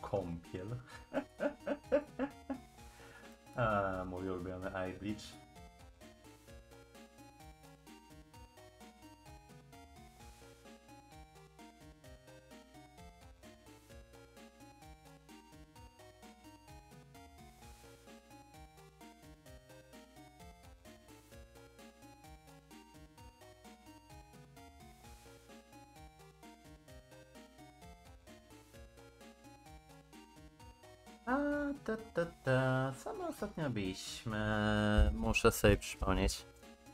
kąpiel. Mój ulubiony Ice Bleach. Co my ostatnio byliśmy? Muszę sobie przypomnieć.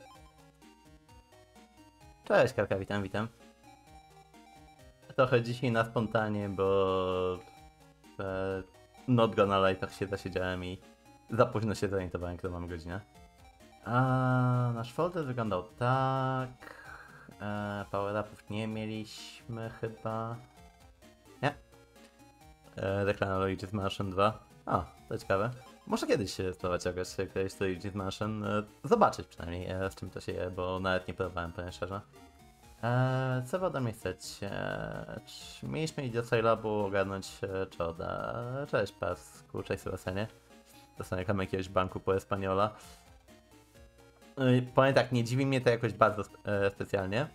Cześć Karka, witam. Trochę dzisiaj na spontanie, bo Not Gonna Lightach się zasiedziałem i za późno się zorientowałem, którą mam godzinę. Nasz folder wyglądał tak. Power-upów nie mieliśmy chyba. Nie. Reklama Luigi's Mansion 2. O, to ciekawe. Może kiedyś się spróbować jakoś kiedyś to Luigi's Mansion. Zobaczyć przynajmniej z czym to się je, bo nawet nie próbowałem, powiem szczerze. Co wy ode mnie chcecie? Mieliśmy iść do Sailabu ogarnąć Czoda. Cześć Pasku, cześć Sebastianie. Dostanę jakiegoś banku po Espaniola. Powiem tak, nie dziwi mnie to jakoś bardzo specjalnie.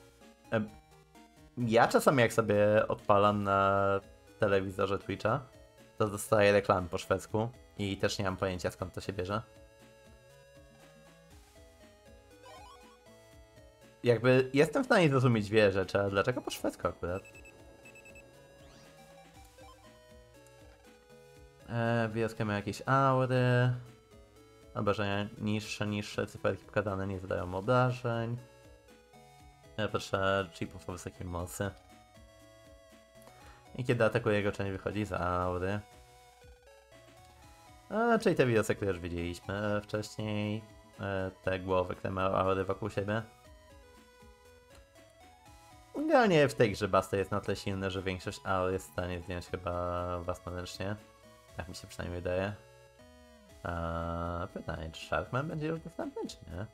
Ja czasami jak sobie odpalam na telewizorze Twitcha, to dostaję reklamy po szwedzku i też nie mam pojęcia skąd to się bierze. Jakby jestem w stanie zrozumieć dwie rzeczy, ale dlaczego po szwedzku akurat? Wioskę ma jakieś aury. Obrażenia niższe cyferki pokazane nie zadają obrażeń. Proszę chipów o wysokiej mocy. I kiedy atakuje, jego część wychodzi z aury. Czyli te wirusy, które już widzieliśmy wcześniej. Te głowy, które mają aury wokół siebie. Generalnie w tej grze Buster jest na tyle silny, że większość aur jest w stanie zdjąć chyba własnoręcznie. Tak mi się przynajmniej wydaje. Pytanie, czy Sharkman będzie już dostępny, czy nie?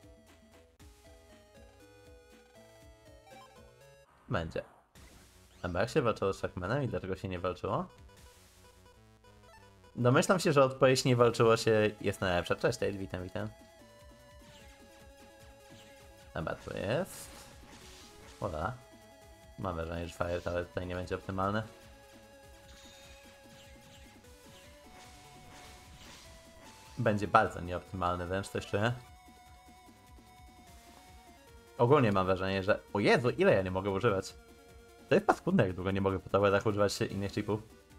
Będzie. A jak się walczyło z Sharkmanem i dlaczego się nie walczyło? Domyślam się, że odpowiedź nie walczyło się jest najlepsza. Cześć, Tate, witam. Dobra, tu jest. Ola. Mam wrażenie, że Fire Tower tutaj nie będzie optymalny. Będzie bardzo nieoptymalny wręcz, coś czuję. Ogólnie mam wrażenie, że... O Jezu, ile ja nie mogę używać? To jest paskudne, jak długo nie mogę po towerach używać innych chipów.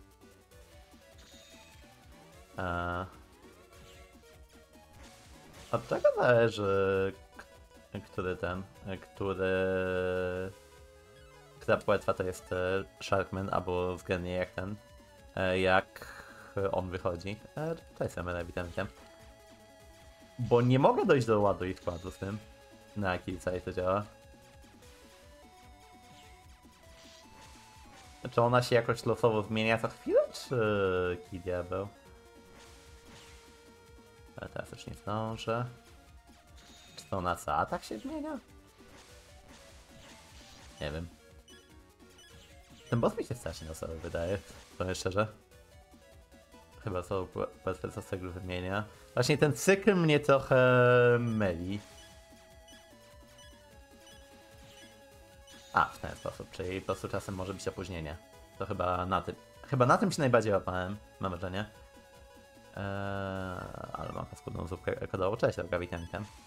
Od czego zależy, która płetwa to jest Sharkman, albo względnie jak on wychodzi. Cześć Samena, witam. Bo nie mogę dojść do ładu i składu z tym, na jakiej cali to działa. Czy ona się jakoś losowo zmienia co chwilę, czy kij diabeł? Ale teraz już nie zdążę. Czy to na co atak się zmienia? Nie wiem. Ten boss mi się strasznie losowy wydaje, powiem szczerze. Chyba są łatwe co z tego wymienia. Właśnie ten cykl mnie trochę myli. W ten sposób, czyli po prostu czasem może być opóźnienie. To chyba na tym się najbardziej łapałem, mam wrażenie. Ale mam paskudną zupkę kodową. Cześć, droga, witam.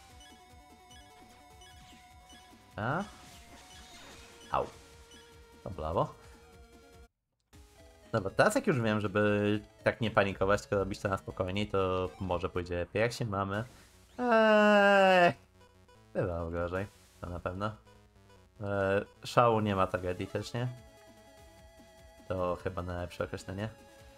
Au. To bolało. Dobra, teraz jak już wiem, żeby tak nie panikować, tylko robić to na spokojniej, to może pójdzie lepiej. Jak się mamy? Bywało gorzej, to na pewno. Szału nie ma tragedii też, nie? To chyba najlepsze określenie.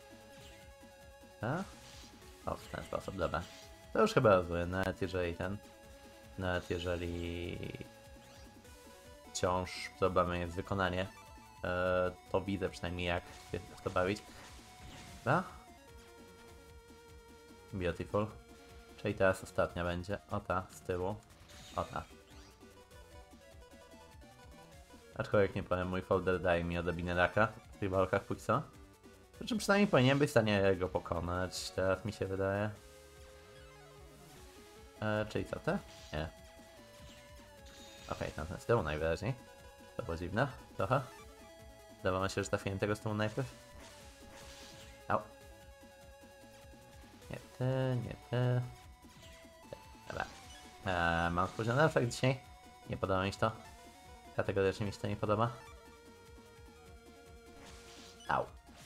O, w ten sposób, dobra. To już chyba rozumiem, nawet jeżeli wciąż problemem jest wykonanie, to widzę przynajmniej jak się w to bawić. Dobra? Beautiful. Czyli teraz ostatnia będzie. O ta, z tyłu. O ta. Aczkolwiek nie powiem, mój folder daje mi odrobinę raka w tych walkach póki co. Przy czym przynajmniej powinien być w stanie go pokonać, teraz mi się wydaje. Czyli co ty? Nie. Okej, ten z tyłu najwyraźniej. To było dziwne, trochę. Wydawało mi się, że trafiłem tego z tyłu najpierw. Au. Nie ty, nie ty. Dobra. Mam spóźniony efekt dzisiaj. Nie podoba mi się to. Kategorycznie mi się to nie podoba. Au.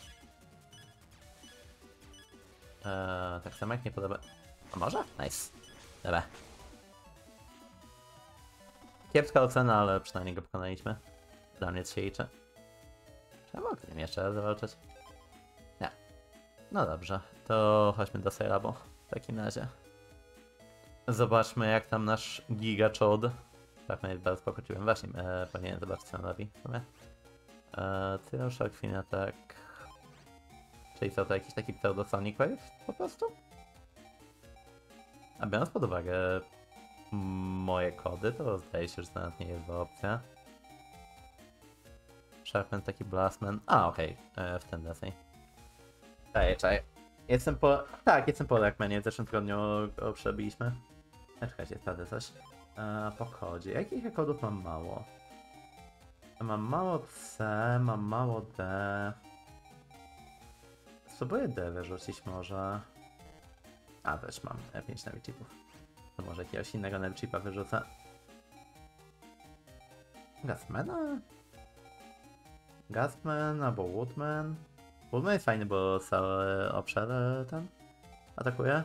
Tak samo jak nie podoba... A może? Nice. Dobra. Kiepska ocena, ale przynajmniej go pokonaliśmy. Dla mnie się liczy. Czy ja mogę nim jeszcze raz zawalczyć? Nie. No dobrze, to chodźmy do Sailabo w takim razie. Zobaczmy jak tam nasz Gigachod. Tak, mnie bardzo pokłóciłem. Właśnie, powinienem zobaczyć co on robi w sumie. Tyle Shark Fin Attack. Czyli co, to jakiś taki pseudo-Sonic Wave po prostu? A biorąc pod uwagę moje kody, to zdaje się, że to nawet nie jest zła opcja. Sharpman, taki Blastman. A, okej, w ten deseń. Czekaj. Jestem po... Tak, jestem po Rackmanie, w zeszłym tygodniu go przebiliśmy. Czekajcie, sprawdzę coś. Po kodzie. Jakich kodów mam mało? Mam mało C, mam mało D. Spróbuję D wyrzucić może. A, też mam 5 Navichipów. To może jakiegoś innego Navichipa wyrzucę. Gasmana? Gasman albo Woodman. Woodman jest fajny, bo cały obszar ten atakuje.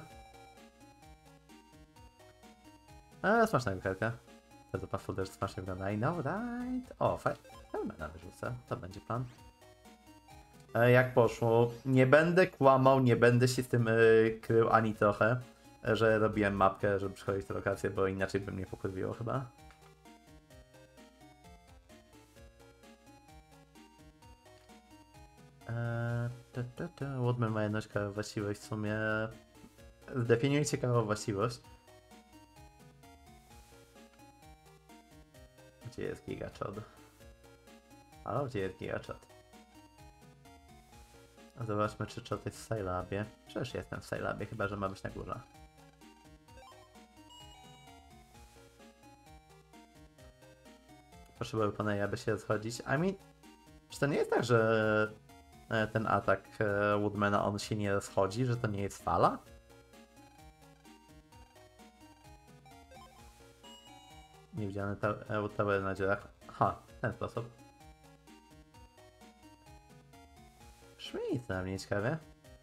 Smacznego helka. To po też smacznie wygląda. I know right. O, fajnie. Helmena wyrzucę. To będzie plan. Jak poszło? Nie będę kłamał, nie będę się z tym krył ani trochę, że robiłem mapkę, żeby przychodzić tę lokację, bo inaczej by mnie pokurwiło chyba. Woodman ma jedną ciekawą właściwość w sumie. Zdefiniuj ciekawą właściwość. Gdzie jest Gigachod? Halo, gdzie jest Gigachod? Zobaczmy, czy Chod jest w Sailabie. Przecież jestem w Sailabie, chyba że ma być na górze. Potrzebuję Poneja, aby się schodzić. I mean, czy to nie jest tak, że ten atak Woodmana, on się nie rozchodzi, że to nie jest fala? Niewidziany tower na dziurach. Aha, w ten sposób. Brzmi nic na mnie ciekawie.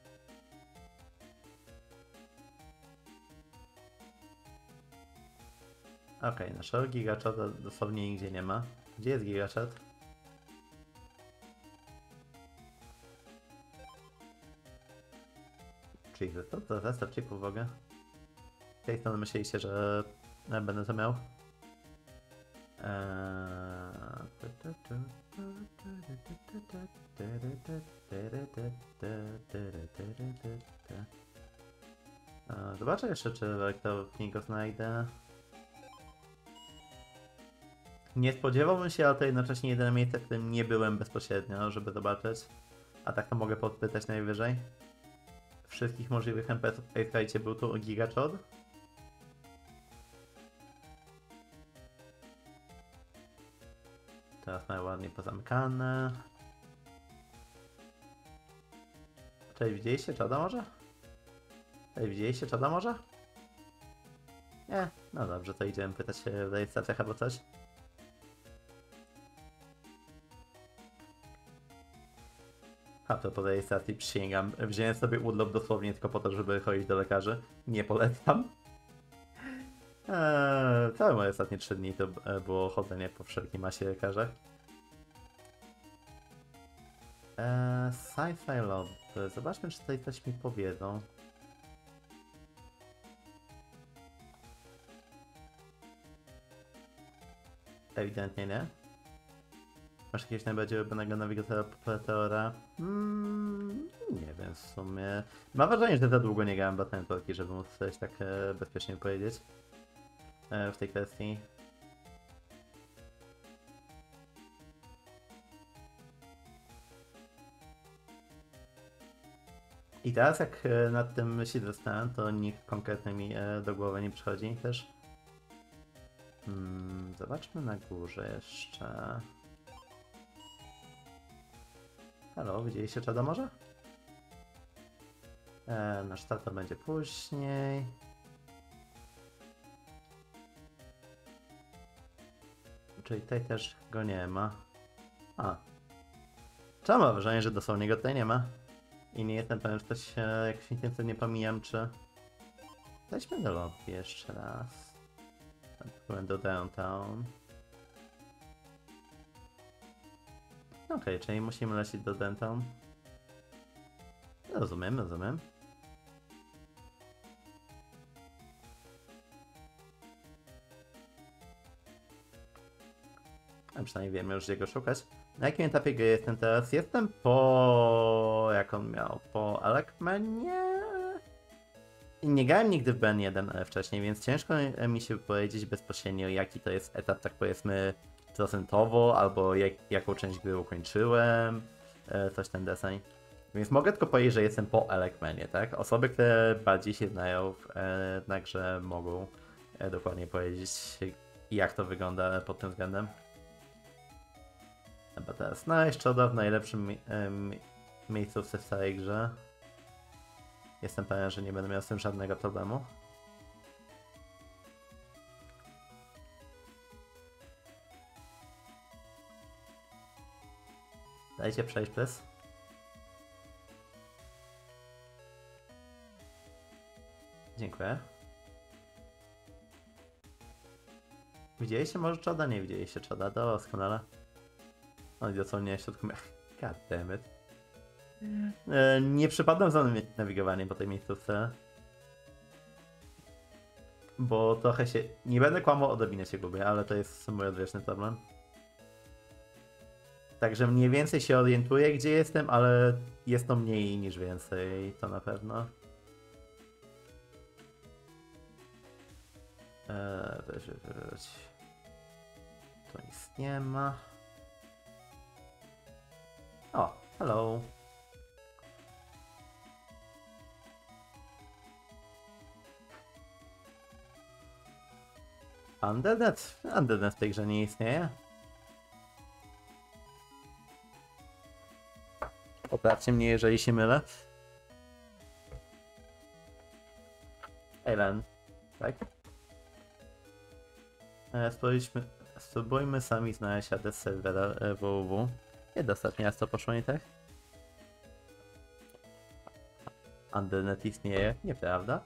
Okej, naszego Gigachota dosłownie nigdzie nie ma. Gdzie jest Gigachot? Jesus, to zestaw chipów w ogóle. Z tej strony myśleliście, że będę to miał? Zobaczę jeszcze, czy w go znajdę. Nie spodziewałbym się, ale to jednocześnie jedyne miejsce, w którym nie byłem bezpośrednio, żeby zobaczyć. A tak to mogę podpytać najwyżej. Wszystkich możliwych NPC-ów. Ej, słuchajcie, był tu Gigachod. Teraz najładniej pozamykane. Cześć, widzieliście Choda może? Cześć, widzieliście Choda może? Nie, no dobrze, to idziemy pytać się w rejestracjach albo coś. A to po rejestracji przysięgam. Wziąłem sobie urlop dosłownie tylko po to, żeby chodzić do lekarzy. Nie polecam. Całe moje ostatnie 3 dni to było chodzenie po wszelkiej masie lekarzach. Sci-Fi Lab. Zobaczmy, czy tutaj coś mi powiedzą. Ewidentnie nie. Masz jakiegoś najbardziej ulubionego nawigatora populatora? Nie wiem w sumie. Mam wrażenie, że za długo nie grałem Batman Talki, żeby móc coś tak bezpiecznie powiedzieć w tej kwestii. I teraz jak nad tym się zastanawiam, to nikt konkretny mi do głowy nie przychodzi też. Zobaczmy na górze jeszcze. Halo, widzieliście czada może? Nasz tata będzie później. Czyli tutaj też go nie ma. A. Czemu mam wrażenie, że dosłownie go tutaj nie ma? I nie jestem pewien, czy coś jakoś intensywnie pomijam, czy... Weźmy do lobby jeszcze raz. Byłem do downtown. Okej, czyli musimy lecieć do downtown. Rozumiem, rozumiem. A przynajmniej wiemy już, gdzie go szukać. Na jakim etapie gry jestem teraz? Jestem po... jak on miał? Po Alakmanie? I nie grałem nigdy w Ben 1 wcześniej, więc ciężko mi się powiedzieć bezpośrednio, jaki to jest etap, tak powiedzmy, procentowo, albo jaką część gry ukończyłem, coś ten deseń. Więc mogę tylko powiedzieć, że jestem po Alakmanie, tak? Osoby, które bardziej się znają na grze, mogą dokładnie powiedzieć, jak to wygląda pod tym względem. Chyba teraz znaleźć czoda w najlepszym miejscówce w całej grze. Jestem pewien, że nie będę miał z tym żadnego problemu. Dajcie przejść, please. Dziękuję. Widzieliście może czoda? Nie widzieliście czoda. Doskonale. No i dosłownie w środku miał... God damn it. Nie przypadam za nawigowaniem po tej miejscówce. Bo trochę się... Nie będę kłamał, odrobinę się gubię, ale to jest mój odwieczny problem. Także mniej więcej się orientuję, gdzie jestem, ale jest to mniej niż więcej, to na pewno. Tu nic nie ma. O, hello. Undernet w tej grze nie istnieje. Poprawcie mnie, jeżeli się mylę. Elen, tak? Spróbujmy sami znaleźć adres serwera www. Kiedy ostatni raz to poszło nie tak? Undernet istnieje, nieprawda?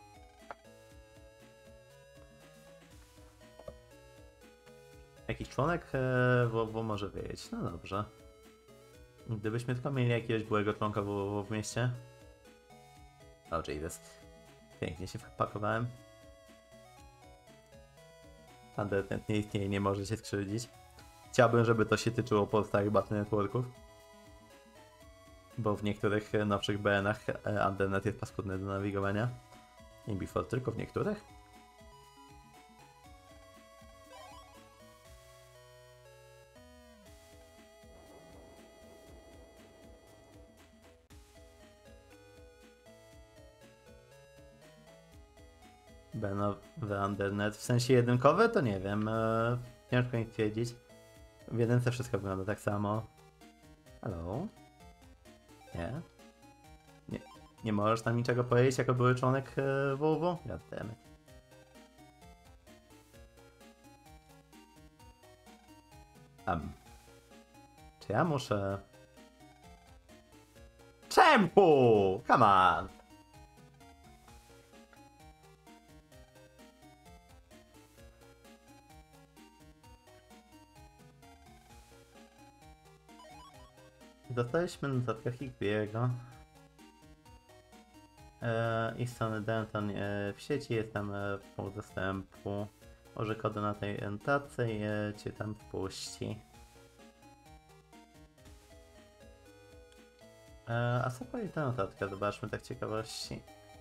Jakiś członek www może wiedzieć, no dobrze. Gdybyśmy tylko mieli jakiegoś byłego członka www w mieście. O Jesus. Pięknie się wpakowałem. Undernet nie istnieje, nie może się skrzywdzić. Chciałbym, żeby to się tyczyło pozostałych Battle Networków. Bo w niektórych nowszych BN-ach Undernet jest paskudny do nawigowania. Nie before, tylko w niektórych. BN-owy Undernet, w sensie jedynkowy to nie wiem. Ciężko mi stwierdzić. W jedynce wszystko wygląda tak samo. Halo? Nie? Nie możesz nam niczego powiedzieć jako były członek www? Goddammit. Czy ja muszę... Czemu? Come on! Dostaliśmy notatkę Higbiego. I strony Denton w sieci jest tam punkt dostępu. Może kody na tej notatce i cię tam wpuści. A co powie ta notatka? Zobaczmy tak ciekawości.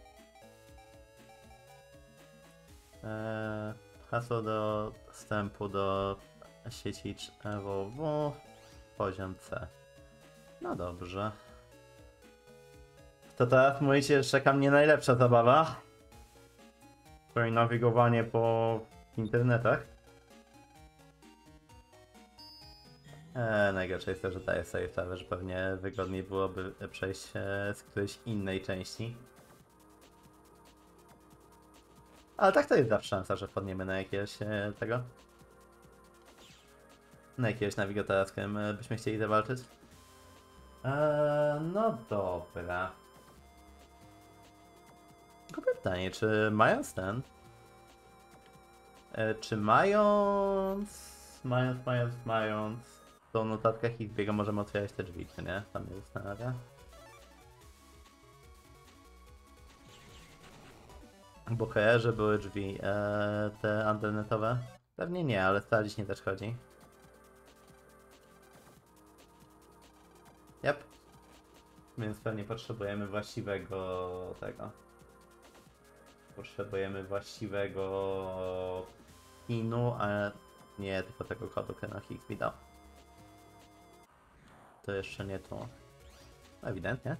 Hasło do wstępu do sieci www. Poziom C. No dobrze. W To teraz mówicie, że czeka mnie najlepsza zabawa. Czyli nawigowanie po internetach. Najgorsze jest to, że daję sobie sprawę, że pewnie wygodniej byłoby przejść z którejś innej części. Ale tak to jest zawsze szansa, że wpadniemy na jakiegoś tego. Na jakiegoś nawigatora, z którym byśmy chcieli zawalczyć. No dobra. Tylko pytanie, czy mając ten... Czy mając tą notatkę Higbiego możemy otwierać te drzwi, czy nie? Tam mnie zastanawia. Bo kojarzę, były drzwi te internetowe. Pewnie nie, ale sprawdzić nie też chodzi. Yep. Więc pewnie potrzebujemy właściwego tego. Potrzebujemy właściwego pinu, a nie tylko tego kodu, który na Higby dał. To jeszcze nie to. Ewidentnie.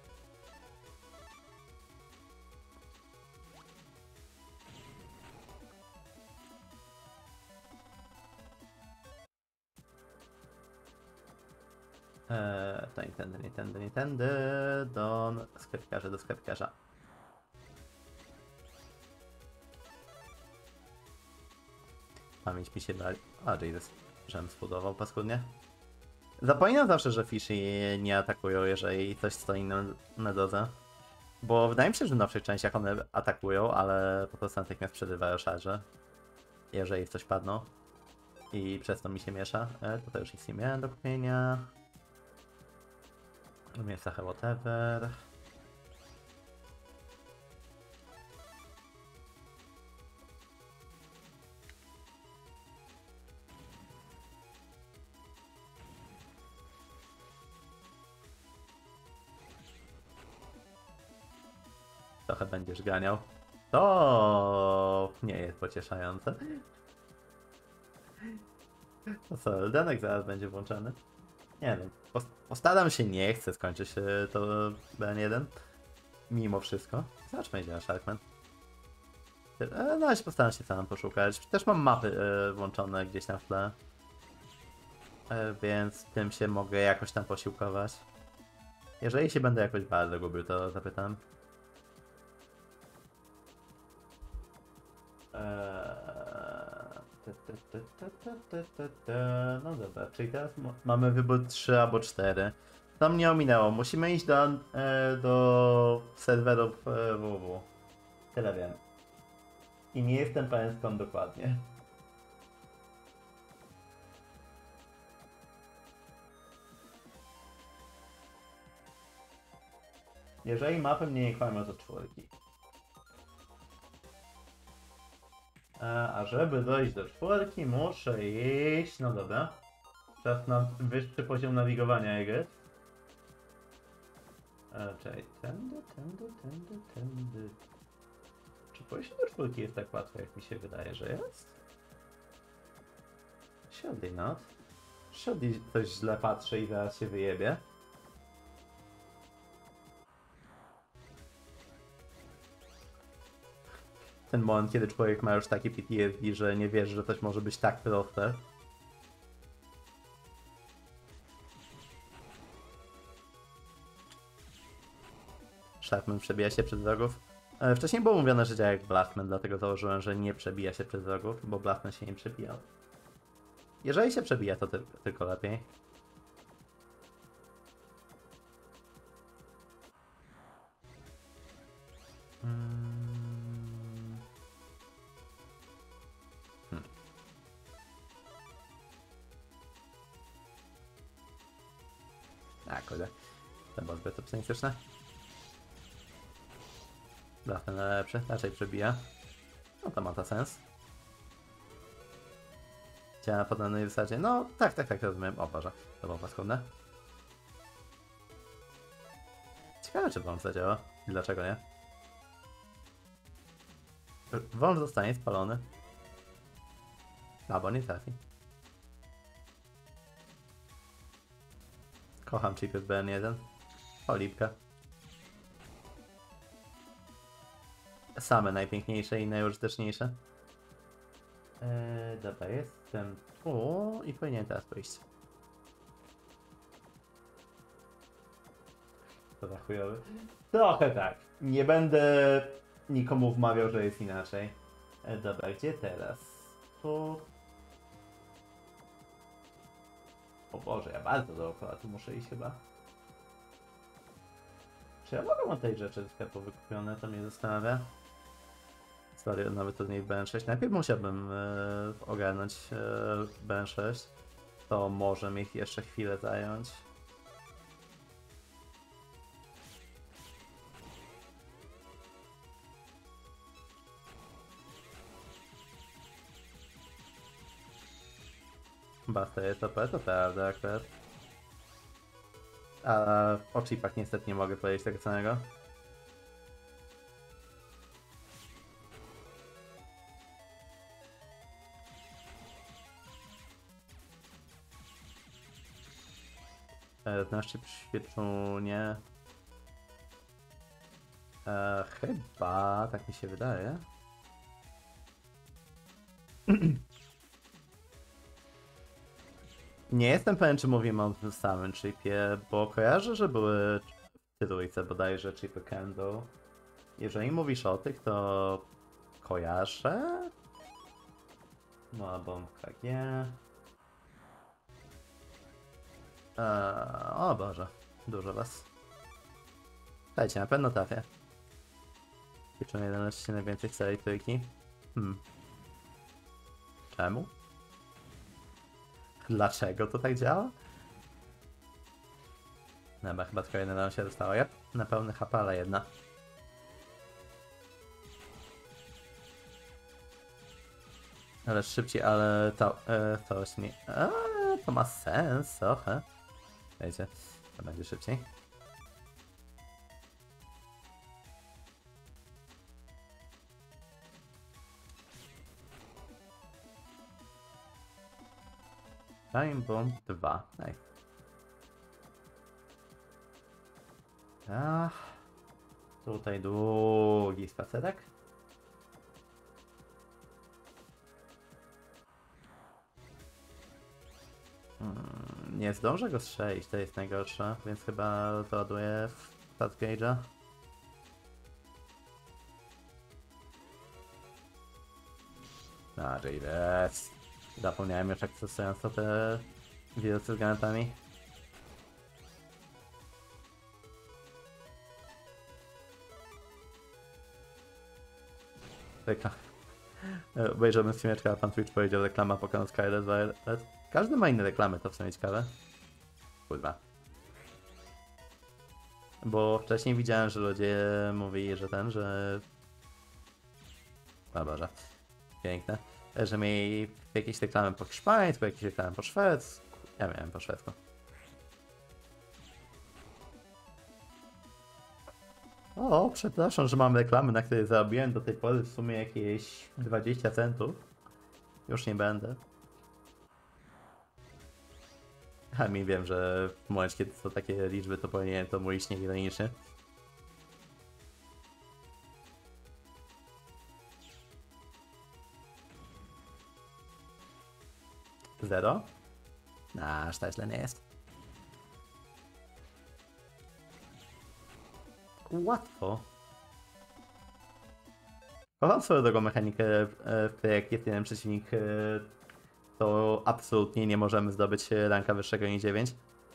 To nie tędy. Do sklepikarza. Pamięć mi się dali. A, Jesus. Żem zbudował paskudnie. Zapominam zawsze, że fishy nie atakują, jeżeli coś stoi na drodze. Bo wydaje mi się, że w nowszych częściach one atakują, ale po prostu natychmiast przerywają szarże. Jeżeli w coś padną. I przez to mi się miesza. Tutaj już nic nie miałem do kupienia. Miejsca whatever. Trochę będziesz ganiał. To nie jest pocieszające. No co, Eldenek zaraz będzie włączony. Nie no, postaram się, nie chcę skończyć to BN1. Mimo wszystko. Zobaczmy, gdzie na Sharkman. No, się postaram się sam poszukać. Też mam mapy włączone gdzieś tam w tle. Więc tym się mogę jakoś tam posiłkować. Jeżeli się będę jakoś bardzo gubił, to zapytam. No dobra, czyli teraz mamy wybór 3 albo 4. To mnie ominęło. Musimy iść do serwerów www. Tyle wiem. I nie jestem pewien skąd dokładnie. Jeżeli mapy mnie nie kłamią, to 4. A żeby dojść do 4, muszę iść. No dobra. Czas na wyższy poziom nawigowania, jego. Czekaj, tędy. Czy pójście do 4 jest tak łatwo, jak mi się wydaje, że jest? Surely not. Surely coś źle patrzę i zaraz się wyjebie. Ten moment, kiedy człowiek ma już takie PTSD, że nie wierzy, że coś może być tak proste. Sharkman przebija się przez wrogów. Wcześniej było mówione, że działa jak Blastman, dlatego założyłem, że nie przebija się przez wrogów, bo Blastman się nie przebijał. Jeżeli się przebija, to tylko lepiej. A, kurde. To było zbyt optymistyczne. Blastman lepszy, raczej przebija. No to ma to sens. Działa na podobnej zasadzie. No, tak, rozumiem. O Boże, to było paskudne. Ciekawe, czy bomb zadziała. I dlaczego nie? Wąż zostanie spalony. Albo nie trafi. Kocham chipy BN1. O, lipka. same najpiękniejsze i najużyteczniejsze. Dobra, jestem tu i powinien teraz pójść. To za chujowy. Trochę tak. Nie będę nikomu wmawiał, że jest inaczej. Dobra, gdzie teraz? Tu. O Boże, ja bardzo dookoła tu muszę iść chyba. Czy ja mogę od tej rzeczy z sklepu wykupione? To mnie zastanawia. Sorry, nawet to nie BN6. Najpierw musiałbym ogarnąć BN6. To może mi jeszcze chwilę zająć. Basta jest OP, to prawda akurat. A o chipach niestety nie mogę powiedzieć tego samego. Nasz chip świeczunie. Chyba, tak mi się wydaje. Nie jestem pewien, czy mówimy o tym samym chipie, bo kojarzę, że były w trójce bodajże chipy Kendo. Jeżeli mówisz o tych, to kojarzę? No, bomb KG. O Boże, dużo was. Słuchajcie, na pewno trafię. Liczę 11 najwięcej w całej trójki. Czemu? Dlaczego to tak działa? Dobra, chyba tylko jedna nam się dostała. Yep, na pełny HP, ale jedna. Ale szybciej, ale to właśnie nie... to ma sens, trochę. Wiecie, to będzie szybciej. Time Bomb 2. Nice. Tutaj długi spacerek. Nie zdążę go strzelić, to jest najgorsze, więc chyba doładuję w Fast Gage'a. Javes. Zapomniałem już, jak stosują te wirusy z granatami. Obejrzałbym streameczka, a pan Twitch powiedział reklama Pokémon Scarlet Violet. Każdy ma inne reklamy, to w sumie ciekawe. Kurwa. Bo wcześniej widziałem, że ludzie mówili, że O Boże. Piękne. Że mieli jakieś reklamy po hiszpańsku, jakieś reklamy po szwedzku. Ja miałem po szwedzku. O, przepraszam, że mam reklamy, na które zarobiłem do tej pory w sumie jakieś 20 centów. Już nie będę. A mi wiem, że w momencie, kiedy są takie liczby, to powinienem to mówić nieironicznie. Zero? Aż tak źle nie jest. Łatwo. Kocham swoją drogą mechanikę, w której jak jest jeden przeciwnik, to absolutnie nie możemy zdobyć ranka wyższego niż 9.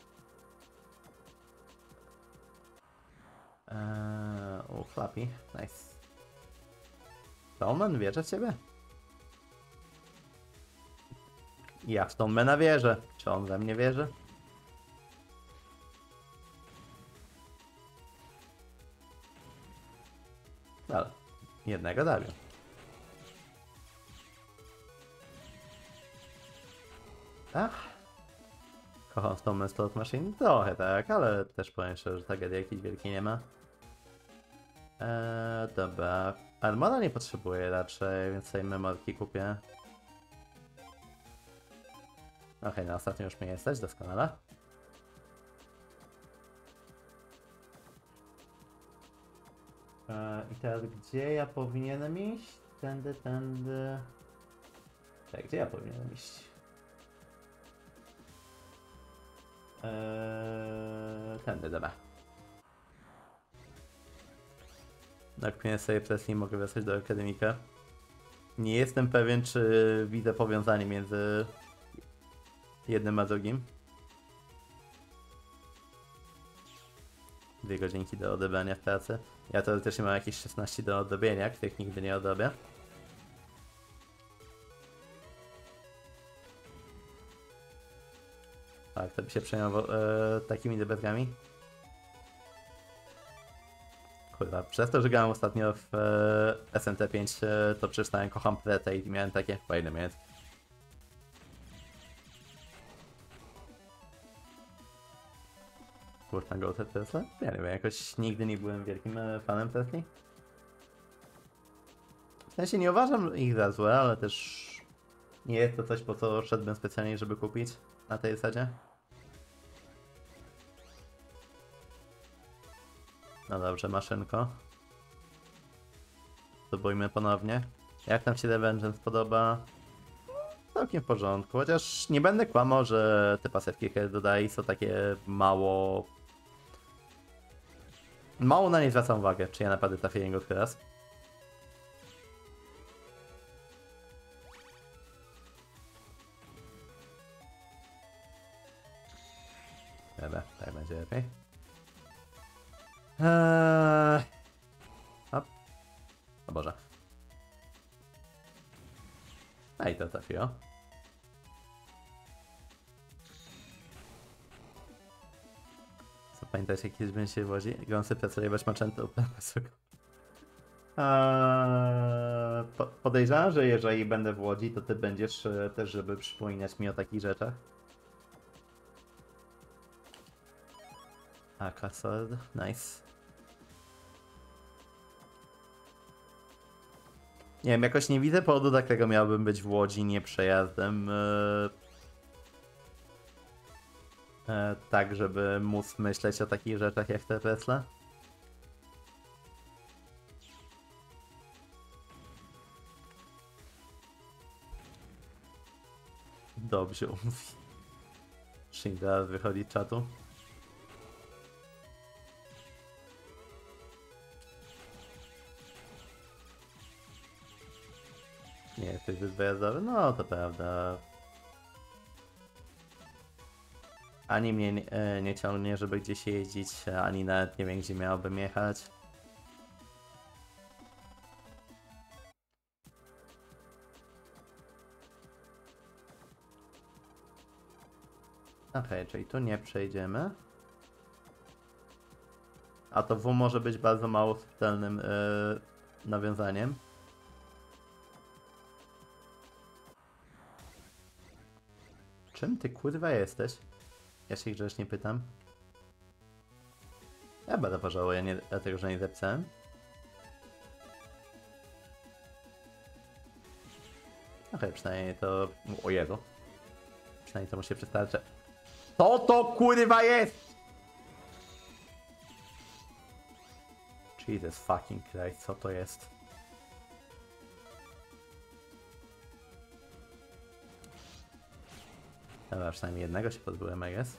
Flappy, nice. Stoneman, wierzę w ciebie? Ja w Stonemana wierzę. Czy on we mnie wierzy? Ale jednego zabił. Kocham Stoneman Slot Machine? Trochę tak, ale też powiem szczerze, że tragedii jakiejś wielkiej nie ma. Dobra. Armora nie potrzebuję raczej, więc sobie memorki kupię. Okej, na ostatnio już mnie jesteś, doskonale. I teraz gdzie ja powinienem iść? Tędy. Tak, gdzie ja powinienem iść? Tędy, dobra. Nakpię sobie presję i mogę wracać do akademika. Nie jestem pewien, czy widzę powiązanie między jednym a drugim. 2 godzinki do odebrania w pracy. Ja teoretycznie mam jakieś 16 do odrobienia, których nigdy nie odrobię. Tak, to by się przejmował takimi debetkami. Kurwa, przez to, że grałem ostatnio w SMT5, to przeczytałem Kocham Pretę i miałem takie... Wait a minute. Kurwa, go Tesla? Ja nie wiem, jakoś nigdy nie byłem wielkim fanem Tesli. W sensie nie uważam ich za złe, ale też nie jest to coś, po co szedłbym specjalnie, żeby kupić na tej zasadzie. No dobrze, maszynko. Spróbujmy ponownie. Jak nam się The Vengeance podoba? Całkiem w porządku, chociaż nie będę kłamał, że te pasewki, które dodaję, są takie mało... Mało na nie zwracam uwagę, czy ja naprawdę trafię go teraz. Dobra, tak będzie lepiej. O Boże. A i to trafiło. Co pamiętacie, kiedyś będzie się wozi? Gąsy pracować maczętą. Podejrzewam, że jeżeli będę w Łodzi, to ty będziesz też, żeby przypominać mi o takich rzeczach. Sword, nice. Nie wiem, jakoś nie widzę powodu, dla którego miałbym być w Łodzi nie przejazdem. Tak, żeby móc myśleć o takich rzeczach jak te Tesla. Dobrze mówi. Shinda wychodzi z czatu. Nie jesteś zbyt wyjazdowy? No to prawda. Ani mnie nie ciągnie, żeby gdzieś jeździć, ani nawet nie wiem, gdzie miałbym jechać. Okej, czyli tu nie przejdziemy. A to W może być bardzo mało subtelnym nawiązaniem. Czym ty kurwa jesteś? Ja się grzecznie pytam. Ja bardzo pożałuję, nie, dlatego że nie zapisałem. Okej, przynajmniej to... O Jezu. Przynajmniej to mu się przystarczy. Co to kurwa jest? Jesus fucking Christ, co to jest? Dobra, przynajmniej jednego się pozbyłem, I guess.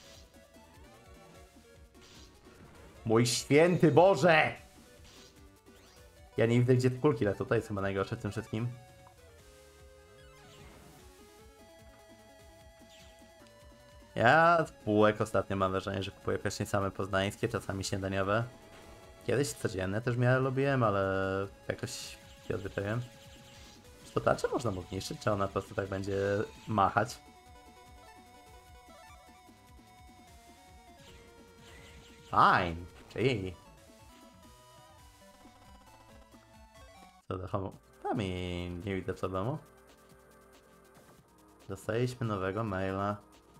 Mój święty Boże! Ja nie widzę, gdzie te kulki lecą, to jest chyba najgorsze w tym wszystkim. Ja z półek ostatnio mam wrażenie, że kupuję praktycznie same poznańskie, czasami śniadaniowe. Kiedyś codzienne też w miarę lubiłem, ale jakoś się odzwyczaiłem. Czy to tarczę można mu niszczyć, czy ona po prostu tak będzie machać? Fine, czyli... Co do homo... Tam i nie widzę problemu. Dostaliśmy nowego maila.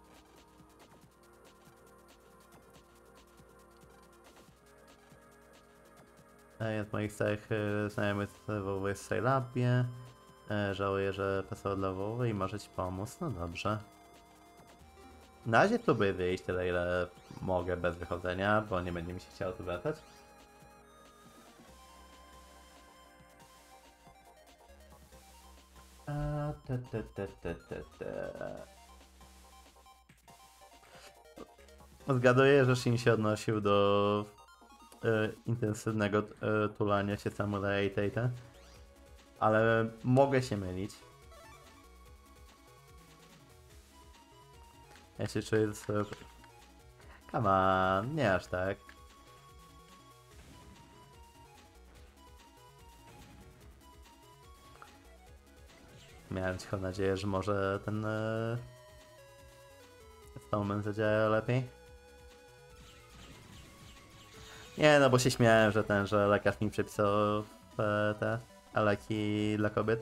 Od moich starych znajomych WW jest w Skylabie. Żałuję, że pasował dla WW i może ci pomóc. No dobrze. Na razie próbuję wyjść tyle, ile mogę bez wychodzenia, bo nie będzie mi się chciało tu wracać. Zgaduję, że Shin się odnosił do intensywnego tulania się Samuraja i Tate, ale mogę się mylić. Ja się czuję... Come on, nie aż tak. Miałem cichą nadzieję, że może ten Stoneman zadziała lepiej. Nie, no bo się śmiałem, że lekarz mi przepisał te leki dla kobiet.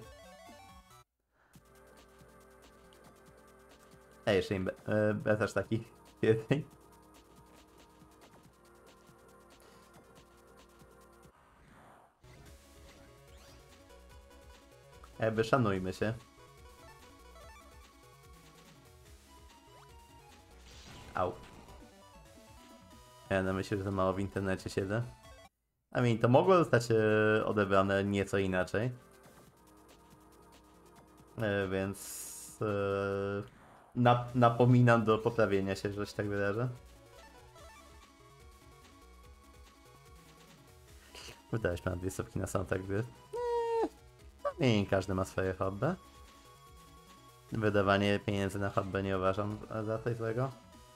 Ej, jeszcze im bez aż takich jednej. Jakby szanujmy się. Au. Ja na myślę, że za mało w internecie siedzę. I mean, to mogło zostać odebrane nieco inaczej. Więc napominam do poprawienia się, że się tak wydarzy. Wydałeś na 2 stopki na soundtrack gry. I każdy ma swoje hobby. Wydawanie pieniędzy na hobby nie uważam za coś złego.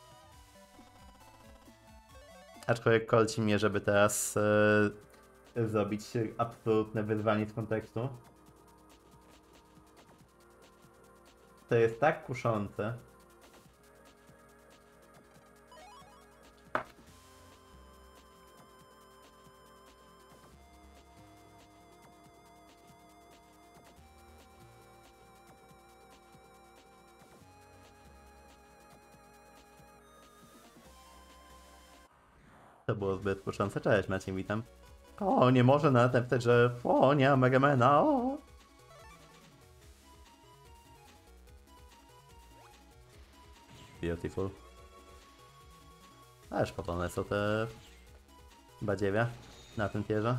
Aczkolwiek kolci mnie, żeby teraz zrobić absolutne wyzwanie z kontekstu. To jest tak kuszące. To było zbyt kuszące. Cześć Maciej, witam. O, nie może napisać, że o, nie ma Megamena, o. Beautiful. Ależ podobne są te badziewia na tym tierze.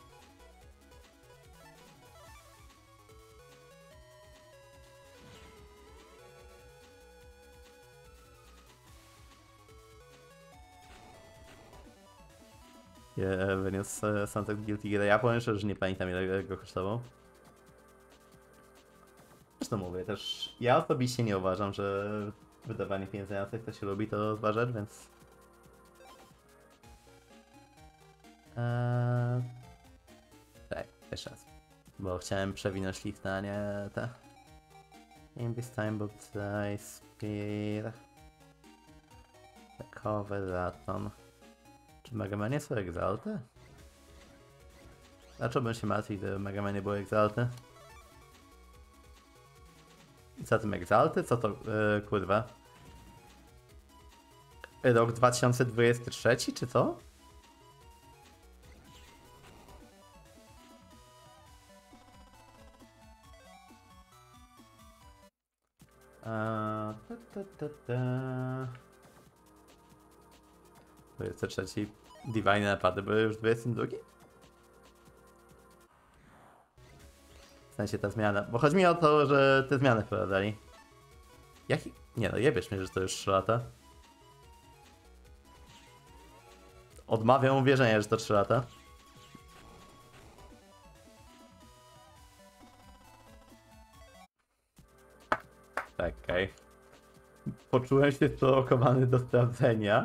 Wyniósł soundtrack Guilty Gear. Ja powiem szczerze, że nie pamiętam ile go kosztował. Zresztą mówię też, ja osobiście nie uważam, że wydawanie pieniędzy na coś, co się lubi, to zła rzecz, więc... Tak, jeszcze raz. Bo chciałem przewinąć listę, a nie te... In this time, but I spear... Takowy raton... Czy w Megamanie są egzalty? Zacząłbym się martwić, gdyby w Megamanie były egzalty. Co tym egzalty? Co to kurwa? Rok 2023 czy co? Ta, ta, ta, ta. 23 Divine napady były już 22? W sensie ta zmiana. Bo chodzi mi o to, że te zmiany wprowadzali. Jaki? Nie no, jebiesz mnie, że to już 3 lata. Odmawiam uwierzenia, że to 3 lata. Okej. Poczułem się sprowokowany do sprawdzenia.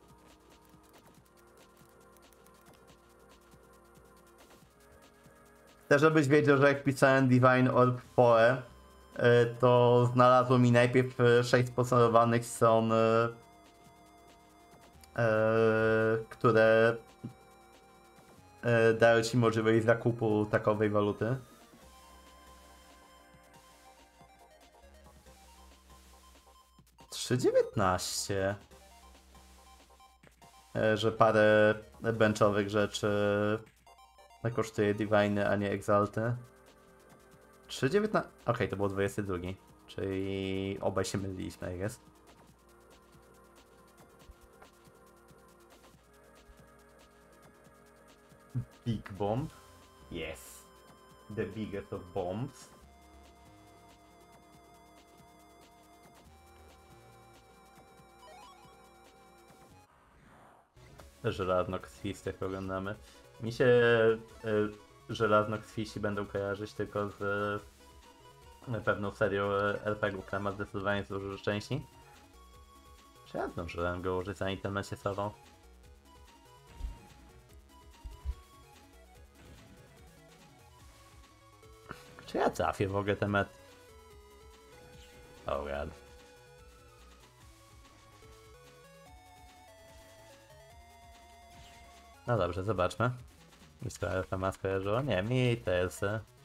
Chcę, żebyś wiedział, że jak pisałem Divine Orb Poe, to znalazło mi najpierw 6 sponsorowanych stron, które dają ci możliwość zakupu takowej waluty. $3.19. Że parę benchowych rzeczy kosztuje Divine, a nie Exalty. 3.19. Okej, to było 22. Czyli obaj się myliliśmy, I guess. Big bomb. Yes. The biggest of bombs. żelaznokrwistych oglądamy. Mi się żelaznokrwiści będą kojarzyć tylko z pewną serią RPG-ów, która ma zdecydowanie dużo części. Czy ja zdążyłem go użyć na internecie sobą? Czy ja trafię w ogóle ten met? Oh god. No dobrze, zobaczmy. Mi ma skojarzyło? Nie, mi też.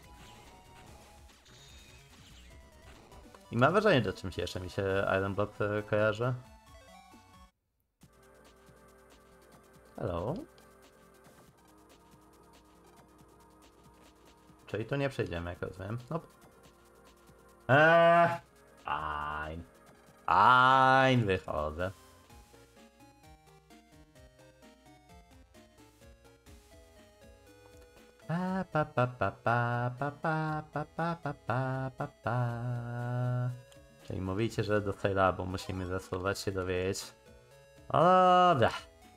I mam wrażenie, że czymś jeszcze mi się Iron Blood kojarzy. Hello? Czyli tu nie przejdziemy, jak rozumiem. Nope. Fine. Fine, wychodzę. Pa pa pa pa pa pa pa pa pa pa pa pa pa. Czyli mówicie, że do Skylabu musimy zasuwać się dowiedzieć. O dobra.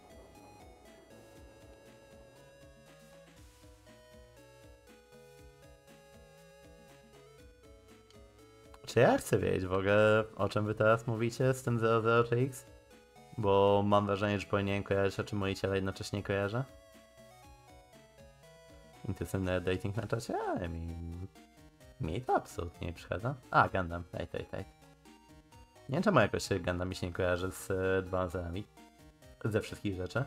Czy ja chcę wiedzieć w ogóle, o czym wy teraz mówicie z tym 00X? Bo mam wrażenie, że powinienem kojarzyć, o czym mówicie, ale jednocześnie kojarzę. Intensywny dating na czacie? Ale mi to absolutnie nie przeszkadza. A, Gundam, right. Nie wiem czemu jakoś Gundam mi się nie kojarzy z dwoma zerami. Ze wszystkich rzeczy.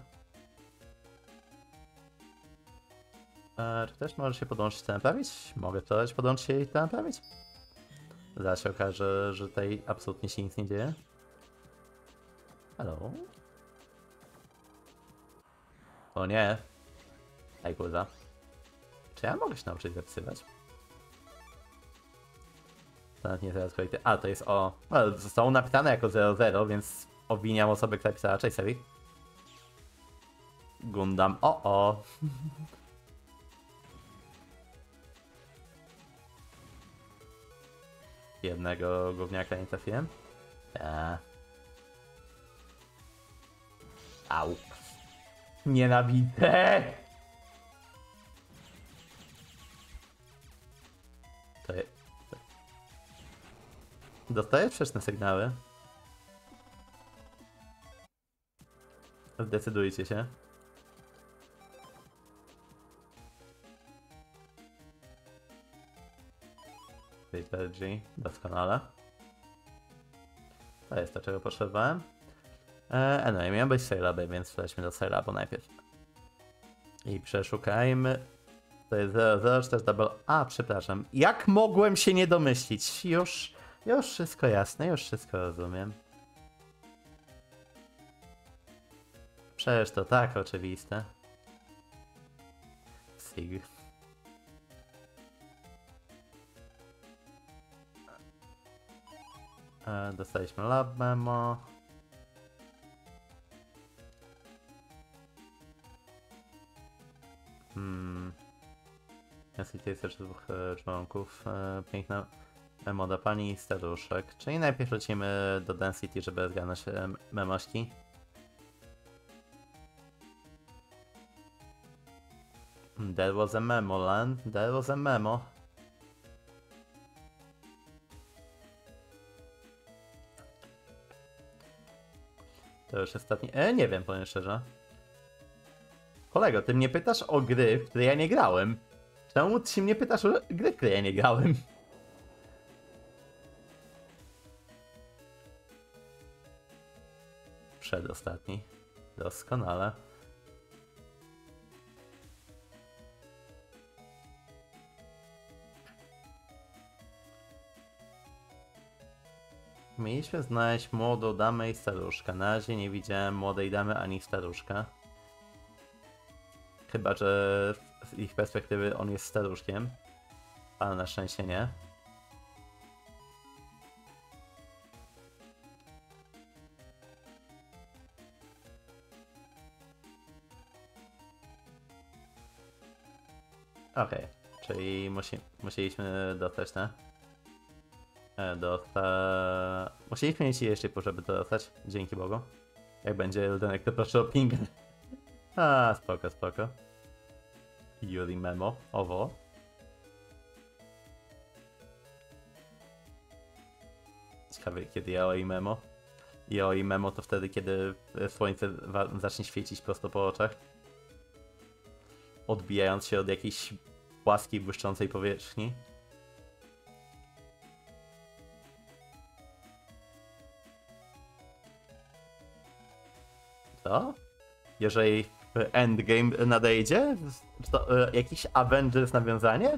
Czy też możesz się podłączyć i naprawić? Mogę spróbować podłączyć się i to naprawić? Zaraz się okaże, że tutaj absolutnie się nic nie dzieje. Halo? O nie. Ej, kurwa. Czy ja mogę się nauczyć zapisywać? To nawet nie teraz projekty. A, to jest o... No, zostało napisane jako 00, więc obwiniam osobę, która pisała. Cześć, Sevi. Gundam. O. Jednego gówniaka nie trafiłem. Au. Nienawidzę! To jest... Dostaję sprzeczne sygnały. Zdecydujcie się. G, doskonale. To jest to, czego potrzebowałem. Anyway, miałem być Sailabem, więc przejdźmy do Sailabu najpierw. I przeszukajmy. To jest 004 double... A, przepraszam. Jak mogłem się nie domyślić? Już wszystko jasne, już wszystko rozumiem. Przecież to tak oczywiste. Sig. Dostaliśmy lab memo. Jest jeszcze dwóch członków. Piękna moda pani staruszek. Czyli najpierw lecimy do Density, żeby zgarnąć memośki. There was a memo, Lan. There was a memo. To już ostatni... nie wiem, powiem szczerze. Kolego, ty mnie pytasz o gry, w które ja nie grałem. Czemu ty się mnie pytasz o gry, w które ja nie grałem? Przedostatni. Doskonale. Mieliśmy znaleźć młodą damę i staruszka. Na razie nie widziałem młodej damy ani staruszka. Chyba, że z ich perspektywy on jest staruszkiem. Ale na szczęście nie. Okej, czyli musieliśmy dostać te. Musieliśmy mieć jeszcze, żeby to dostać. Dzięki Bogu. Jak będzie Eldenek, to proszę o ping. A, spoko, spoko. Yuri Memo, owo. Ciekawe, kiedy Yaoi Memo. Yaoi Memo to wtedy, kiedy słońce zacznie świecić prosto po oczach. Odbijając się od jakiejś płaskiej, błyszczącej powierzchni. Co? Jeżeli Endgame nadejdzie? To jakiś Avengers nawiązanie?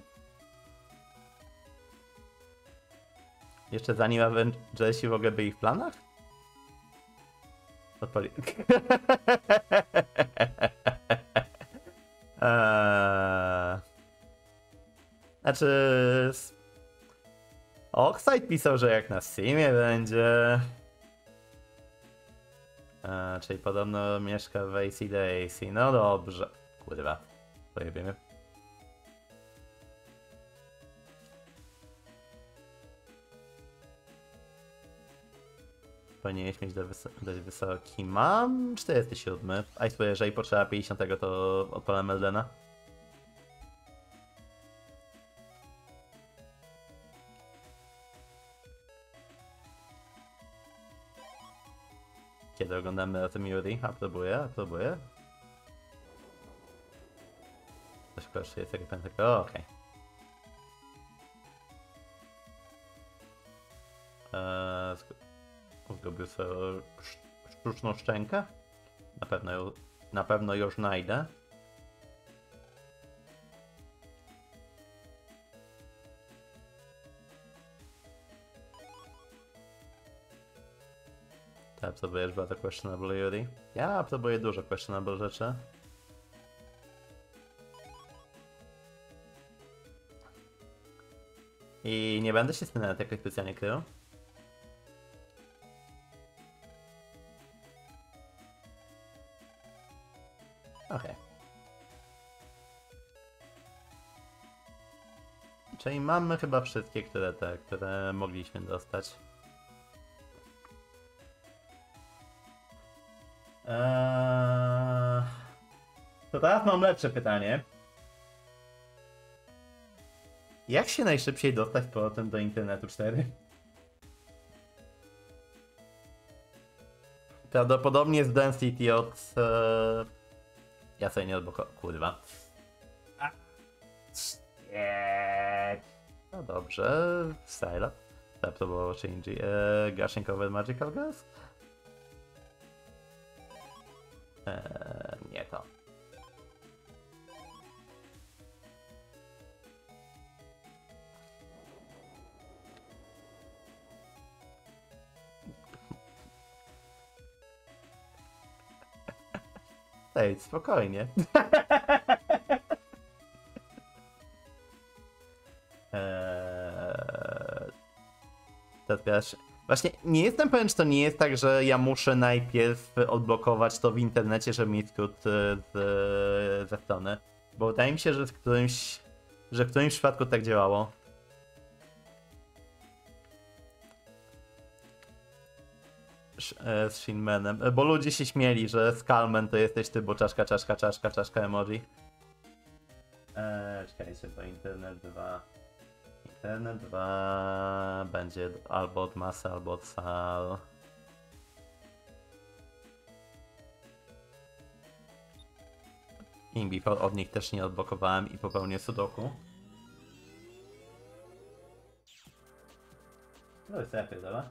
Jeszcze zanim Avengersi w ogóle byli w planach? Odpali... Znaczy... Oxide pisał, że jak na Steamie będzie... czyli podobno mieszka w AC/DC. No dobrze. Kurwa. Pojebiemy. Powinieneś mieć dość wysoki. Mam 47. A jeżeli potrzeba 50, to odpalam Eldena. Kiedy oglądamy razem Yuri? Aprobuję. Coś gorszy jest jak pętek. Okej. Zgubił sobie sztuczną szczękę. Na pewno już znajdę. Ty absorbujesz bardzo questionable Yuri? Ja absorbuję dużo questionable rzeczy. I nie będę się z tym nawet jakoś specjalnie krył. Okej. Czyli mamy chyba wszystkie, które mogliśmy dostać. To teraz mam lepsze pytanie. Jak się najszybciej dostać z powrotem do internetu 4? Prawdopodobnie z Density od... Ja sobie nie odblokowałem. Kurwa. No dobrze. Style. Tak, to było Shinji. Gushing over Magical Gas? Nie to. Ej, spokojnie. Teraz właśnie nie jestem pewien, czy to nie jest tak, że ja muszę najpierw odblokować to w internecie, żeby mieć skrót ze strony. Bo wydaje mi się, że w którymś przypadku tak działało. Z Shinmanem. Bo ludzie się śmieli, że Skullman to jesteś ty, bo czaszka emoji. Czekajcie, bo Internet 2. Internet 2 będzie albo od masy, albo od sal. Imbi od nich też nie odblokowałem i popełnię sudoku. No jest lepiej, dobra?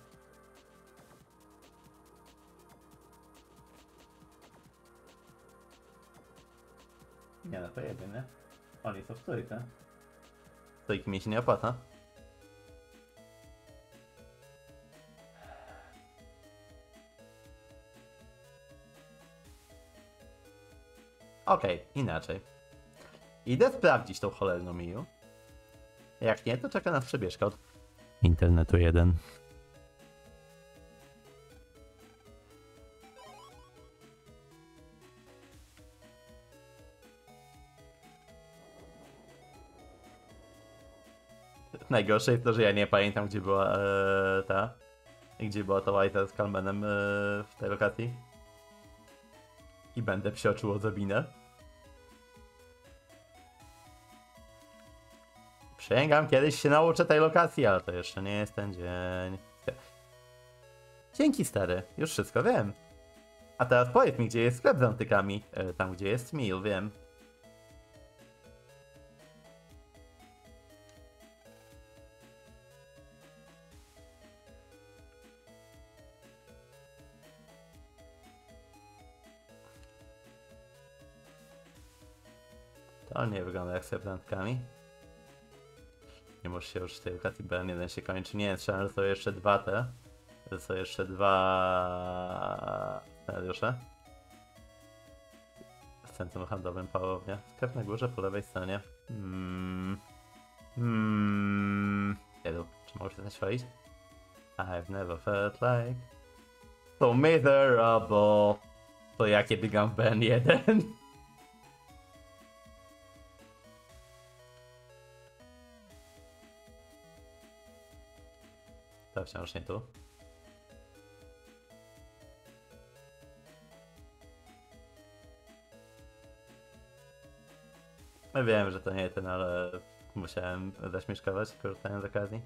Nie no, to jedynie. Oni są w trójkę. Trójki mi się nie opłaca. Okej, inaczej. Idę sprawdzić tą cholerną Miu. Jak nie, to czeka nas przebieżka od Internetu 1. Najgorsze jest to, że ja nie pamiętam, gdzie była gdzie była ta White z Calmanem w tej lokacji. I będę psioczył odrobinę. Przysięgam, kiedyś się nauczę tej lokacji, ale to jeszcze nie jest ten dzień. Dzięki, stary, już wszystko wiem. A teraz powiedz mi, gdzie jest sklep z antykami. Tam, gdzie jest Mil, wiem. To nie wygląda jak sklep z antykami. Nie możesz się uczyć tej lokacji, BN1 się kończy. Nie, strzelam, że są jeszcze dwa te. To są jeszcze dwa scenariusze. W centrum handlowym Pałownia. Sklep na górze po lewej stronie. Jedu, czy mogę się zaświecić? I've never felt like so miserable. To ja kiedy gram w BN1. To wciąż nie tu. Ja wiem, że to nie ten, ale musiałem zaśmieszkować, korzystając z okazji.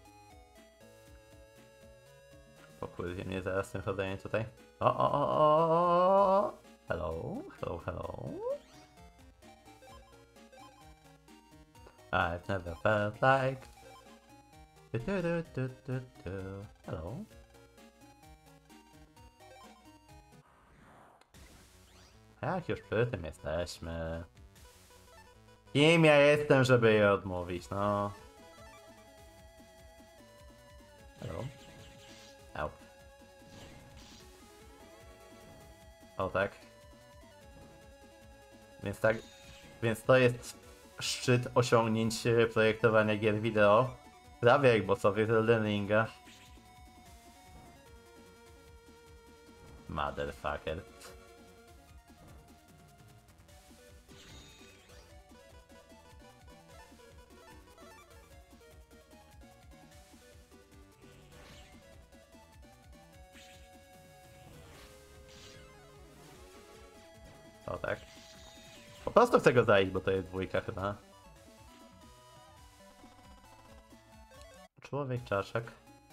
Pokłóci mnie zaraz z tym chodzeniem tutaj. O. Hello. I've never felt like... Hello. Jak już przy tym jesteśmy. Kim ja jestem, żeby je odmówić, no. Hello. Au. O tak. Więc to jest szczyt osiągnięć projektowania gier wideo. Prawie jak bossowie z Elden Ringa. Motherfucker. O tak. Po prostu chcę go zajść, bo to jest dwójka chyba. Człowiek czaszek.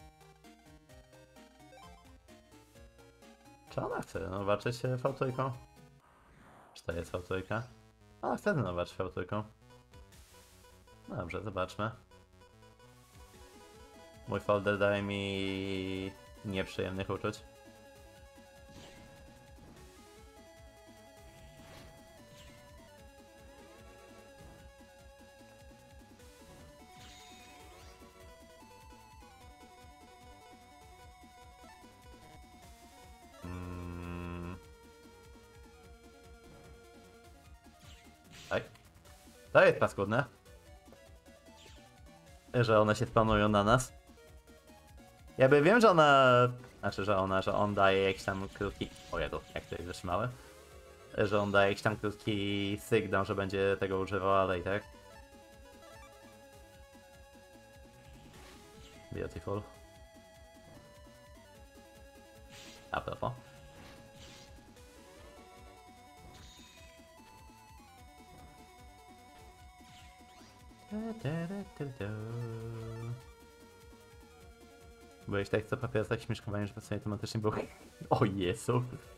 Czy ona chce zobaczyć V3? Czy to jest V3? Ona chce zobaczyć V3. No dobrze, zobaczmy. Mój folder daje mi nieprzyjemnych uczuć. Tak. To jest paskudne. Że one się spanują na nas. Ja by wiem, że ona... Znaczy, że on daje jakiś tam krótki... O Jezu, jak to jest zatrzymały. Że on daje jakiś tam krótki sygnał, że będzie tego używał, ale i tak. Beautiful. A propos. Byłeś tak co papier z takim śmieszkowaniem, że sobie tematycznie było... O Jezu!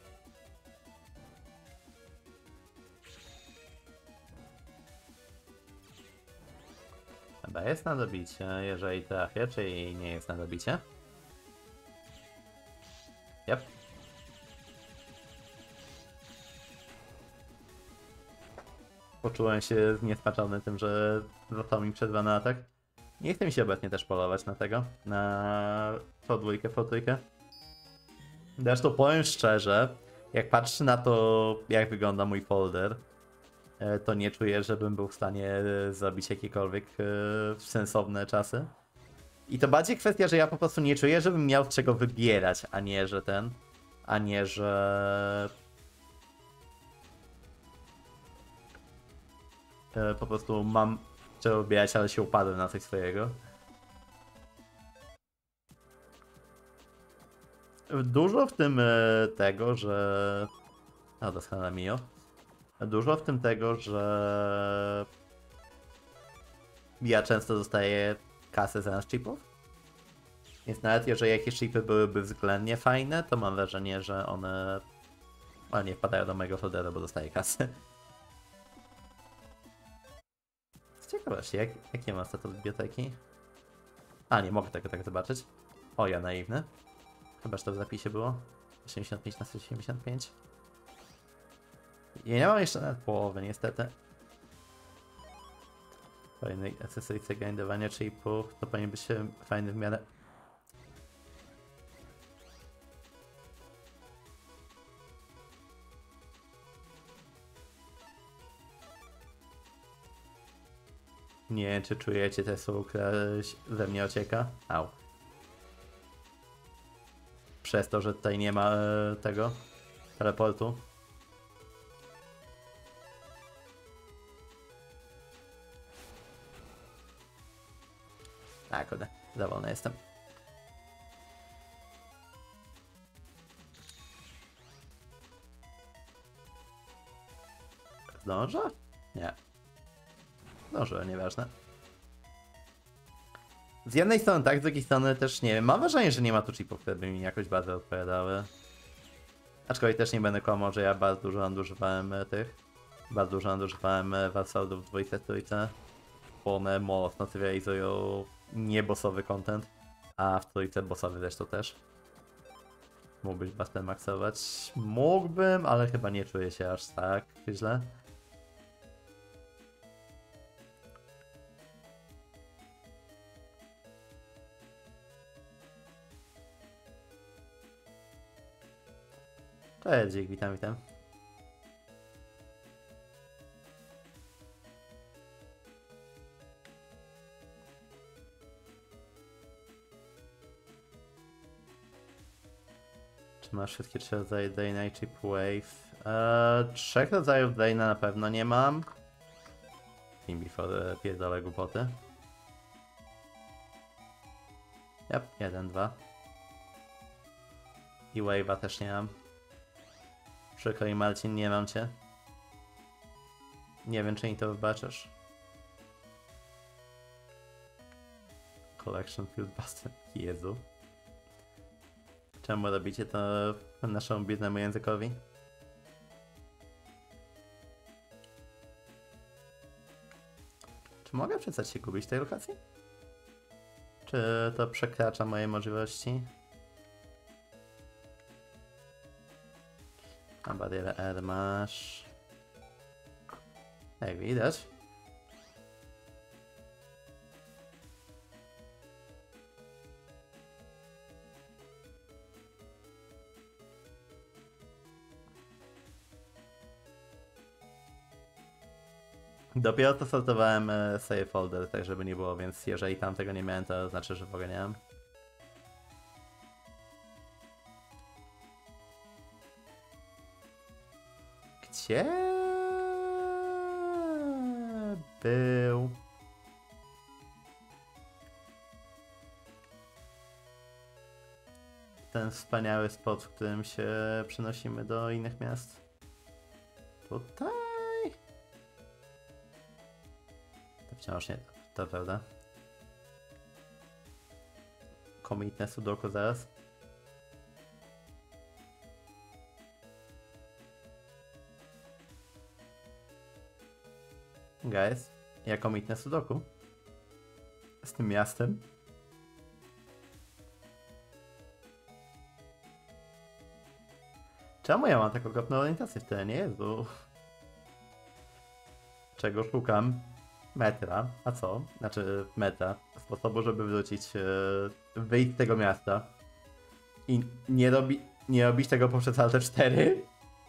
Chyba jest na dobicie, jeżeli trafię, czy nie jest na dobicie? Yep. Poczułem się zniesmaczony tym, że został mi przerwany atak. Nie chce mi się obecnie też polować na tego, na V2. Zresztą powiem szczerze, jak patrzę na to, jak wygląda mój folder, to nie czuję, żebym był w stanie zrobić jakiekolwiek sensowne czasy. I to bardziej kwestia, że ja po prostu nie czuję, żebym miał z czego wybierać, a nie, że po prostu mam czego wybierać, ale się upadłem na coś swojego. Dużo w tym tego, że A doskonale Mio. Dużo w tym tego, że ja często dostaję kasę zamiast chipów. Więc nawet jeżeli jakieś chipy byłyby względnie fajne, to mam wrażenie, że one nie wpadają do mojego foldera, bo dostaję kasę. Z ciekawości, jakie ma status biblioteki? A, nie mogę tego tak zobaczyć. O, ja naiwny. Chyba, że to w zapisie było. 85 na 175. Ja nie mam jeszcze nawet połowy, niestety. Fajny akcesoryjce grindowania chipów. To powinien być fajny w miarę. Nie wiem, czy czujecie te słowo, które ze mnie ocieka. Au. Przez to, że tutaj nie ma tego teleportu. Tak, kurde, za wolny jestem. Zdążę? Nie. Zdążyłem, nieważne. Z jednej strony tak, z drugiej strony też nie wiem. Mam wrażenie, że nie ma tu chipów, które by mi jakoś bardzo odpowiadały. Aczkolwiek też nie będę kłamał, że ja bardzo dużo nadużywałem tych. Bardzo dużo nadużywałem Warsaudów w dwójce, trójce. Bo one mocno cywilizują niebossowy content. A w trójce bossowy zresztą też. Mógłbyś Bastel maxować? Mógłbym, ale chyba nie czuję się aż tak źle. Cześć, Dzik, witam, witam. Czy masz wszystkie 3 rodzaje Dayna i Chip Wave? 3 rodzajów Dayna na pewno nie mam. Team Before pierdolę głupoty. Yep, 1, 2. I Wave'a też nie mam. Przykro mi, Marcin, nie mam cię. Nie wiem, czy mi to wybaczysz. Collection Field Buster. Jezu. Czemu robicie to naszemu biednemu językowi? Czy mogę przestać się gubić w tej lokacji? Czy to przekracza moje możliwości? A barierę R masz. Jak widać. Dopiero to sortowałem save folder, tak żeby nie było, więc jeżeli tam tego nie miałem, to znaczy, że w ogóle nie mam. Gdzie był? Ten wspaniały spot, w którym się przenosimy do innych miast. Tutaj? To wciąż nie, to prawda. Komitne sudoku zaraz. Guys, ja komitne sudoku. Z tym miastem. Czemu ja mam taką okropną orientację w terenie? Jezu. Czego szukam? Metra. A co? Znaczy metra. Sposobu, żeby wrócić, wyjść z tego miasta. I nie robić tego poprzez Alt 4.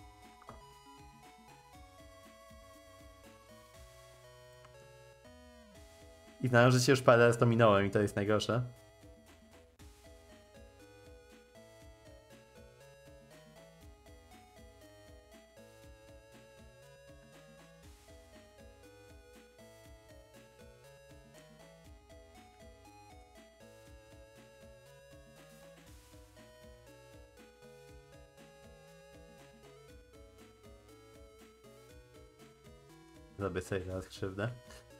I znając, że się już parę razy to minąłem i to jest najgorsze. Zrobię sobie teraz krzywdę.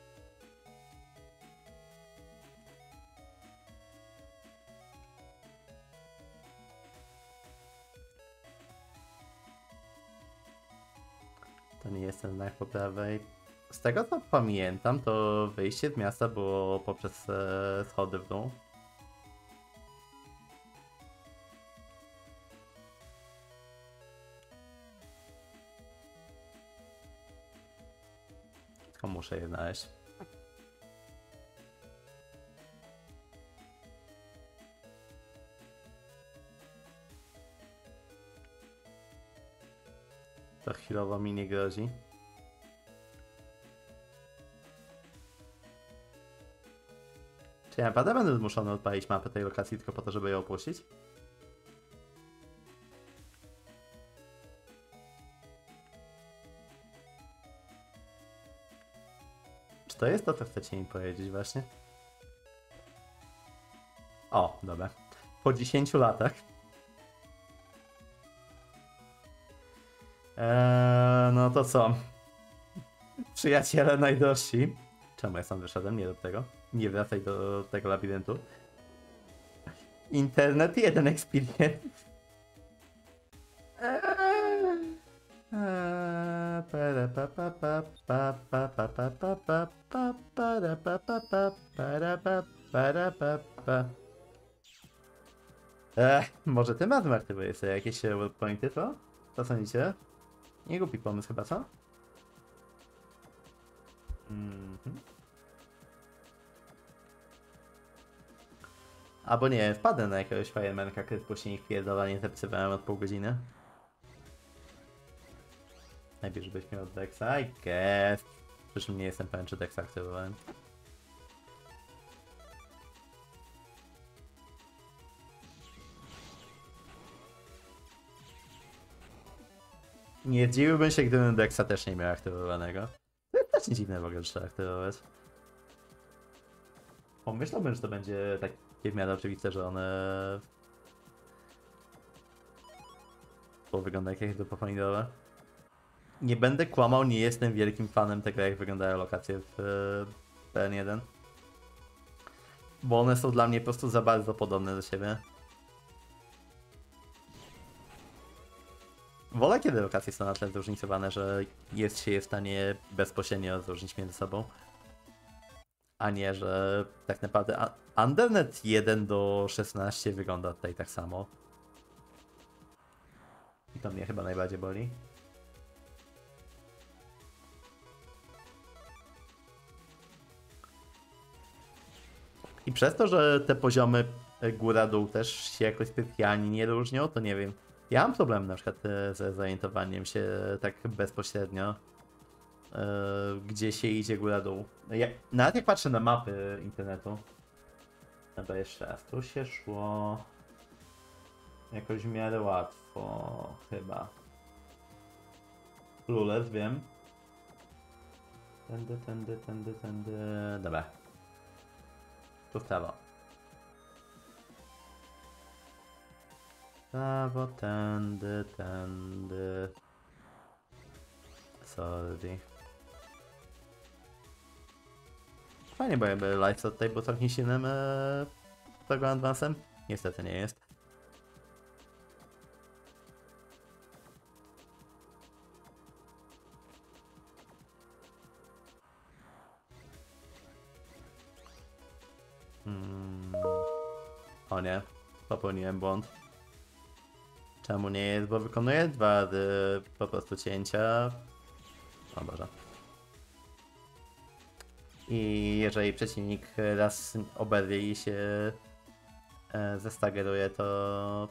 To nie jest ten znak po prawej. Z tego co pamiętam, to wyjście z miasta było poprzez schody w dół. Tylko muszę je znaleźć. To chwilowo mi nie grozi. Czy ja naprawdę będę zmuszony odpalić mapę tej lokacji tylko po to, żeby ją opuścić? Czy to jest to, co chcecie mi powiedzieć właśnie? O, dobra. Po 10 latach. No to co? Przyjaciele najdrożsi. Czemu ja sam wyszedłem? Nie do tego. Nie wracaj do tego labiryntu. Internet 1 Experience. Może tym razem aktywuję sobie jakieś world pointy, co? Co sądzicie? Nie głupi pomysł chyba, co? Albo nie, wpadnę na jakiegoś firemanka, który później ich pierdolę, nie zapisywałem od pół godziny. Najpierw żebyś miał Dexa, I guess. Przy czym nie jestem pewien, czy Dexa aktywowałem. Nie zdziwiłbym się, gdybym Dexa też nie miał aktywowanego. To jest też nie dziwne w ogóle, że trzeba aktywować. Pomyślałbym, że to będzie takie w miarę oczywiste, że one... To wygląda jak jakieś dopomidorowe. Nie będę kłamał, nie jestem wielkim fanem tego, jak wyglądają lokacje w PN1. Bo one są dla mnie po prostu za bardzo podobne do siebie. Wolę, kiedy lokacje są na tyle zróżnicowane, że jest się je w stanie bezpośrednio rozróżnić między sobą. A nie, że tak naprawdę Undernet 1 do 16 wygląda tutaj tak samo. I to mnie chyba najbardziej boli. I przez to, że te poziomy góra-dół też się jakoś specjalnie nie różnią, to nie wiem. Ja mam problem na przykład ze zorientowaniem się tak bezpośrednio, gdzie się idzie góra-dół. Nawet jak patrzę na mapy internetu, dobra, jeszcze raz, tu się szło jakoś w miarę łatwo, chyba. Clueless, wiem. Tędy, dobra. Tu w prawo. Prawo, tędy. Sorry. Fajnie, bo jakby live tutaj był całkiem silnym tego advancem. Niestety nie jest. O nie, popełniłem błąd. Czemu nie jest? Bo wykonuję dwa po prostu cięcia. O Boże. I jeżeli przeciwnik raz oberwie i się zestageruje, to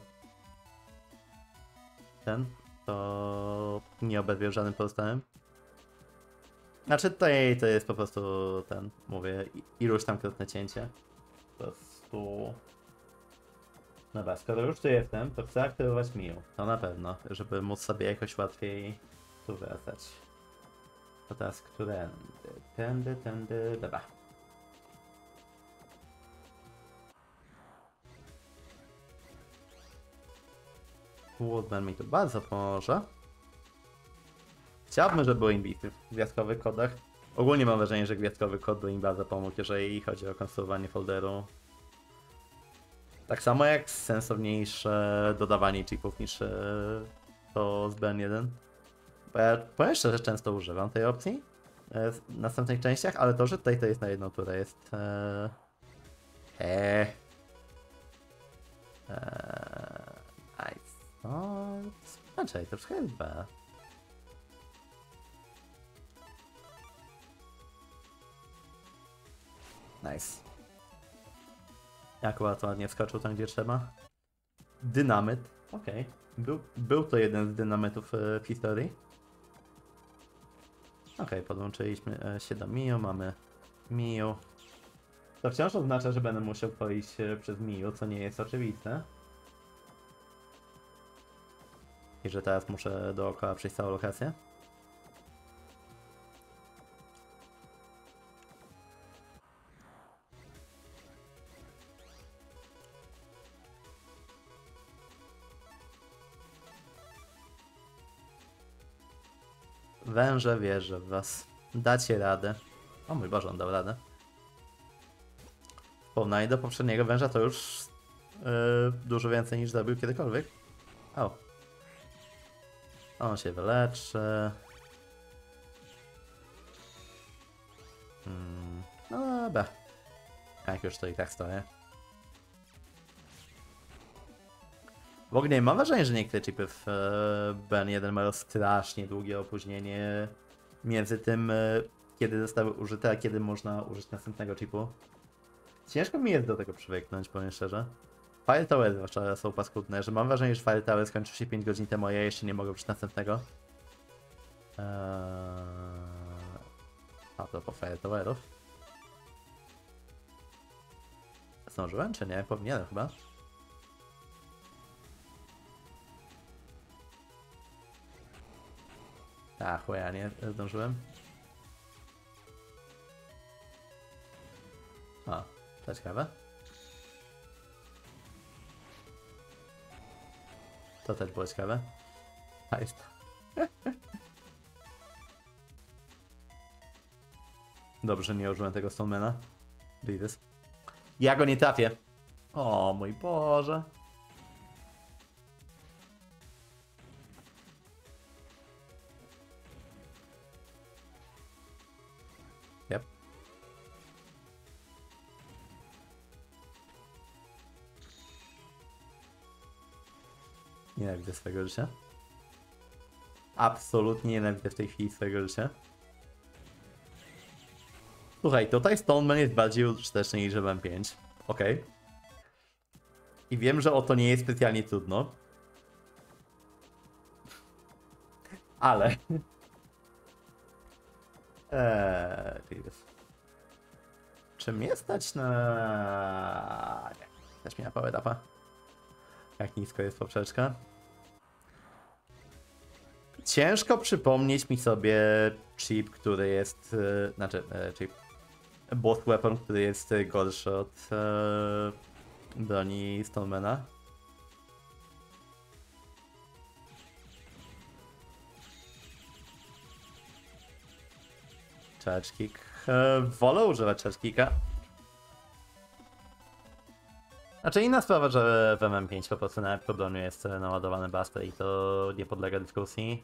to nie oberwie w żadnym pozostałym. Znaczy tutaj to jest po prostu mówię, iluś tam krotne cięcie. Po prostu... Dobra, skoro już tu jestem, to chcę aktywować Miu. To na pewno, żeby móc sobie jakoś łatwiej tu wracać. To teraz którędy? Tędy, dobra. Woodman mi tu bardzo pomoże. Chciałbym, żeby było imbity w gwiazdkowych kodach. Ogólnie mam wrażenie, że gwiazdkowy kod by im bardzo pomógł, jeżeli chodzi o konstruowanie folderu. Tak samo jak sensowniejsze dodawanie chipów niż to z BN1. Bo ja powiem szczerze, często używam tej opcji w następnych częściach, ale to, że tutaj to jest na jedną turę jest... Nice. No, znaczy, to wszystko jest B. Nice. Jak ładnie wskoczył tam, gdzie trzeba. Dynamit. Okej. Był to jeden z dynamitów w historii. Okej, podłączyliśmy się do Miu, mamy Miu. To wciąż oznacza, że będę musiał pójść przez Miu, co nie jest oczywiste. I że teraz muszę dookoła przejść całą lokację. Węże, wierzę w was. Dacie radę. O mój Boże, on dał radę. W porównaniu do poprzedniego węża to już dużo więcej niż zrobił kiedykolwiek. O. On się wyleczy. No dobra. Jak już to i tak stoję. W ogóle mam wrażenie, że niektóre chipy w BN1 mają strasznie długie opóźnienie między tym, kiedy zostały użyte, a kiedy można użyć następnego chipu. Ciężko mi jest do tego przywyknąć, powiem szczerze. Fire Tower zwłaszcza są paskudne, że mam wrażenie, że Fire Tower skończył się 5 godzin temu, a ja jeszcze nie mogę użyć następnego. A to po Fire Towerów. Zdążyłem czy nie? Powinienem chyba. A, chuja, nie zdążyłem. O, to ciekawe. To też było ciekawe. A jest. Dobrze, nie użyłem tego Stonemana. Davis. Ja go nie trafię. O mój Boże. Yep. Nienawidzę swojego życia. Absolutnie nienawidzę w tej chwili swojego życia. Słuchaj, tutaj Stoneman jest bardziej użyteczny niż M5. Okej. I wiem, że o to nie jest specjalnie trudno. Ale... Jesus. Czy mnie stać na... Nie. Też miała power upa. Jak nisko jest poprzeczka. Ciężko przypomnieć mi sobie chip, który jest... chip. Boss weapon, który jest gorszy od broni Stonemana. Charge kick. Wolę używać charge kicka. Znaczy inna sprawa, że w MM5 po prostu na problemu jest naładowany buster i to nie podlega dyskusji.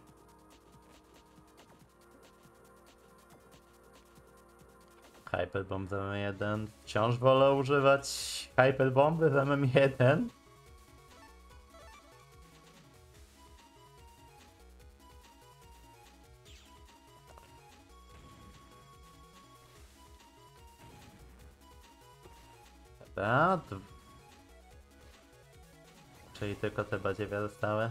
Hyper Bomb z MM1. Wciąż wolę używać Hyper Bomby z MM1. Dobra. Czyli tylko te badziewia zostały.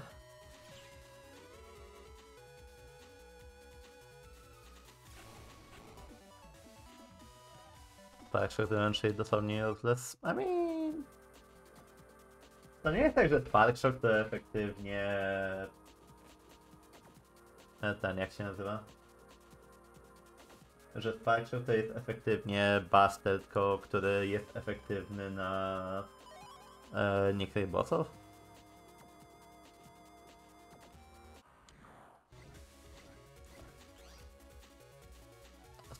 Tak, czyli dosłownie useless. I mean... To nie jest tak, że Sparkshock to efektywnie... Ten, jak się nazywa? Że Sparkshock to jest efektywnie buster, tylko który jest efektywny na niektórych bossów.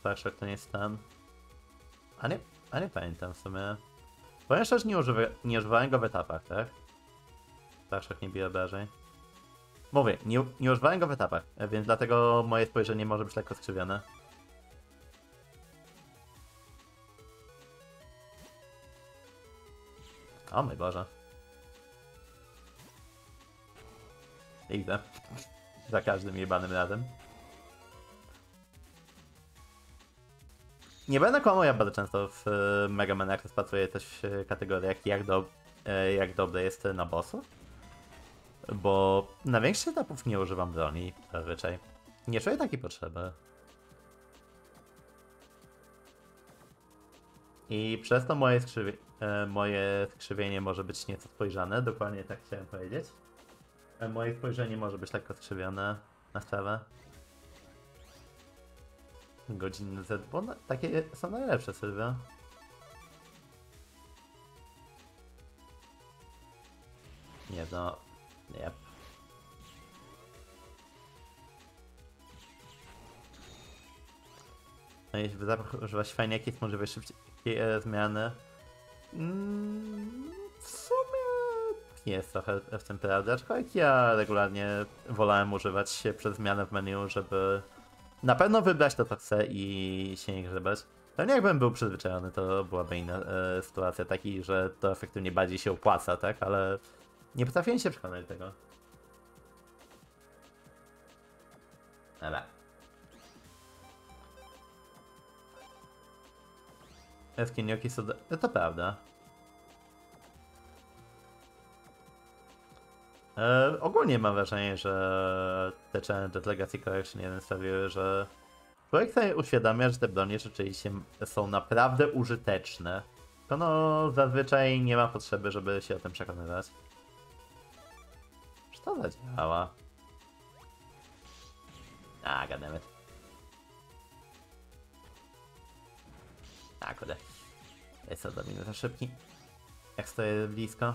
Starshak to nie jest ten. A nie pamiętam w sumie. Powiem szczerze, nie używałem go w etapach, tak? Starshak nie bije obrażeń. Mówię, nie używałem go w etapach, więc dlatego moje spojrzenie może być lekko skrzywione. O mój Boże. Idę. Za każdym jebanym razem. Nie będę kłamał, ja bardzo często w Mega Manach rozpatruję też w kategoriach jak dobre jest na bossów. Bo na większych etapów nie używam broni, zazwyczaj. Nie czuję takiej potrzeby. I przez to moje skrzywienie może być nieco spojrzane, dokładnie tak chciałem powiedzieć. Moje spojrzenie może być lekko skrzywione na sprawę. Godziny Z, bo takie są najlepsze, Sylwia. Nie no, nie. No jeśli zapach używać fajnie, jakie jest możliwość szybkiej zmiany? W sumie jest trochę w tym prawda, aczkolwiek ja regularnie wolałem używać się przez zmianę w menu, żeby na pewno wybrać to, co chcę i się nie grzebać. Pewnie jakbym był przyzwyczajony, to byłaby inna sytuacja, taki, że to efektywnie bardziej się opłaca, tak? Ale nie potrafiłem się przekonać do tego. Dobra. Eskinioki są... To prawda. Ogólnie mam wrażenie, że te challenge Legacy Collection 1 sprawiły, że człowiek sobie uświadamia, że te bronie rzeczywiście są naprawdę użyteczne. To no zazwyczaj nie ma potrzeby, żeby się o tym przekonywać. Czy to zadziała? A, gadamy. A, kurde. Jest to do minuty szybki. Jak stoję blisko.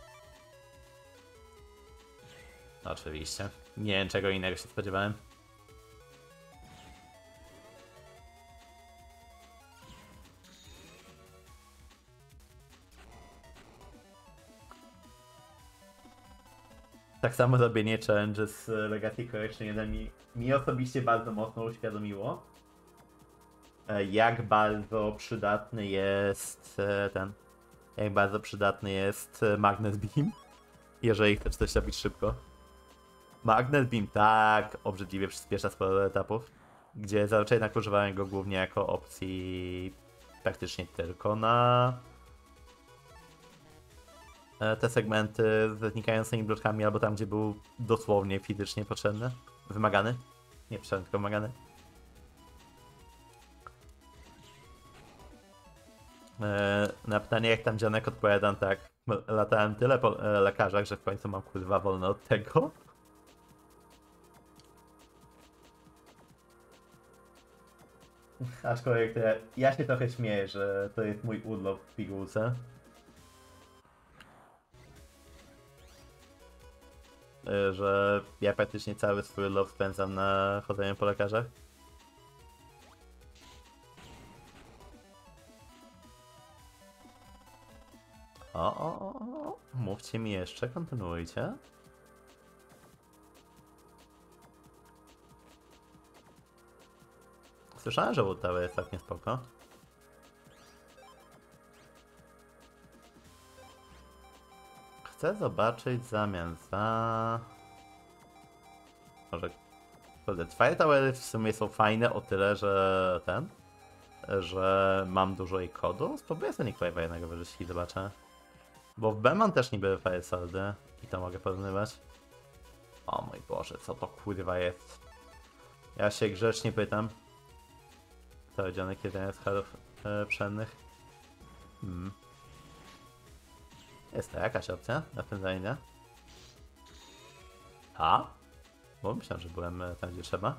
Oczywiście. Nie wiem, czego innego się spodziewałem. Tak samo robienie challenge z Legacy Collection 1 mi osobiście bardzo mocno uświadomiło, jak bardzo przydatny jest jak bardzo przydatny jest Magnet Beam, jeżeli chcesz coś robić szybko. Magnet Beam tak obrzydliwie przyspiesza sporo etapów, gdzie zazwyczaj jednak używałem go głównie jako opcji praktycznie tylko na te segmenty z znikającymi bloczkami, albo tam, gdzie był dosłownie fizycznie potrzebny, wymagany. Nie potrzebny, tylko wymagany. Na pytanie, jak tam Janek, odpowiadam tak. Latałem tyle po lekarzach, że w końcu mam kurwa wolne od tego. Aczkolwiek ja się trochę śmieję, że to jest mój urlop w pigułce. Że ja praktycznie cały swój urlop spędzam na chodzeniu po lekarzach. O, mówcie mi jeszcze, kontynuujcie. Słyszałem, że Wood Tower jest całkiem spoko. Chcę zobaczyć zamian za... Może... Fire Towery w sumie są fajne o tyle, że że mam dużo jej kodu. Spróbuję sobie Nickwave'a jednego wyrzucić i zobaczę. Bo w Beman też nie były Fire Swordy i to mogę porównywać. O mój Boże, co to kurwa jest? Ja się grzecznie pytam. To powiedziane kiedy jest harów pszennych. Jest to jakaś opcja na tym zajęcie. A? Bo myślałem, że byłem tam, gdzie trzeba.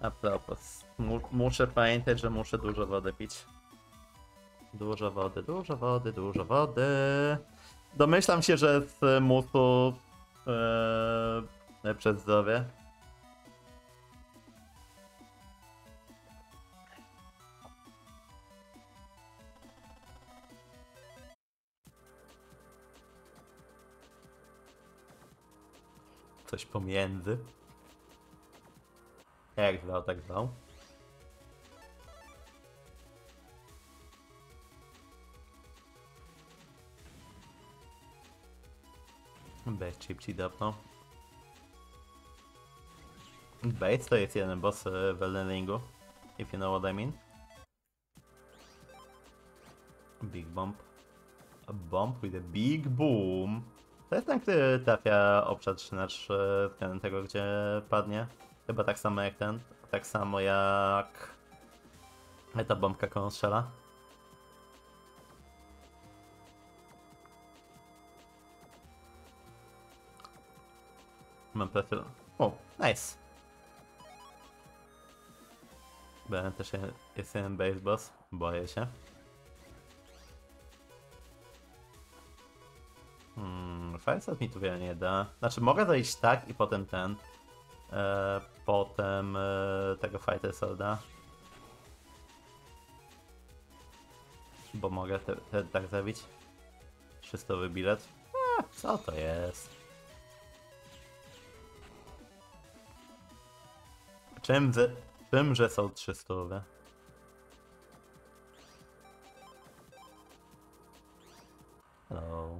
A propos, muszę pamiętać, że muszę dużo wody pić. Dużo wody, dużo wody, dużo wody. Domyślam się, że z musu przez zdrowie. Coś pomiędzy. Jak zwał, tak zwał. Base chip ci dopnął. Base to jest jeden boss w Elden Ringu. If you know what I mean. Big bomb. A bomb with a big boom. To jest ten, który trafia obszar 3 na 3 względem tego, gdzie padnie. Chyba tak samo jak ten. Tak samo jak ta bombka, którą strzela. Mam profil. O, nice. Byłem też jest jeden base boss. Boję się. Fireside mi tu wiele nie da. Znaczy mogę zejść tak i potem ten. Potem tego Fighter Sworda. Bo mogę tak zabić. 300 bilet. Co to jest? Czymże są 300? Hello.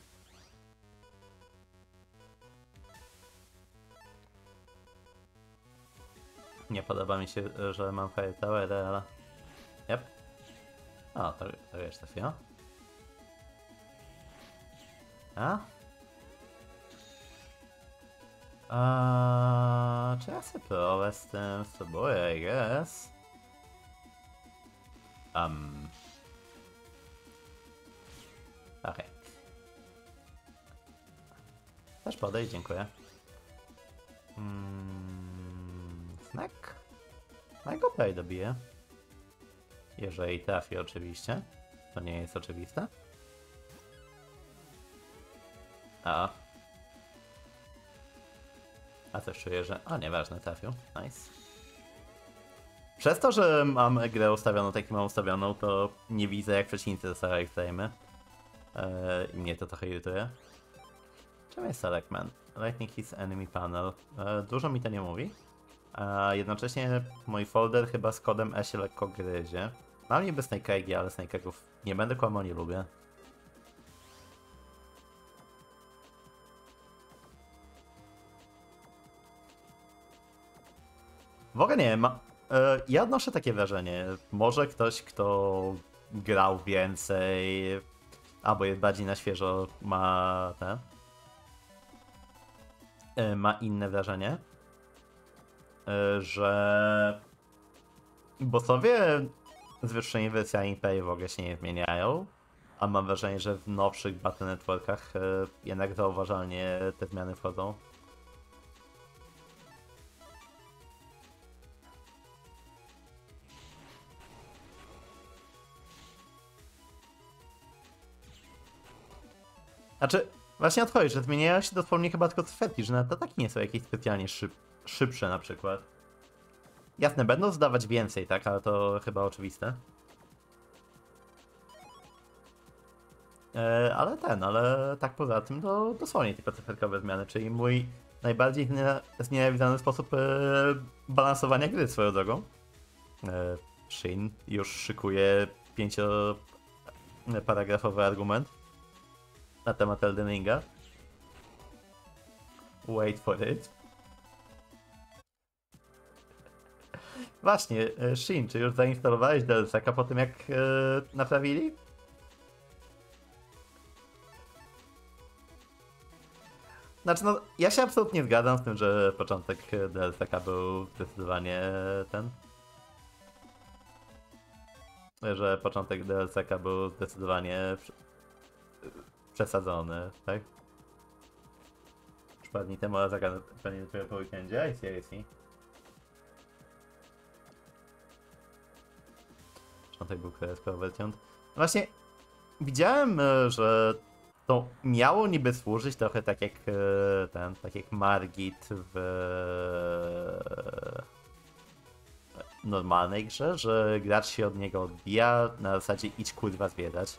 Nie podoba mi się, że mam Fire Tower, ale... Yep. O, to już trafiło. A? Czy ja sobie próbę z tym spróbuję, I guess? Okej. Też podejść, dziękuję. Snack? No go play dobiję. Jeżeli trafi oczywiście. To nie jest oczywiste. A coś czuję, że... O, nieważne, trafił. Nice. Przez to, że mam grę ustawioną tak jak mam ustawioną, to nie widzę jak przeciwnicy dostają frame'y. I mnie to trochę irytuje. Czym jest Selectman? Lightning his enemy panel. Dużo mi to nie mówi. A jednocześnie mój folder chyba z kodem E się lekko gryzie. Mam niby Snake Eggi, ale Snake Eggów nie będę kłamał, nie lubię. W ogóle nie wiem, ja odnoszę takie wrażenie. Może ktoś, kto grał więcej, albo jest bardziej na świeżo, ma ma inne wrażenie, że bossowie z wyższymi wersjami Imperium w ogóle się nie zmieniają, a mam wrażenie, że w nowszych Battle Networkach jednak zauważalnie te zmiany wchodzą. Znaczy, właśnie odchodzi, że zmieniają się dosłownie chyba tylko sferki, że nawet ataki nie są jakieś specjalnie szybsze na przykład. Jasne, będą zdawać więcej, tak? Ale to chyba oczywiste. Ale tak poza tym to dosłownie tylko cyferkowe zmiany, czyli mój najbardziej znienawidzony sposób balansowania gry swoją drogą. Shin już szykuje 5-paragrafowy argument na temat Elden Ringa. Wait for it. Właśnie, Shin, czy już zainstalowałeś DLC-a po tym jak naprawili? Znaczy no, ja się absolutnie zgadzam z tym, że początek DLC-a był zdecydowanie ten. Że początek DLC-a był zdecydowanie przesadzony, tak? Już parę dni temu, ale pewnie dopiero po weekendzie, I seriously. początek był Crest Overtune. Właśnie widziałem, że to miało niby służyć trochę tak jak tak jak Margit w normalnej grze, że gracz się od niego odbija, na zasadzie idź kurwa zwiedzać.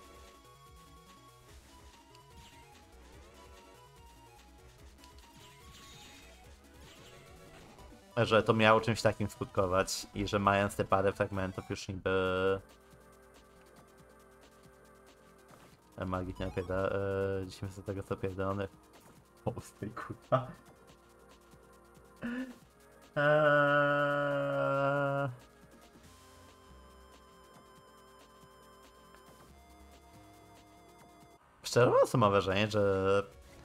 Że to miało czymś takim skutkować i że mając te parę fragmentów już niby... Margit nie napieda... Dzisiaj z tego co pierdolony... O, z tej kurwa... Szczerze mówiąc, mam wrażenie, że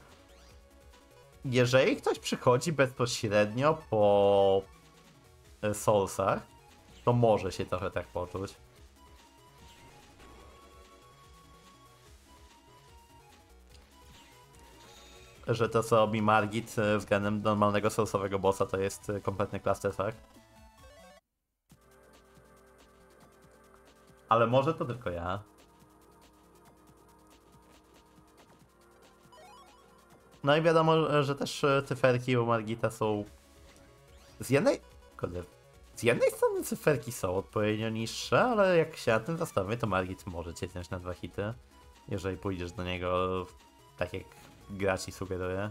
jeżeli ktoś przychodzi bezpośrednio po Soulsach, to może się trochę tak poczuć. Że to co robi Margit względem normalnego Soulsowego bossa to jest kompletny clusterfuck. Ale może to tylko ja. No i wiadomo, że też cyferki u Margita są... Z jednej... Z jednej strony cyferki są odpowiednio niższe, ale jak się na tym zastanowię, to Margit może cię wziąć na 2 hity. Jeżeli pójdziesz do niego tak jak gra ci sugeruje.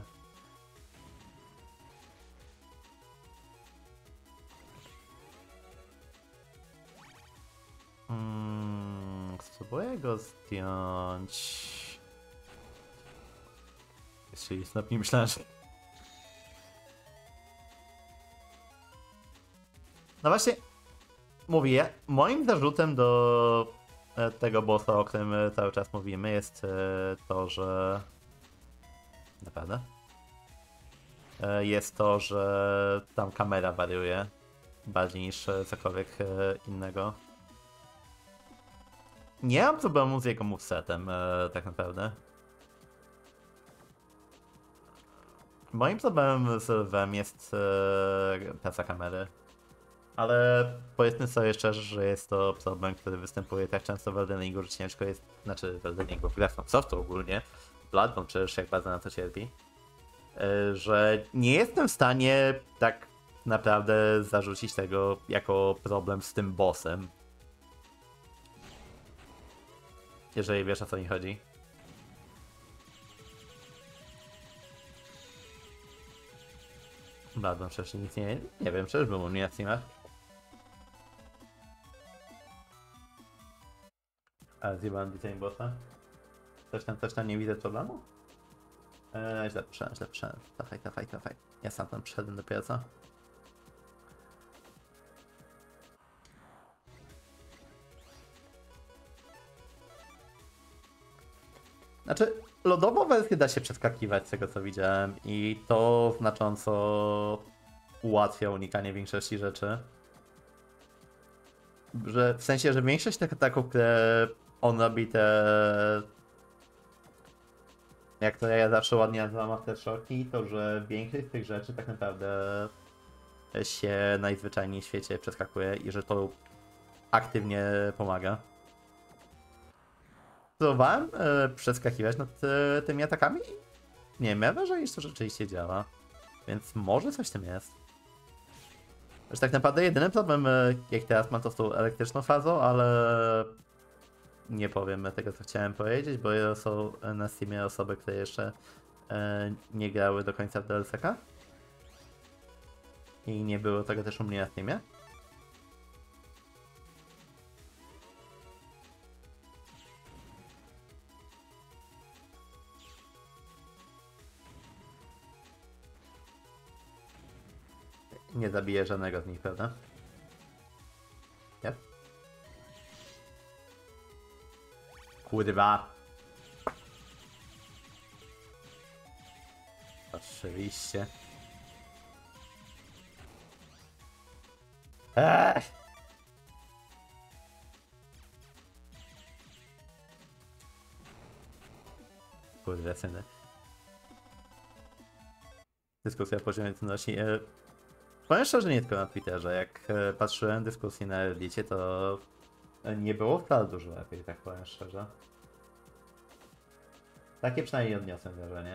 Spróbuję go zdjąć... Jeszcze jest nie myślałem, że... No właśnie, mówię, moim zarzutem do tego bossa, o którym cały czas mówimy, jest to, że... Naprawdę? Jest to, że tam kamera wariuje bardziej niż cokolwiek innego. Nie mam problemu z jego movesetem, tak naprawdę. Moim problemem z Lwem jest praca kamery. Ale powiedzmy sobie szczerze, że jest to problem, który występuje tak często w Elden Ringu, że ciężko jest, znaczy w Elden Ringu, w grach Softu ogólnie, Bloodborne przecież jak bardzo na to cierpi, że nie jestem w stanie tak naprawdę zarzucić tego jako problem z tym bossem. Jeżeli wiesz, o co mi chodzi. Bloodborne przecież nic nie wiem, przecież był u mnie na Steamach. A zjebałem design bossa. Coś tam nie widzę problemu? Źle przyszedłem. Cofaj. Ja sam tam przyszedłem dopiero co? Znaczy, lodową wersję da się przeskakiwać z tego co widziałem i to znacząco ułatwia unikanie większości rzeczy. Że, w sensie, że większość tych ataków, które on robi te... Jak to ja zawsze ładnie nazywam aftershocki, to że większość z tych rzeczy tak naprawdę się najzwyczajniej w świecie przeskakuje i że to aktywnie pomaga. Próbowałem przeskakiwać nad tymi atakami i nie miałem wrażenia, że to rzeczywiście działa. Więc może coś w tym jest. Że tak naprawdę jedyny problem, jak teraz mam, to z tą elektryczną fazą, ale nie powiem tego, co chciałem powiedzieć, bo są na Steamie osoby, które jeszcze nie grały do końca w DLC-ka. I nie było tego też u mnie na Steamie. Nie zabiję żadnego z nich, prawda? Yep. Kurwa. Oczywiście. Kurde, syny. Dyskusja o poziomie trudności. Powiem szczerze, nie tylko na Twitterze. Jak patrzyłem dyskusję na Reddicie, to Nie było wcale dużo lepiej, tak powiem szczerze. Takie przynajmniej odniosłem wrażenie.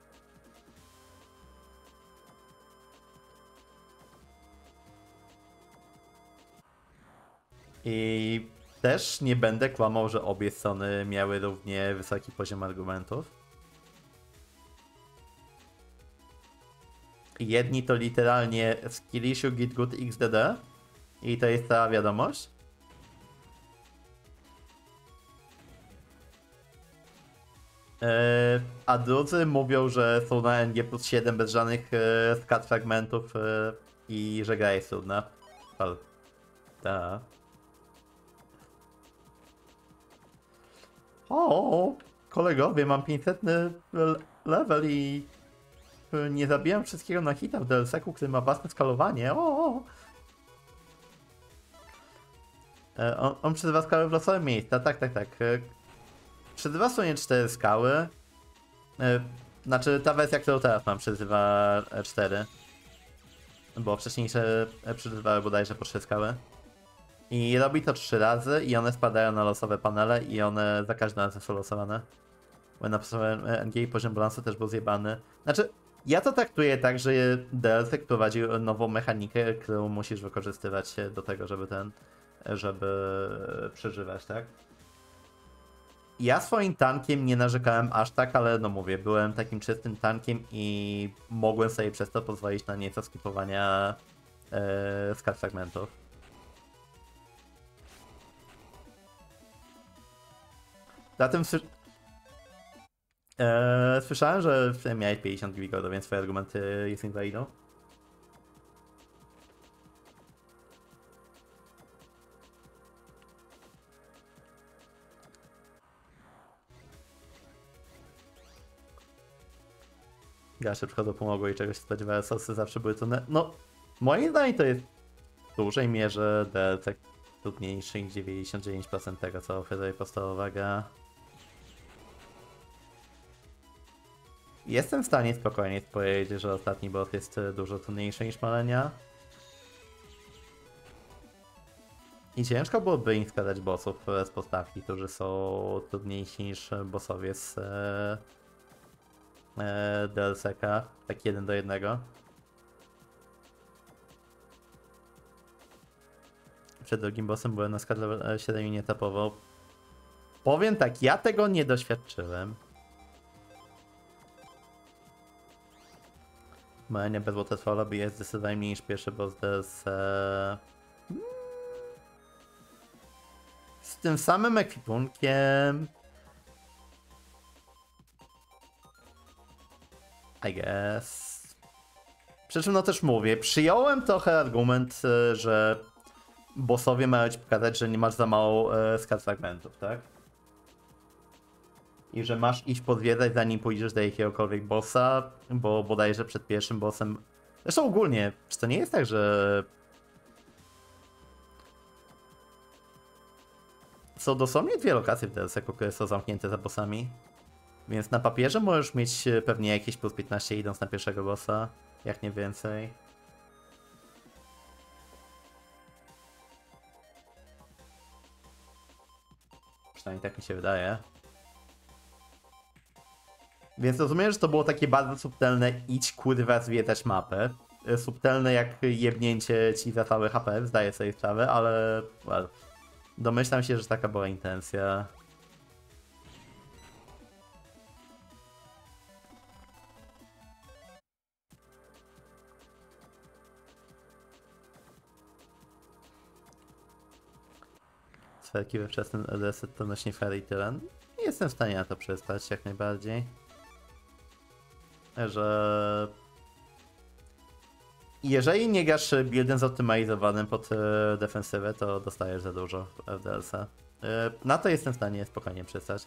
I też nie będę kłamał, że obie strony miały równie wysoki poziom argumentów. Jedni to literalnie skill issue git good xdd i to jest cała wiadomość. A drudzy mówią, że są na NG plus 7 bez żadnych skat fragmentów i że gra jest trudna. Ale... Ta. O, kolegowie, mam 500 level i nie zabijam wszystkiego na hita w DLC-ku, który ma własne skalowanie. On przezywa skały w losowym miejscu. Tak. Przezywa w sumie 4 skały. Znaczy ta wersja, którą teraz mam, przezywa 4. Bo wcześniejsze przeżywały bodajże po 3 skały. I robi to 3 razy i one spadają na losowe panele i one za każdym razem są losowane. Bo na NG poziom balansu też był zjebany. Znaczy, ja to traktuję tak, że DLC wprowadził nową mechanikę, którą musisz wykorzystywać do tego, żeby przeżywać, tak? Ja swoim tankiem nie narzekałem aż tak, ale no mówię, byłem takim czystym tankiem i mogłem sobie przez to pozwolić na nieco skipowania skat fragmentów. Zatem słyszałem, że miałeś 50 giga, więc twoje argumenty jest invalidą. Gasze przychodzą, pomogło i czegoś się spodziewałem, sosy zawsze były trudne. No, moim zdaniem to jest w dużej mierze DLC trudniejszy niż 99% tego, co oferuje podstawowa gra. Jestem w stanie spokojnie powiedzieć, że ostatni boss jest dużo trudniejszy niż Malenia. I ciężko byłoby im wskazać bossów z postawki, którzy są trudniejsi niż bossowie z DLC-ka, tak 1 do 1. Przed drugim bossem byłem na skale 7 i nie tapował. Powiem tak, ja tego nie doświadczyłem. Malenia bez Waterfalla jest zdecydowanie mniej niż pierwszy boss DLC. Z tym samym ekwipunkiem. I guess. Przy czym no też mówię, przyjąłem trochę argument, że bossowie mają ci pokazać, że nie masz za mało skat fragmentów, tak? I że masz iść podwiedzać, zanim pójdziesz do jakiegokolwiek bossa, bo bodajże przed pierwszym bossem... Zresztą ogólnie, czy to nie jest tak, że... Są dosłownie 2 lokacje w DLC-ku, które są zamknięte za bossami. Więc na papierze możesz mieć pewnie jakieś plus 15 idąc na pierwszego bossa, jak nie więcej. Przynajmniej tak mi się wydaje. Więc rozumiem, że to było takie bardzo subtelne idź kurwa zwiedzać mapę. Subtelne jak jebnięcie ci za całe HP, zdaję sobie sprawę, ale well, domyślam się, że taka była intencja. Sferki we wczesnym LS to nośnie Fairy Tyran. Jestem w stanie na to przystać jak najbardziej. Że... Jeżeli nie grasz buildem zoptymalizowanym pod defensywę, to dostajesz za dużo w DLC. Na to jestem w stanie spokojnie przystać.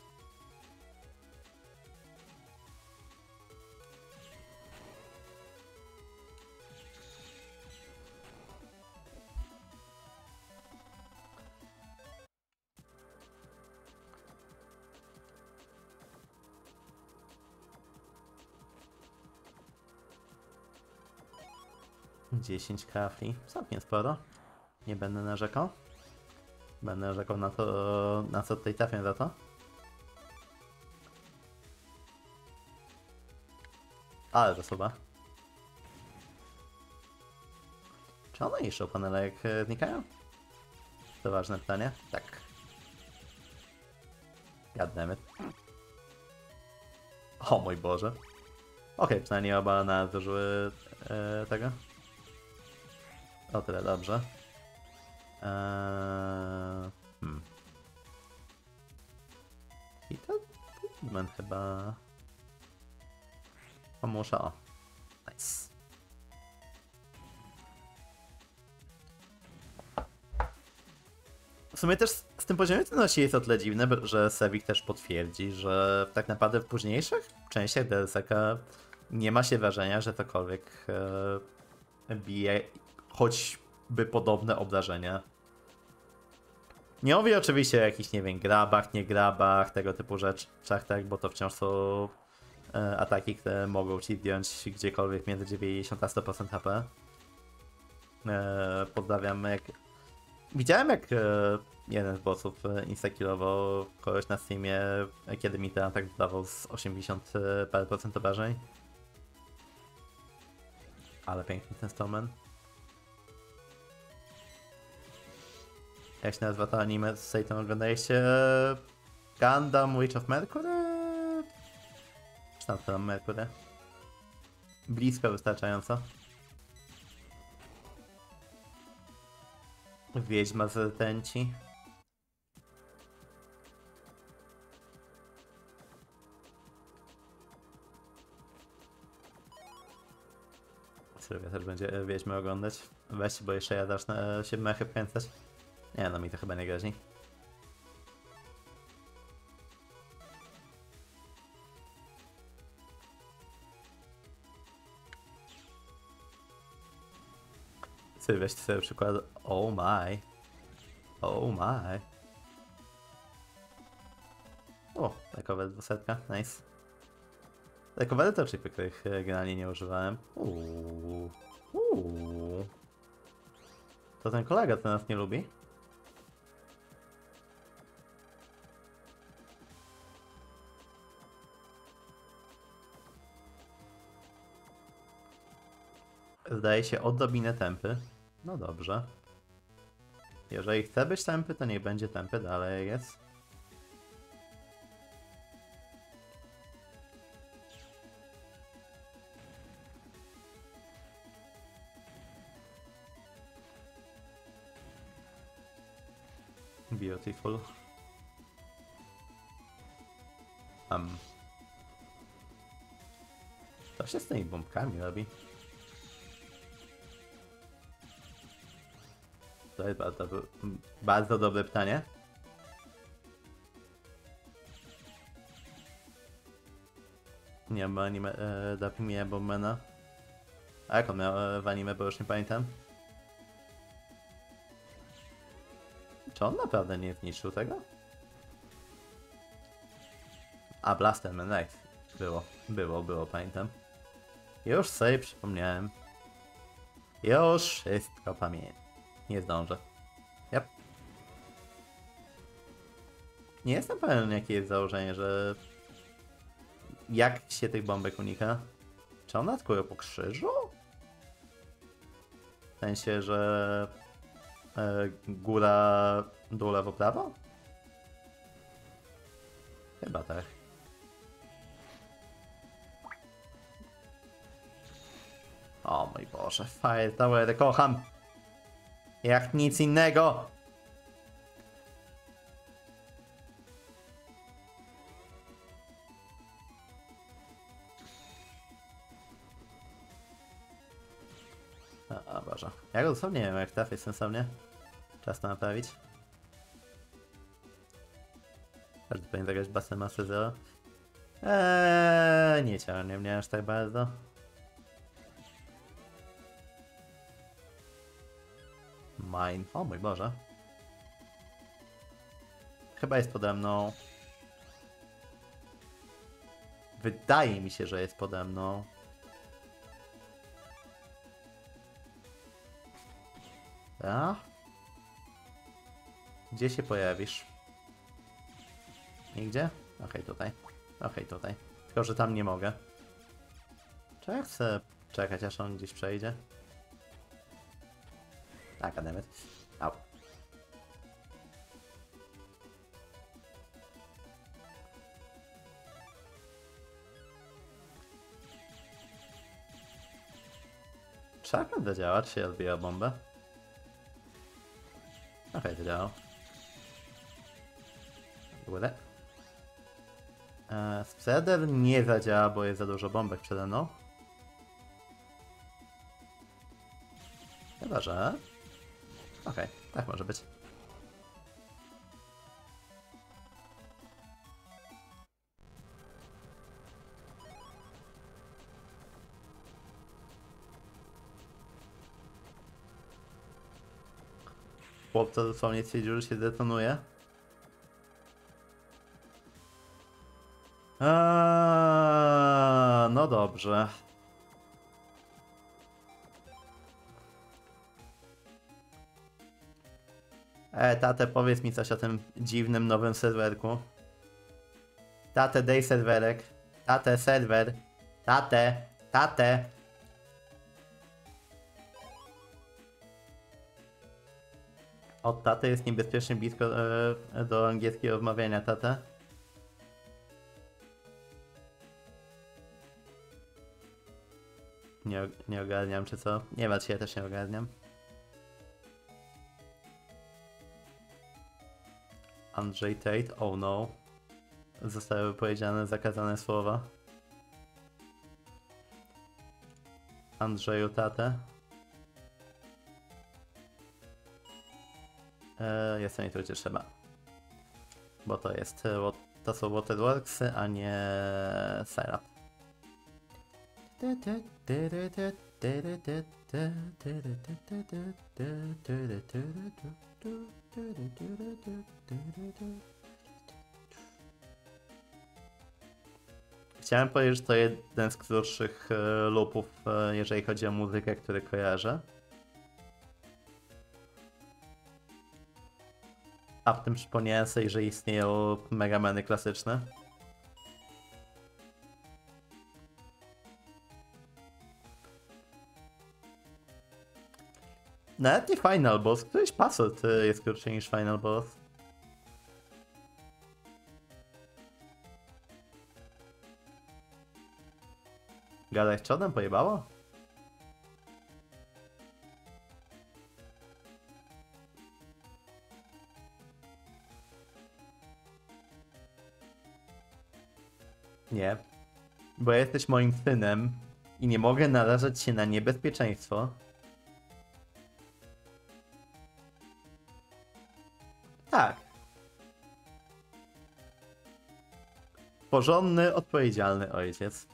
Dziesięć kafli, całkiem sporo. Nie będę narzekał. Będę narzekał na to, na co tutaj trafię za to. Ale zasuba. Czy one niszczą panele jak znikają? To ważne pytanie. Tak. Goddammit. O mój Boże. Okej, przynajmniej oba nas zużyły tego. O tyle dobrze. I to moment chyba... O, muszę, o. Nice. W sumie też z tym poziomem trudności jest o tyle dziwne, że Sevik też potwierdzi, że tak naprawdę w późniejszych częściach DLSK nie ma się wrażenia, że cokolwiek bije choćby podobne obrażenia. Nie mówię oczywiście o jakichś, nie wiem, grabach, nie grabach, tego typu rzeczach, tak, bo to wciąż są ataki, które mogą ci zdjąć gdziekolwiek między 90 a 100% HP. Pozdrawiam, jak... Widziałem, jak jeden z bossów instakillował kogoś na Steamie, kiedy mi ten atak zdawał z 80 parę procent obrażeń. Ale piękny ten Stoneman. Jak się nazywa to anime z Satan? Oglądaliście Gundam Witch of Mercury? Czy tam Mercury? Blisko wystarczająco. Wiedźma z rtęci. Sylwia też będzie Wiedźmy oglądać. Weź, bo jeszcze ja zacznę się mechy wkręcać. Nie no, mi to chyba nie grozi. Sylwia, sobie przykład. Oh my. Oh my. O, takowe 200, nice. Takowe to chipy, których generalnie nie używałem. To ten kolega, co nas nie lubi? Zdaje się odrobinę tempy. No dobrze. Jeżeli chce być tempy, to niech będzie tempy dalej, jest. Beautiful. Co się z tymi bombkami robi? To jest bardzo dobre pytanie. Nie ma anime Dapimie Bombmana. A jak on miał w anime, bo już nie pamiętam. Czy on naprawdę nie zniszczył tego? A, Blasterman, right. Było, pamiętam. Już sobie przypomniałem. Już wszystko pamiętam. Nie zdążę. Yep. Nie jestem pewien, jakie jest założenie, że... Jak się tych bombek unika? Czy one atakują po krzyżu? W sensie, że... góra, dół, lewo, prawo? Chyba tak. O mój Boże, Fire Tower, kocham! Jak nic innego! O Boże. Ja go dosłownie nie wiem, jak trafię sensownie. Czas to naprawić. Każdy powinien zagrać Basen Master Zero. Nie ciągnie mnie aż tak bardzo. Mine. O mój Boże. Chyba jest pode mną. Wydaje mi się, że jest pode mną. Ja? Gdzie się pojawisz? Nigdzie? Okej, tutaj. Okej, tutaj. Tylko, że tam nie mogę. Czy ja chcę czekać, aż on gdzieś przejdzie? Tak, goddammit. Au. Czy akurat zadziała? Czy się odbija bombę? Okej, zadziałał. Góry. Spreader nie zadziała, bo jest za dużo bombek przede mną. Chyba, że... Okej, tak może być. Chłopca dosłownie stwierdził, że się detonuje. No dobrze. Tate, powiedz mi coś o tym dziwnym nowym serwerku. Tate, daj serwerek. Tate, serwer. Tate, tate. Od taty jest niebezpiecznie blisko do angielskiego wmawiania, tate. Nie ogarniam, czy co? Nie ma, czy ja też nie ogarniam. Andrzej Tate, oh no. Zostały powiedziane zakazane słowa. Andrzeju Tate. Jestem nie tu, gdzie trzeba. Bo to jest, to są Waterworksy, a nie Syrup. Chciałem powiedzieć, że to jeden z krótszych loopów, jeżeli chodzi o muzykę, który kojarzę. A w tym przypomniałem sobie, że istnieją Megameny klasyczne. Nawet nie Final Boss, któryś pasot jest krótszy niż Final Boss. Gadaj z czodem, pojebało? Nie. Bo jesteś moim synem i nie mogę narażać się na niebezpieczeństwo. Tak. Porządny, odpowiedzialny ojciec.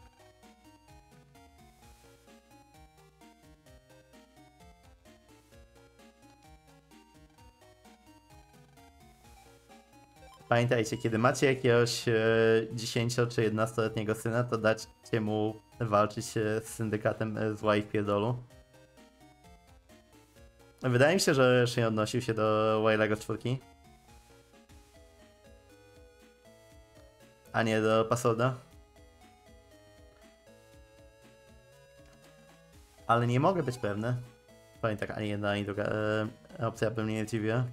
Pamiętajcie, kiedy macie jakiegoś 10 czy 11-letniego syna, to dajcie mu walczyć z syndykatem zła i pierdolu. Wydaje mi się, że jeszcze nie odnosił się do Wile'ego 4. A nie do Passworda. Ale nie mogę być pewny. Powiem tak, ani jedna, ani druga opcja by mnie nie dziwiła.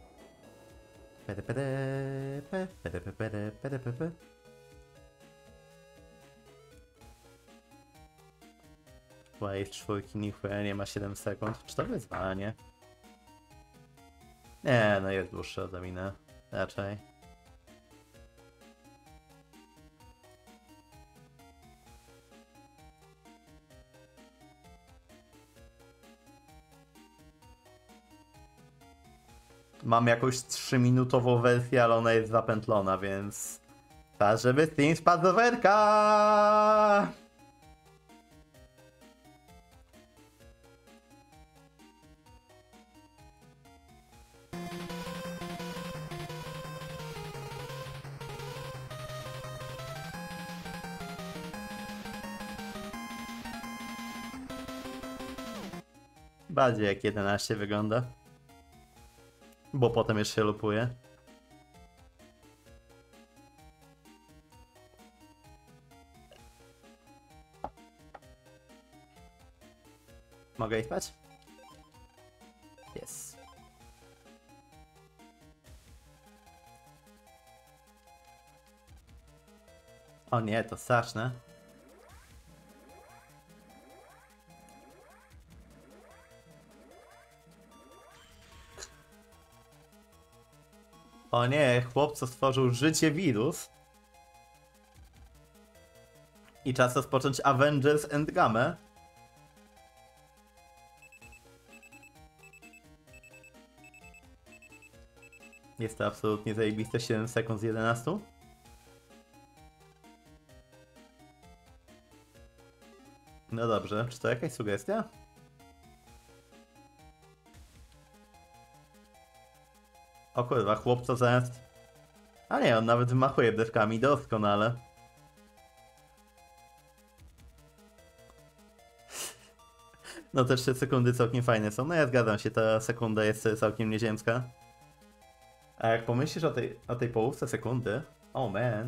Wave 4 nichuja nie ma 7 sekund. Czy to wyzwanie? Nie, no jest dłuższe od minę. Raczej. Mam jakąś 3-minutową wersję, ale ona jest zapętlona, więc... Czas, żeby Steam spadł do werka! Bardziej jak 11 wygląda. Bo potem już się lupuje. Mogę ich spać? Jest. O nie, to straszne. O nie, chłopco stworzył życie wirus. I czas rozpocząć Avengers Endgame. Jest to absolutnie zajebiste, 7 sekund z 11. No dobrze, czy to jakaś sugestia? O kurwa, chłopca zamiast... A nie, on nawet wymachuje deskami doskonale. No te 3 sekundy całkiem fajne są. No ja zgadzam się, ta sekunda jest całkiem nieziemska. A jak pomyślisz o tej połówce sekundy... Oh man.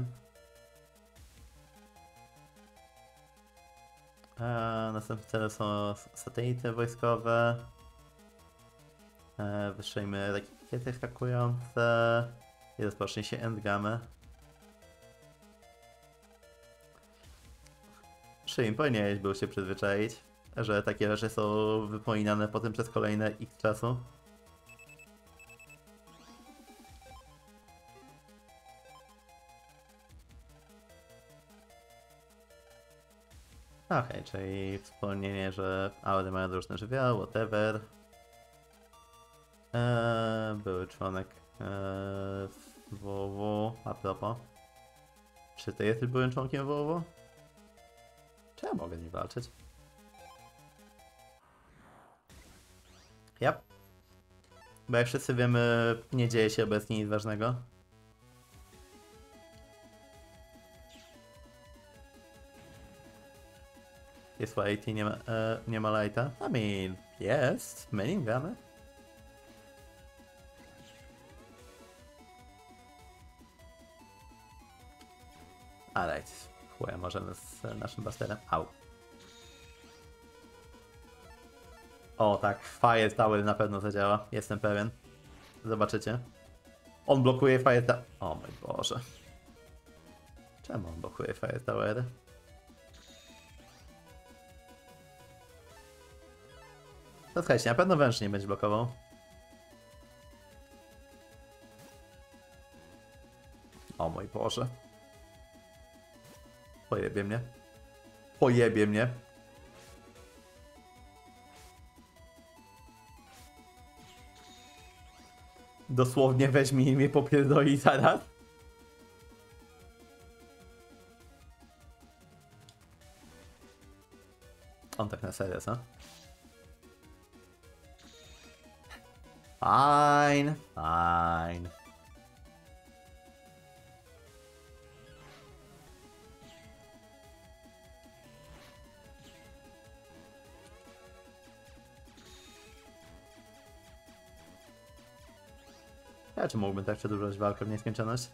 Następne cele są satelity wojskowe. Wyszlijmy rakiety skakujące. I rozpocznie się endgame. Szym, powinieneś był się przyzwyczaić, że takie rzeczy są wypominane potem przez kolejne x czasu. Okej, czyli wspomnienie, że Audi mają różne żywioły, whatever. Były członek WW, a propos. Czy ty jesteś byłym członkiem WW? Czy ja mogę nie walczyć? Yep. Bo jak wszyscy wiemy, nie dzieje się obecnie nic ważnego. Jest light i nie ma lighta. I mean, jest. My wiemy. Alright. Chuja, możemy z naszym basterem. Au. O tak, Fire Tower na pewno zadziała. Jestem pewien. Zobaczycie. On blokuje Fire Tower. O mój Boże. Czemu on blokuje Fire Tower? To słuchajcie, na pewno węż nie będzie blokował. O mój Boże. Pojebie mnie. Pojebie mnie. Dosłownie weźmie i mnie popierdoli zaraz. On tak na serio, co? Fine, fine. Ja czy mógłbym tak przedłużać walkę w nieskończoność?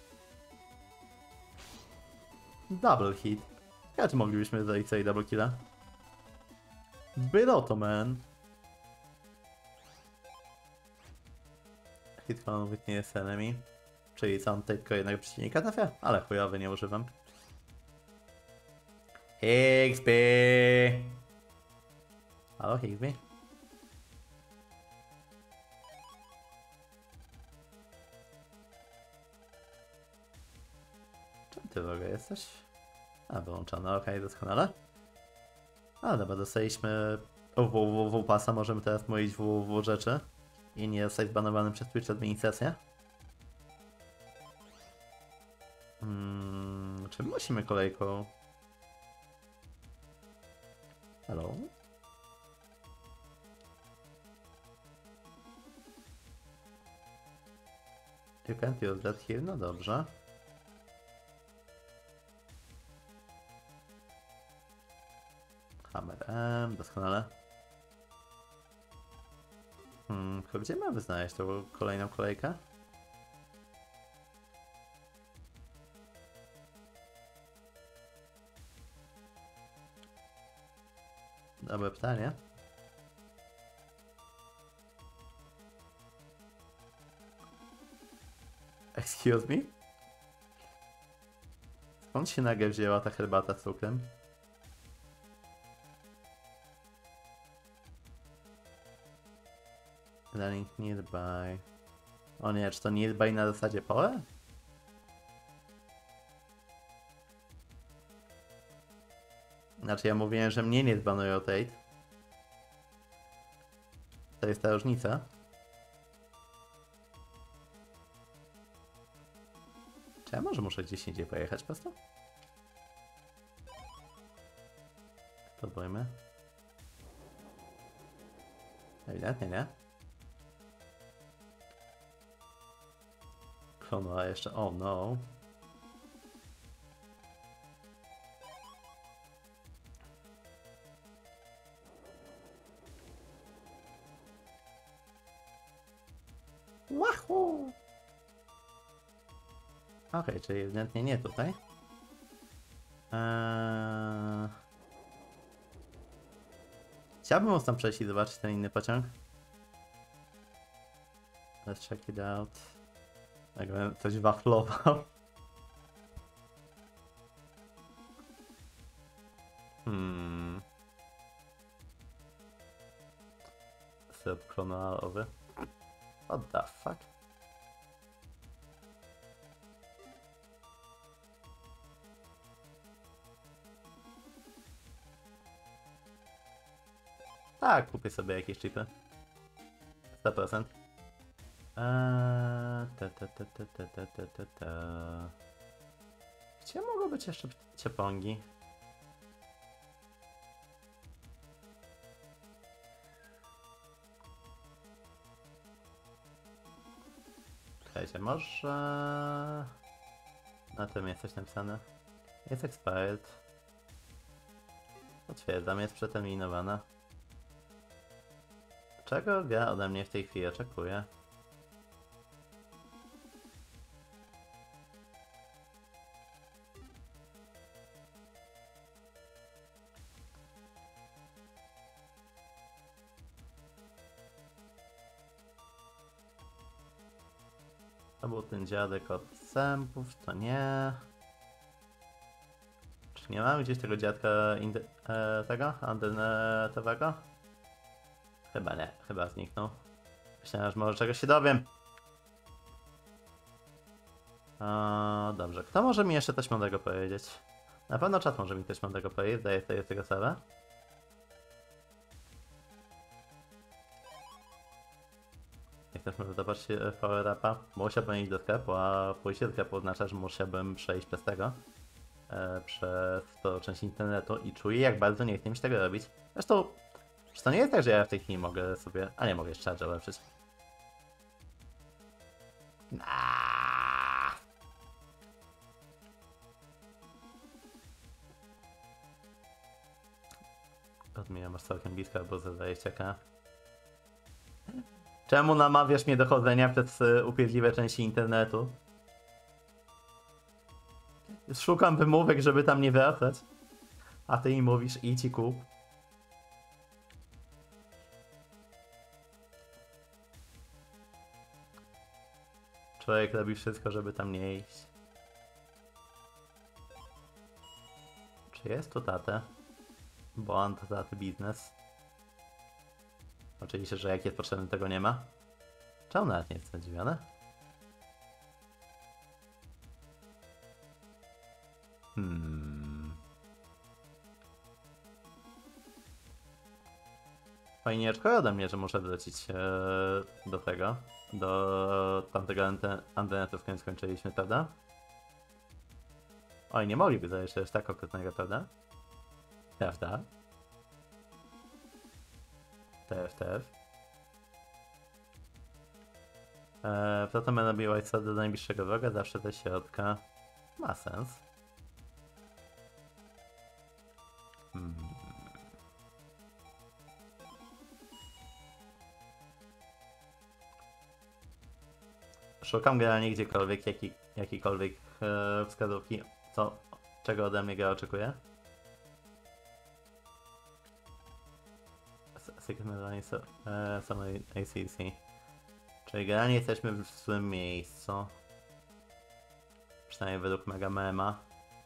Double hit. Ja czy moglibyśmy zrobić sobie double killa? Było to, man. Hit con witness enemy. Czyli sam tylko jednego przeciwnika trafia, ale chujowy nie używam. Higsby! Halo, Higsby? Czym ty w ogóle jesteś? A, wyłączone, okej, doskonale. A, dobra, dostaliśmy www pasa, możemy teraz mówić www rzeczy i nie zostać zbanowanym przez Twitch administrację. Czy musimy kolejką? Hello? You can't use that here, no dobrze. Hammer M, doskonale. Tylko gdzie mamy znaleźć tą kolejną kolejkę? Dobre pytanie. Excuse me? Skąd się nagle wzięła ta herbata z cukrem? Running nearby. O nie, czy to nearby na zasadzie pole? Znaczy ja mówiłem, że mnie nie dbano rotate. To jest ta różnica. Czy ja może muszę gdzieś indziej pojechać po prostu? Spróbujmy. Ewidentnie nie. Chrono, a jeszcze... Oh no. Wahoo! Okej, czyli ewidentnie nie tutaj. Chciałbym mocno przejść i zobaczyć ten inny pociąg. Let's check it out. Jakbym coś waflował. Syrop klonowy. What the fuck? Tak, kupię sobie jakieś chipy. 100%. Gdzie mogą być jeszcze ciepongi? Czekajcie, może... Na tym jest coś napisane. Jest expired. Potwierdzam, jest przeterminowana. Czego gra ode mnie w tej chwili oczekuje? To był ten dziadek od zębów, to nie. Czy nie mamy gdzieś tego dziadka tego? Internetowego? Chyba nie, chyba zniknął. Myślałem, że może czegoś się dowiem. Dobrze, kto może mi jeszcze coś mądrego powiedzieć? Na pewno czat może mi coś mądrego powiedzieć, daję sobie z tego sprawę. Jak też może zobaczyć power upa, musiałbym iść do sklepu, a pójście do sklepu oznacza, że musiałbym przejść przez tego. Przez tą część internetu i czuję, jak bardzo nie chcę mi się tego robić. Zresztą, czy to nie jest tak, że ja w tej chwili mogę sobie... A nie, mogę jeszcze charge ulepszyć. Odmieniam masz całkiem blisko, albo za 20k. Czemu namawiasz mnie do chodzenia przez upierdliwe części internetu? Szukam wymówek, żeby tam nie wracać. A ty mi mówisz idź i kup. Człowiek robi wszystko, żeby tam nie iść. Czy jest tu tatę? Bo on to taty biznes. Oczywiście, że jak jest potrzebny, tego nie ma. Czemu nawet nie jest zadziwione? Fajnie ode mnie, że muszę wrócić do tego. Do tamtego antenetu, w którym skończyliśmy, prawda? Oj, nie mogliby zająć też tak okrutnego, prawda? Prawda? TF. Potem będę robił co do najbliższego wroga, zawsze do środka. Ma sens. szukam generalnie gdziekolwiek, jakikolwiek wskazówki, czego ode mnie gra oczekuje. Sygnalnie samej ACC. Czyli generalnie jesteśmy w złym miejscu. Przynajmniej według Megamema.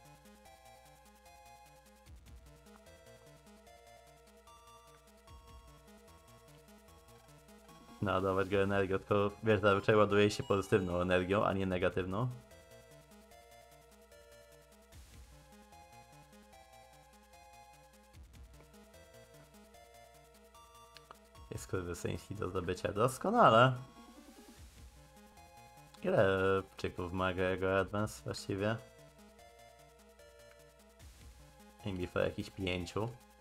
Naładować go energią, tylko wiesz, zazwyczaj ładuje się pozytywną energią, a nie negatywną. Jest skurwysyński do zdobycia, doskonale. Ile czyków ma jego Advance właściwie? Before jakichś 5.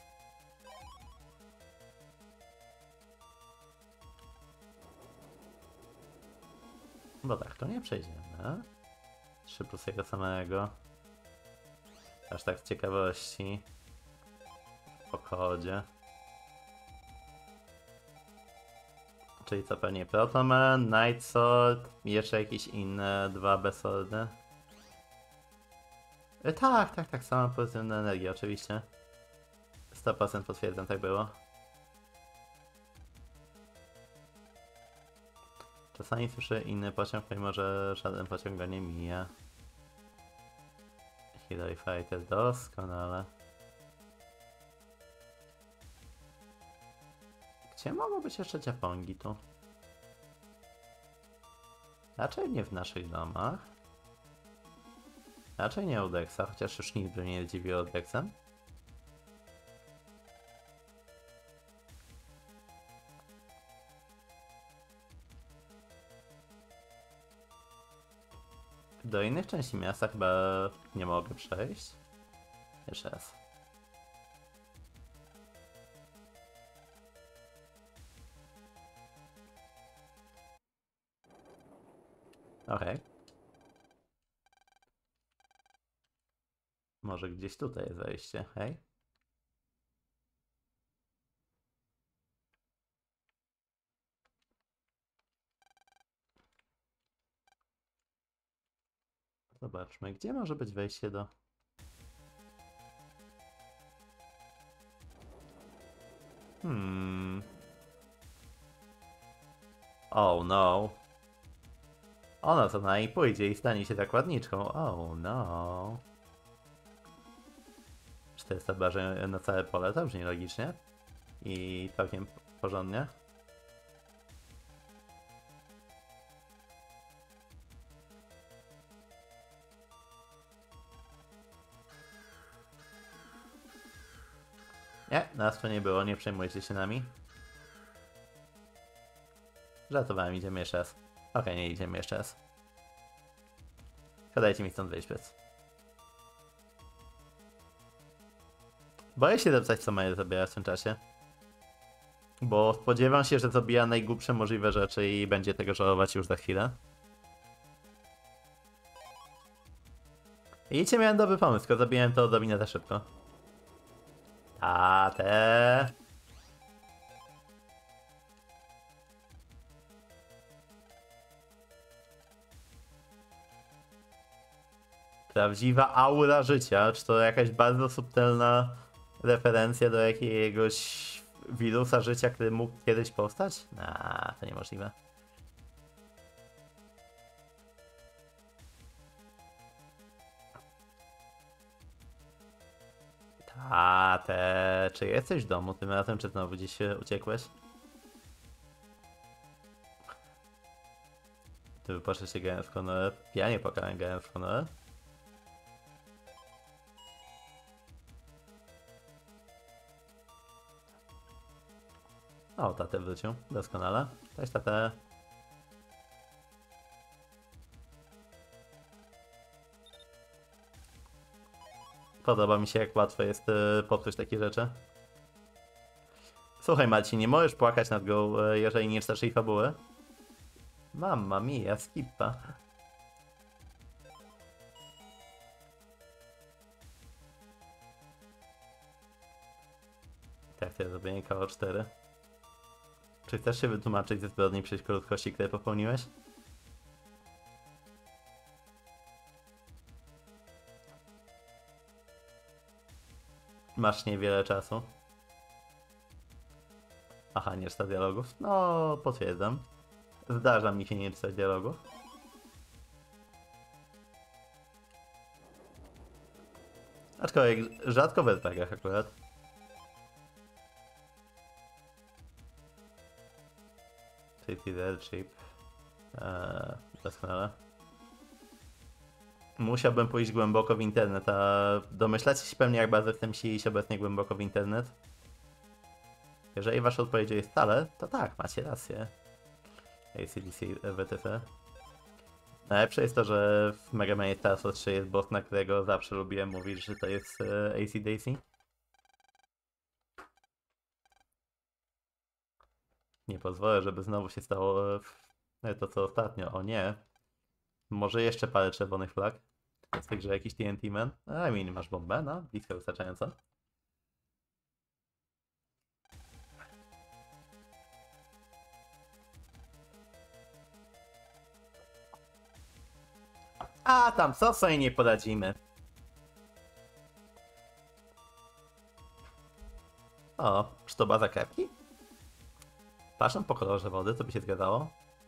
Bo tak, to nie przejdziemy. 3 plus jego samego. Aż tak z ciekawości. Po kodzie. Czyli co, pewnie Protoman, Night Sword i jeszcze jakieś inne 2 besordy. Tak, sama pozytywna energia, oczywiście. 100% potwierdzam, tak było. Czasami słyszę inny pociąg, mimo że żaden pociąg go nie mija. Hero Fighter, doskonale. Gdzie mogą być jeszcze Japongi tu? Raczej nie w naszych domach. Raczej nie u Dexa, chociaż już nigdy mnie nie zdziwiło Dexem. Do innych części miasta chyba nie mogę przejść. Jeszcze raz. Okej. Może gdzieś tutaj jest wejście, hej? Zobaczmy, gdzie może być wejście do... Oh no. Ona co na niej pójdzie i stanie się zakładniczką. Oh no. 400 barzy na całe pole, to brzmi logicznie. I całkiem porządnie. Nie, nas to nie było, nie przejmujcie się nami. Żartowałem, idziemy jeszcze raz. Okej, nie idziemy jeszcze raz. Dajcie mi stąd wyjść, piec. Boję się zapisać, co Maja zabiera w tym czasie. Bo spodziewam się, że zabija najgłupsze możliwe rzeczy i będzie tego żałować już za chwilę. I wiecie, miałem dobry pomysł, tylko zabiłem to odrobinę za szybko. Prawdziwa aura życia, czy to jakaś bardzo subtelna referencja do jakiegoś wirusa życia, który mógł kiedyś powstać? To niemożliwe. Czy jesteś w domu tym razem, czy znowu gdzieś uciekłeś? Ty wypatrzę się grałem w Honorę. Ja nie pokałem grałem w Honorę. O, tatę wrócił. Doskonale. Cześć, tatę. Podoba mi się, jak łatwo jest poprzeć takie rzeczy. Słuchaj, Marcin, nie możesz płakać nad grą, jeżeli nie czytasz jej fabuły. Mamma mia, skippa. Tak, to jest zrobienie koło 4. Czy chcesz się wytłumaczyć ze zbrodni przeciwko ludzkości, które popełniłeś? masz niewiele czasu. Aha, nie czyta dialogów? No, potwierdzam. Zdarza mi się nie czytać dialogów. Aczkolwiek rzadko w RPGach akurat. City Leadership. Doskonale. Musiałbym pójść głęboko w internet, a domyślacie się pewnie, jak bardzo jestem się iść obecnie głęboko w internet? Jeżeli wasza odpowiedź jest stale, to tak, macie rację. ACDC WTF. Najlepsze jest to, że w Mega Man Star Wars 3 jest boss, na którego zawsze lubiłem mówić, że to jest AC/DC. Nie pozwolę, żeby znowu się stało to co ostatnio. O nie. Może jeszcze parę czerwonych flag. Jest także jakiś TNT Man. I mean, masz bombę, no. Blisko wystarczająco. A tam co sobie nie poradzimy. O, czy to baza kropki? Patrzę po kolorze wody, to by się zgadzało.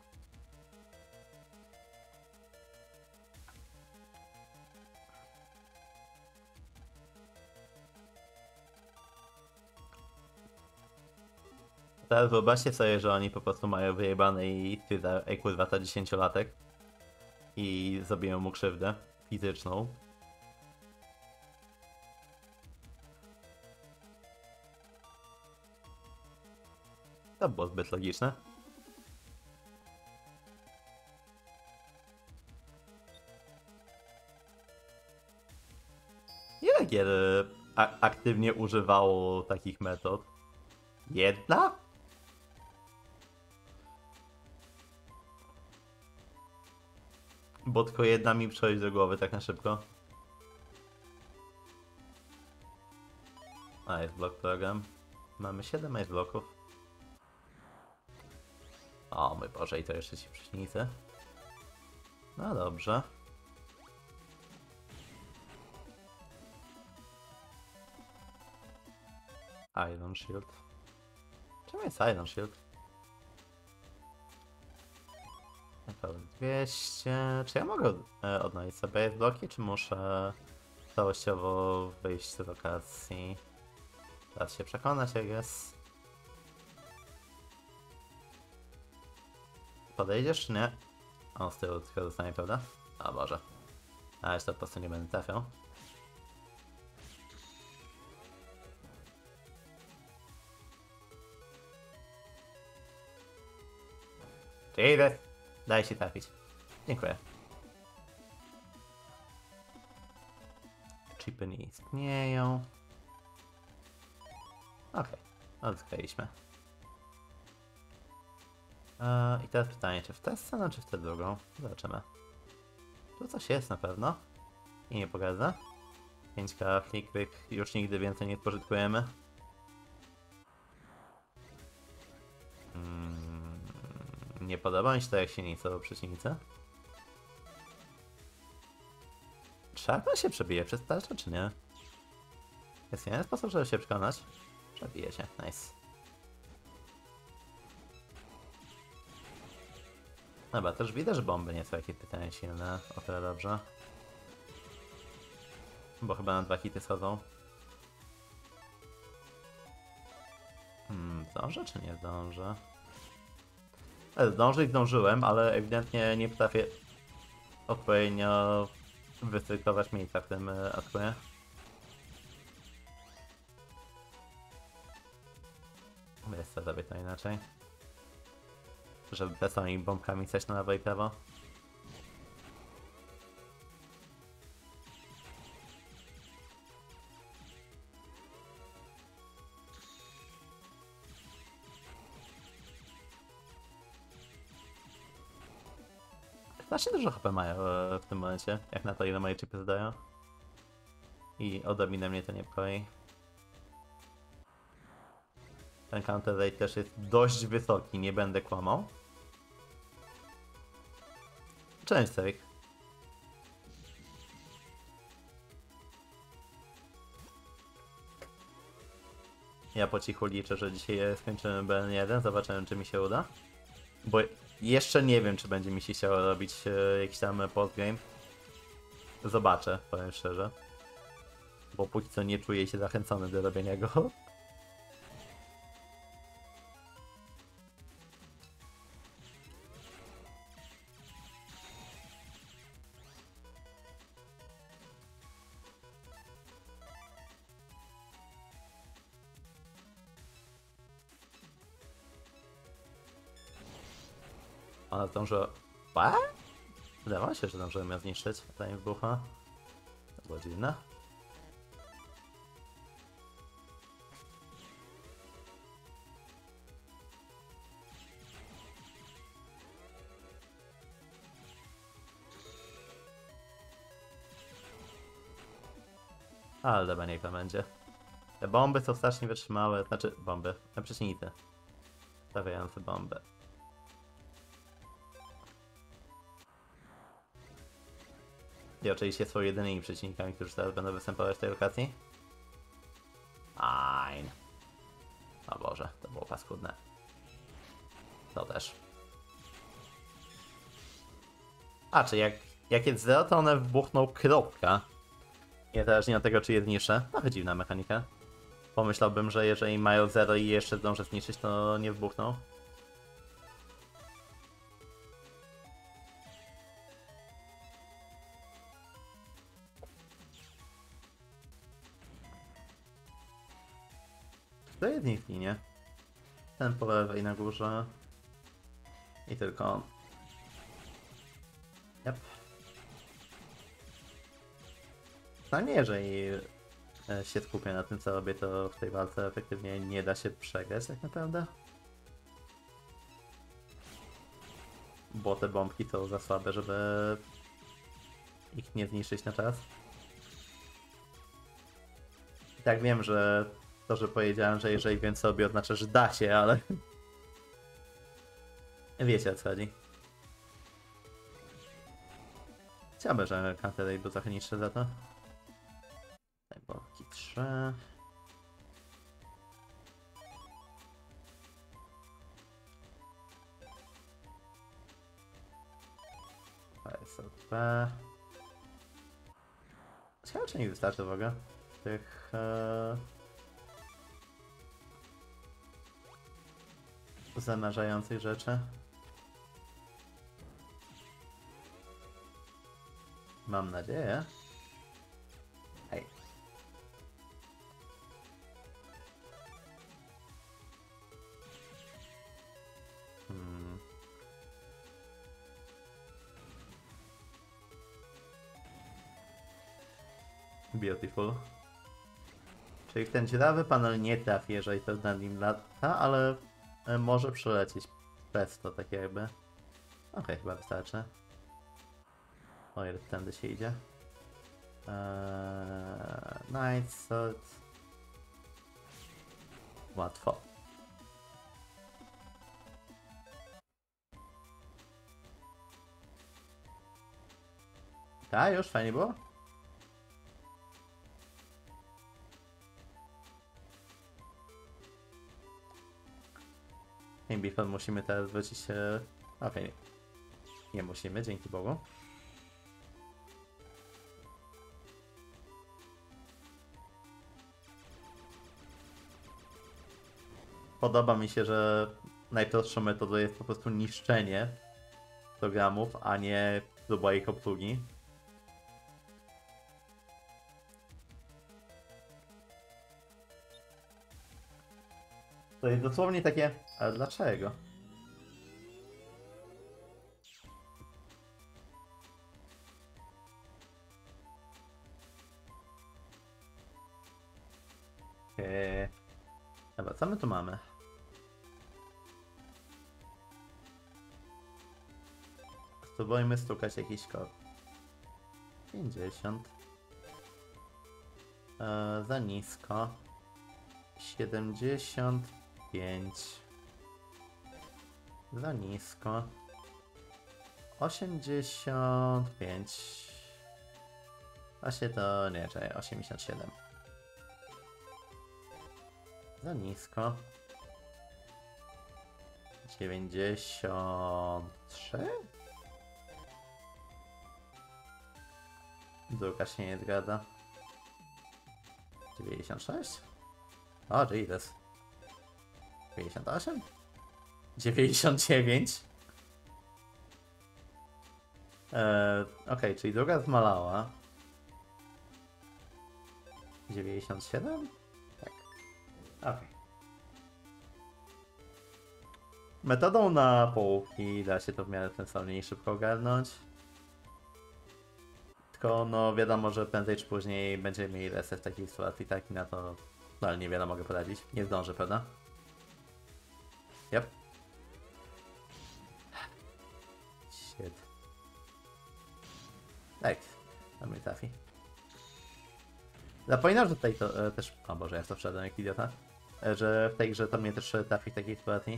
Teraz wyobraźcie sobie, że oni po prostu mają wyjebane i stwierdzają, ej kurwa, to 10-latek. I zrobią mu krzywdę fizyczną. To było zbyt logiczne. Ile gier aktywnie używało takich metod? Jedna? Bo tylko jedna mi przychodzi do głowy tak na szybko. Ice Block program. Mamy 7 Ice Blocków. O mój Boże, i to jeszcze ci przeciwnicy. No dobrze. Iron Shield. Czym jest Iron Shield? Pełen 200. Czy ja mogę odnowić sobie bloki, czy muszę całościowo wyjść z lokacji? Teraz się przekonać, jak jest. Podejdziesz, czy nie? On z tyłu tylko zostanie, prawda? O Boże. A jeszcze po prostu nie będę trafiał. Jesus! Daj się trafić. Dziękuję. Chipy nie istnieją. Okej, odkryliśmy. I teraz pytanie, czy w tę scenę, czy w tę drugą? Zobaczymy. Tu coś jest na pewno. I nie pogadza. 5K flickryk już nigdy więcej nie spożytkujemy. Nie podoba mi się to, jak się nie chcą przeciwnicy. Trzeba się przebije przez tarczę, czy nie? Jest jeden sposób, żeby się przekonać. Przebije się, nice. Dobra, też widać, że bomby nie są jakieś pytania silne. O tyle dobrze. Bo chyba na 2 hity schodzą. Zdążę czy nie zdążę? Zdążyć zdążyłem, ale ewidentnie nie potrafię odpowiednio wystrykować miejsca w tym atakuję. Wiesz co, zrobię to inaczej. Żeby te samymi bombkami coś na lewo i prawo. Znacznie dużo HP mają w tym momencie, jak na to, ile moje chipy zdają. I odrobinę mnie to niepokoi. Ten counter rate też jest dość wysoki, nie będę kłamał. Cześć, Serik. Ja po cichu liczę, że dzisiaj skończymy BN1, zobaczymy czy mi się uda. Bo jeszcze nie wiem, czy będzie mi się chciało robić jakiś tam postgame. Zobaczę, powiem szczerze. Bo póki co nie czuję się zachęcony do robienia go. Ona zdążyła... What? Wydawało się, że zdążyłem ją zniszczyć, zanim wybucha. To było dziwne. Ale dobra, niech to będzie. Te bomby są strasznie wytrzymałe, znaczy bomby, przeciwnicy. Stawiające bomby. I oczywiście są jedynymi przeciwnikami, którzy teraz będą występować w tej lokacji. Fine. O Boże, to było paskudne. To też. A, czy jak jest zero, to one wybuchną kropka. Niezależnie od tego, czy je zniszczę. Trochę dziwna mechanika. Pomyślałbym, że jeżeli mają 0 i jeszcze zdążę zniszczyć, to nie wybuchną. To jest nic nie. Ten po lewej na górze. I tylko on. Yep. No nie, jeżeli się skupię na tym, co robię, to w tej walce efektywnie nie da się przegrać tak naprawdę. Bo te bombki są za słabe, żeby ich nie zniszczyć na czas. I tak wiem, że to, że powiedziałem, że jeżeli wiem co robię, oznacza, że da się, ale... Wiecie o co chodzi. Chciałbym, że Counter był trochę niższy za to. Tutaj bombki 3. PSOP. Ciekawe, czy nie wystarczy w ogóle tych... zamrażających rzeczy. Mam nadzieję. Hej. Beautiful. Czyli w ten dziurawy panel nie trafi, jeżeli to nad nim lata, ale może przelecieć bez to, tak jakby. Okej, chyba wystarczy. O ile tędy się idzie. Night Sword. Łatwo. Tak, już fajnie było? Before musimy teraz wrócić się... Okej. Nie musimy, dzięki Bogu. Podoba mi się, że najprostszą metodą jest po prostu niszczenie programów, a nie próba ich obsługi. To jest dosłownie takie... Ale dlaczego? Dobra, co my tu mamy? Spróbujmy stukać jakiś kod. 50. Za nisko. 75. Za nisko. 85. Właśnie to nie, czekaj, 87. Za nisko. 93? Druga się nie zgadza. 96? O, Jesus. 58? 99? Okej, czyli druga zmalała. 97? Tak. Okej. Metodą na połówki da się to w miarę sensownie i szybko ogarnąć. Tylko no wiadomo, że prędzej czy później będziemy mieli reset w takiej sytuacji, tak i na to ale niewiele mogę poradzić. Nie zdążę, prawda? Yep. Shit. Tak, to mnie trafi. Zapominam, że tutaj to też... O Boże, ja w to wszedłem jak idiota. Że w tej grze to mnie też trafi w takiej sytuacji.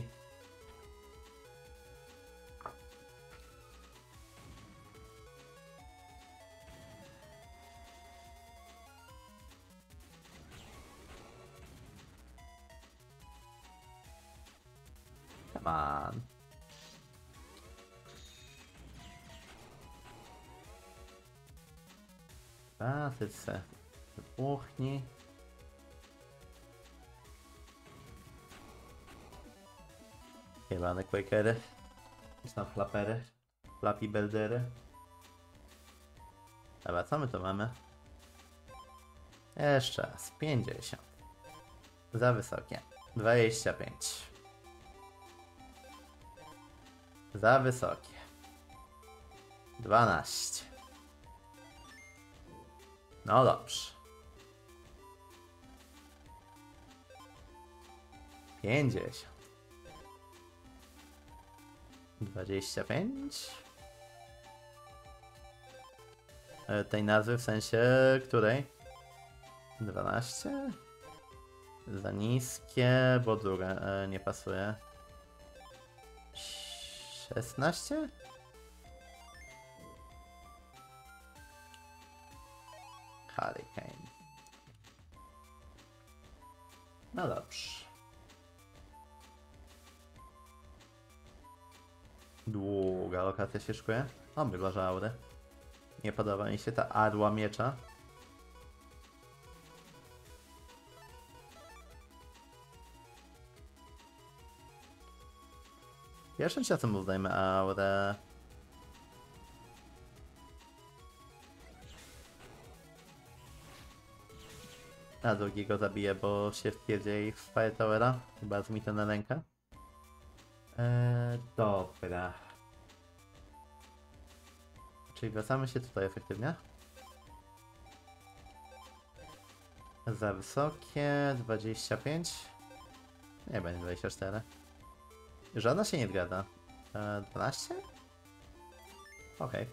Come on. A, ty se wybuchnij. Jebane Quakery. Czy tam flapery. Flappy Beldery. Dobra, co my tu mamy? Jeszcze raz. 50. Za wysokie. 25. Za wysokie. 12. No dobrze. 50. 25. Tej nazwy w sensie której? 12. Za niskie, bo druga nie pasuje. 16? Hurricane. No dobrze. Długa lokacja się szykuje. O, wygląda aury. Nie podoba mi się ta arła miecza. Pierwszym czasem uznajmy aurę. A drugiego zabiję, bo się wpierdzieli w Fire Towera. Chyba mi to na rękę. Dobra. Czyli wracamy się tutaj efektywnie. Za wysokie 25. Nie będzie 24. Żadna się nie zgadza. 12? Okej.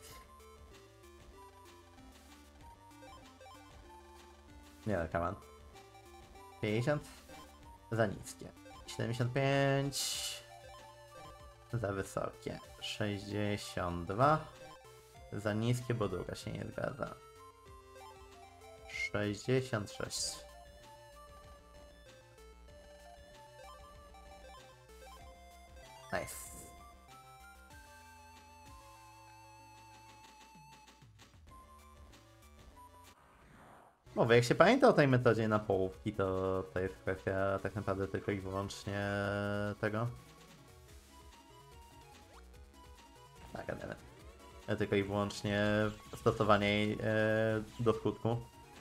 Nie no, come on. 50. Za niskie. 75. Za wysokie. 62. Za niskie, bo druga się nie zgadza. 66. Nice. Mówię, jak się pamięta o tej metodzie na połówki, to jest kwestia tak naprawdę tylko i wyłącznie tego. Tak, ale tylko i wyłącznie stosowanie jej do skutku.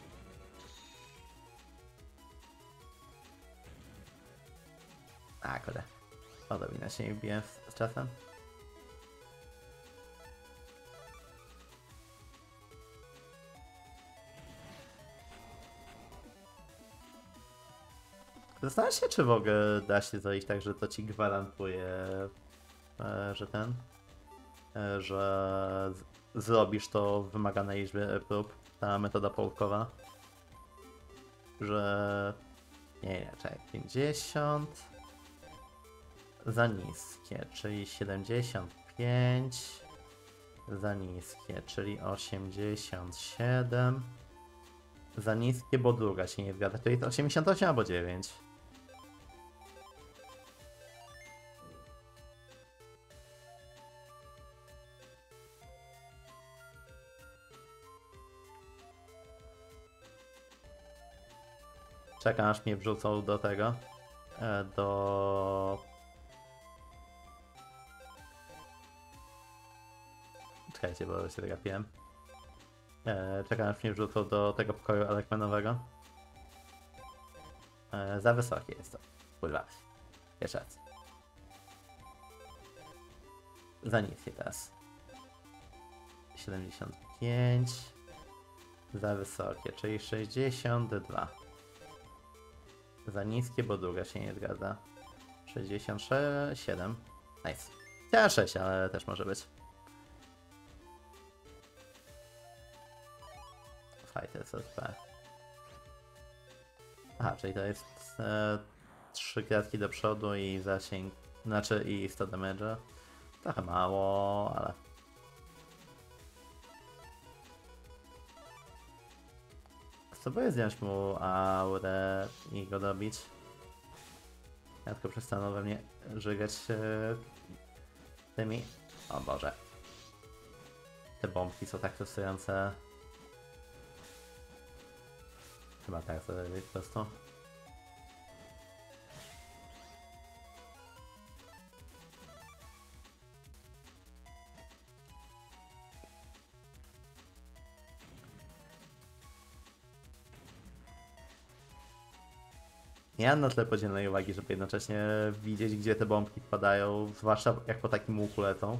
A, kurde. Odrobinę się nie wbiłem z czasem. Zastanawiam się, czy w ogóle da się zrobić tak, że to ci gwarantuje, że że zrobisz to w wymaganej liczbie prób, ta metoda połówkowa. Że... Nie, czekaj, 50. Za niskie, czyli 75. Za niskie, czyli 87. Za niskie, bo druga się nie zgadza, to jest 88 albo 9. Czekam aż mnie wrzucą do tego. Do... Czekajcie, bo się zagapiłem. Czekam aż mnie wrzucą do tego pokoju elekmenowego. Za wysokie jest to. Kurwa. Jeszcze raz. Za niskie teraz. 75. Za wysokie, czyli 62. Za niskie, bo druga się nie zgadza. 67. Nice. Chciałem 6, ale też może być. Fighter SP. Aha, czyli to jest 3 kratki do przodu i zasięg, znaczy i 100 damage'a. Trochę mało, ale... Spróbuję zdjąć mu aurę i go dobić. Ja tylko przestaną we mnie żygać tymi... O Boże. Te bombki są tak frustrujące. Chyba tak zrobię po prostu. Nie mam na tyle podzielnej uwagi, żeby jednocześnie widzieć, gdzie te bombki wpadają, zwłaszcza jak po takim łuku lecą.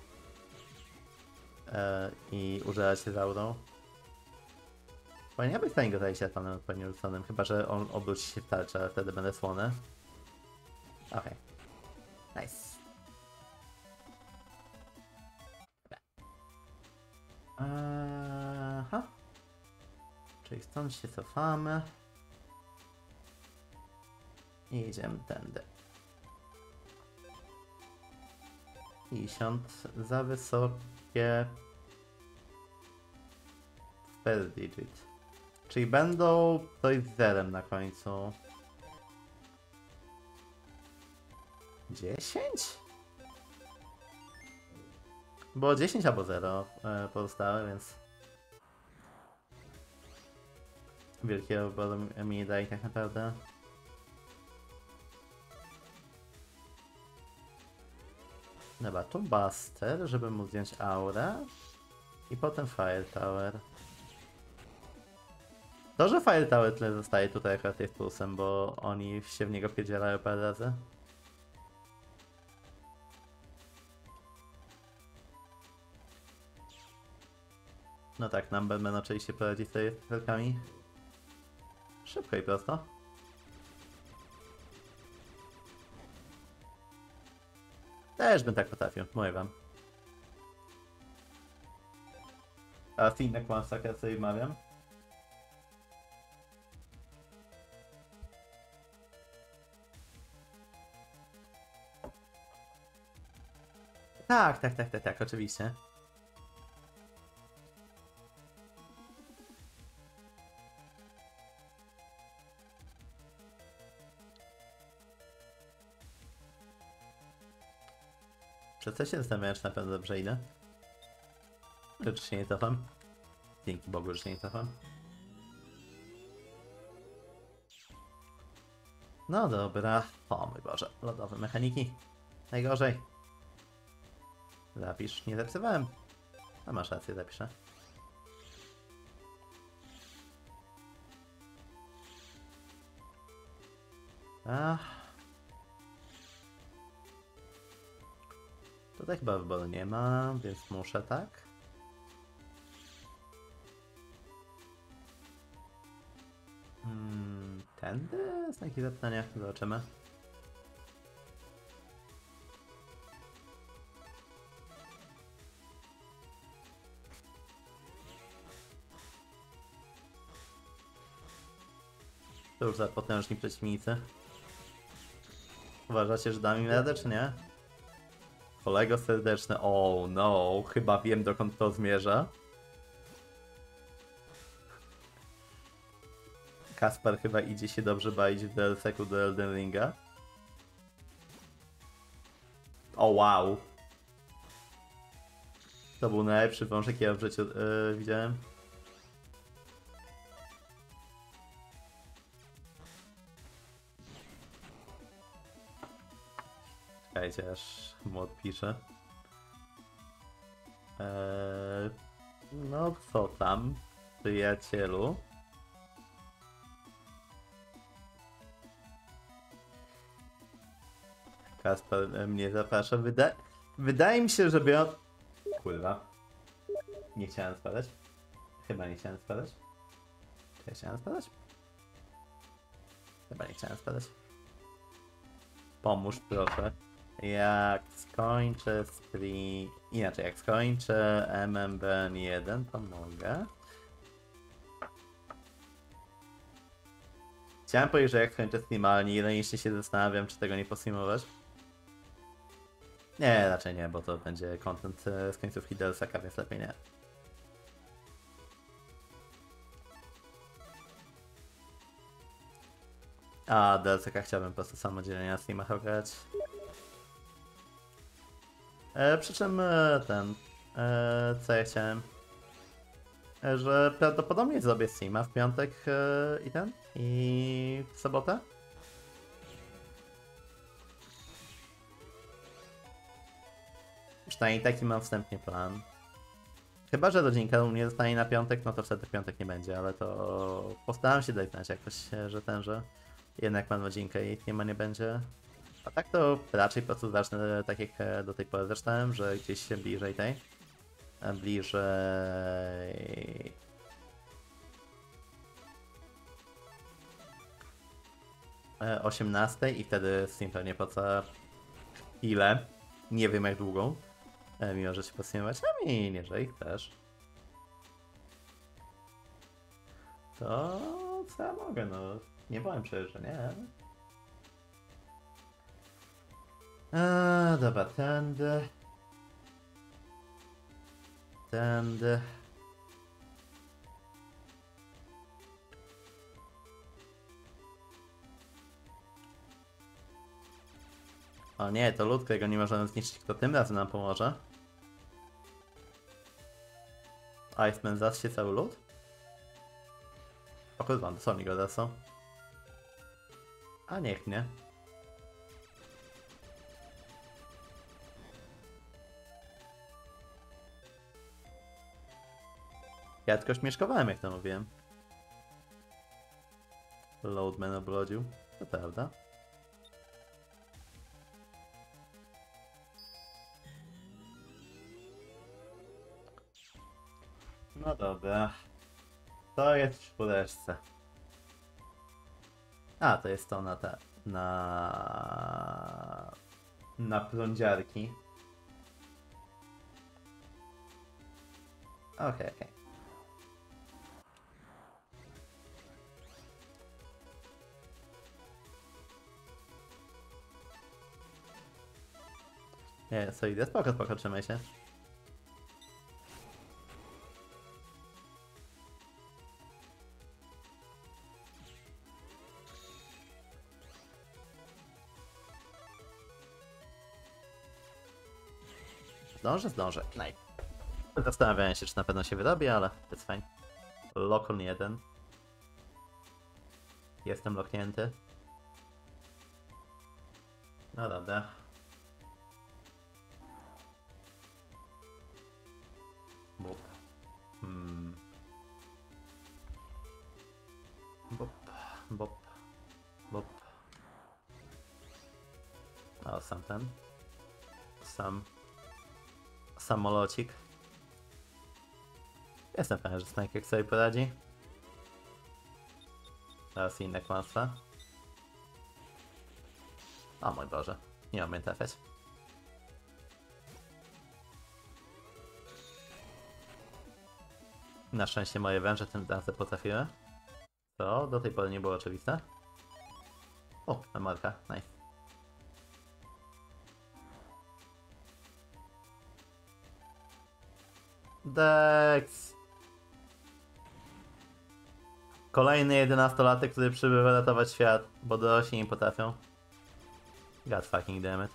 I używać się z aurą. Powinien być w stanie go zajść atonem odpowiednio rzuconym, chyba że on obróci się w tarczę, ale wtedy będę słony. Okej. Nice. Aha. Czyli stąd się cofamy. I idziemy tędy. 50 za wysokie. First digit. Czyli będą coś z zerem na końcu. 10? Było 10 albo 0 pozostałe, więc wielkiego wyboru mi nie daje tak naprawdę. Dobra, tu Buster, żeby móc zdjąć aurę. I potem Fire Tower. To, że Fire Tower tyle zostaje tutaj akurat jest plusem, bo oni się w niego pierdzielają parę razy. No tak, Numberman oczywiście prowadzi sobie z felkami. Szybko i prosto. Też bym tak potrafił, mówię wam. A inne kłamstwa, jak ja sobie wmawiam. Tak, oczywiście. Przez co się zastanawiam, czy na pewno dobrze idę? Czy się nie cofam? Dzięki Bogu, że się nie cofam. No dobra. O mój Boże, lodowe mechaniki. Najgorzej. Zapisz, nie zapisywałem. A masz rację, zapiszę. Tutaj chyba wyboru nie ma, więc muszę, tak? Tędy? Znaki zapytania, zobaczymy. To już za potężni przeciwnicy. Uważacie, że da mi radę, czy nie? Kolego serdeczny, oh no, chyba wiem, dokąd to zmierza. Kaspar chyba idzie się dobrze bawić w DLC-ku do Elden Ringa. O wow. To był najlepszy wążek, jaki ja w życiu widziałem. Czekajcie, aż mu odpiszę. No co tam, przyjacielu? Kasper mnie zaprasza. Wydaje mi się, że biorąc... Kurwa. Nie chciałem spadać. Chyba nie chciałem spadać. Czy ja chciałem spadać? Chyba nie chciałem spadać. Pomóż proszę. Jak skończę stream... Inaczej, jak skończę MMBN1, to mogę. Chciałem powiedzieć, że jak skończę stream, ale nie ironicznie się zastanawiam, czy tego nie postreamować. Nie, raczej nie, bo to będzie content z końcówki DLC-a, więc lepiej nie. A DLC-a chciałbym po prostu samodzielnie na streamach ograć. Przy czym co ja chciałem? Że prawdopodobnie zrobię streama w piątek i w sobotę. Przynajmniej taki mam wstępnie plan. Chyba że rodzinka u mnie zostanie na piątek, no to wtedy piątek nie będzie, ale to postaram się dać znać jakoś, że jednak mam rodzinkę i nie ma nie będzie. A tak to raczej po prostu zacznę tak jak do tej pory zaczynałem, że gdzieś się bliżej tej. Bliżej... 18 i wtedy stream pewnie po co ile. Nie wiem jak długą. Mimo, że się postreamować, a mi nie, że ich też. To co ja mogę, no. Nie powiem przecież, że nie. Dobra, tędy. Tędy. O nie, to lód, którego nie możemy zniszczyć, kto tym razem nam pomoże. Iceman zassie cały lód? O kurwa, dosłownie go zasą. A niech nie. Ja tylko śmieszkowałem, jak to mówiłem. Loadman obrodził. To prawda. No dobra. To jest w czwóreczce. A, to jest to na te... Na prądziarki. Okej. Nie, co idę? Spoko, trzymaj się. Zdążę. Zastanawiałem się, czy na pewno się wyrobi, ale to jest fajnie. Lokon 1. Jestem loknięty. No dobra. Bop. Bop. O, sam ten. Samolocik. Jestem pewien, że Snajkek sobie poradzi. Teraz inne kłamstwa. O mój Boże, nie umiem trafiać. Na szczęście moje węże tym razem potrafiły. To do tej pory nie było oczywiste. O, memorka, nice. Dex! Kolejny 11-latek, który przybywa ratować świat, bo dorośli nie potrafią. God fucking damn it.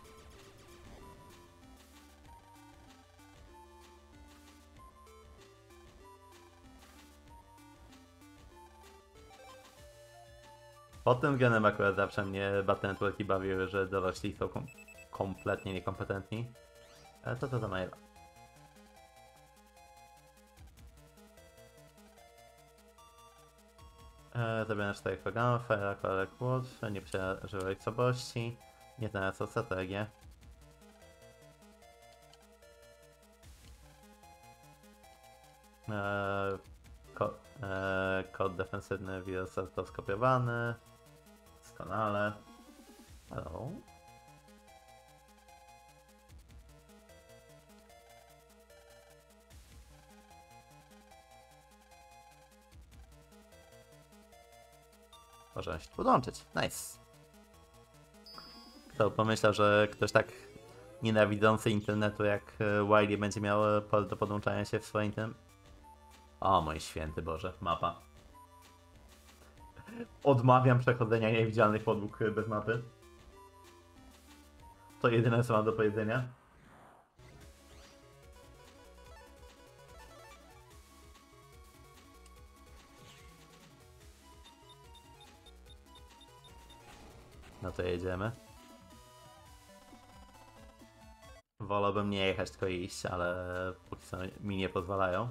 Pod tym względem akurat zawsze mnie Battle Networki bawiły, że dorośli są kompletnie niekompetentni. To za maila. Zabieram 4 programów, Fire, Aquarek, Wood, nie przeżywaj całości, nie znając strategię. Kod defensywny wirus został skopiowany. Doskonale. Hello. Można się podłączyć. Nice. Kto pomyślał, że ktoś tak nienawidzący internetu jak Wiley będzie miał pole do podłączania się w swoim tym? O mój święty Boże, mapa. Odmawiam przechodzenia niewidzialnych podłóg bez mapy. To jedyne co mam do powiedzenia. No to jedziemy. Wolałbym nie jechać, tylko iść, ale póki co mi nie pozwalają.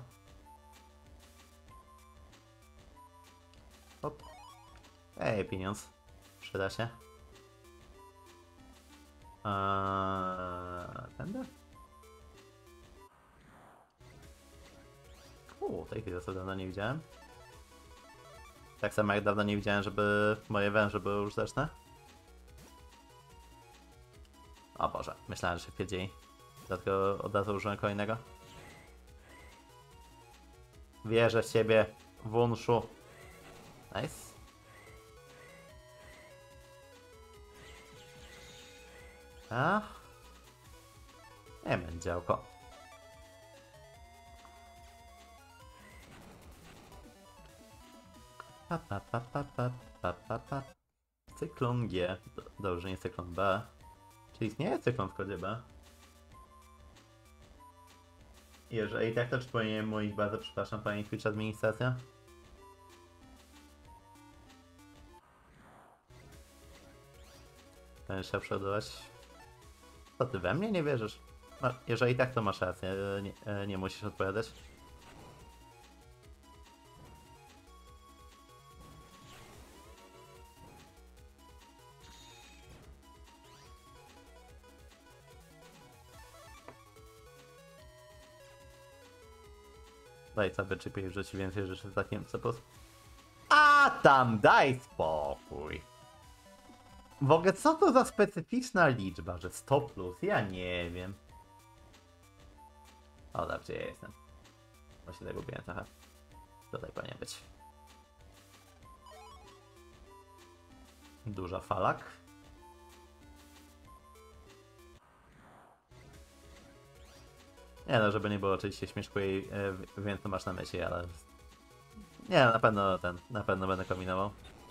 Hop. Ej, pieniądz. Przyda się. Tędy? Tej chwili co dawno nie widziałem. Tak samo jak dawno nie widziałem, żeby moje węże były użyteczne. O Boże, myślałem, że się wpierdzieli. Dlatego od razu użyłem kolejnego. Wierzę w ciebie, Wunszu. Nice. A? Nie wiem, działko. Cyklon G. Dobrze, nie cyklon B. Czy istnieje cyklon w kodzie B? Jeżeli tak, to czy powinienem mówić bardzo przepraszam, pani Twitch administracja? Będziesz się przeładować. Co ty we mnie nie wierzysz? No, jeżeli tak, to masz rację, nie musisz odpowiadać. Daj sobie czypiej wrzuci więcej rzeczy w takim cepus. A tam daj spokój. W ogóle co to za specyficzna liczba, że 100 plus? Ja nie wiem. O, dobrze, ja jestem. Właśnie zagubiłem trochę. Tutaj powinien być. Duża falak. Nie no, żeby nie było oczywiście śmieszku i wiem co masz na myśli, ale... Nie, na pewno będę kombinował.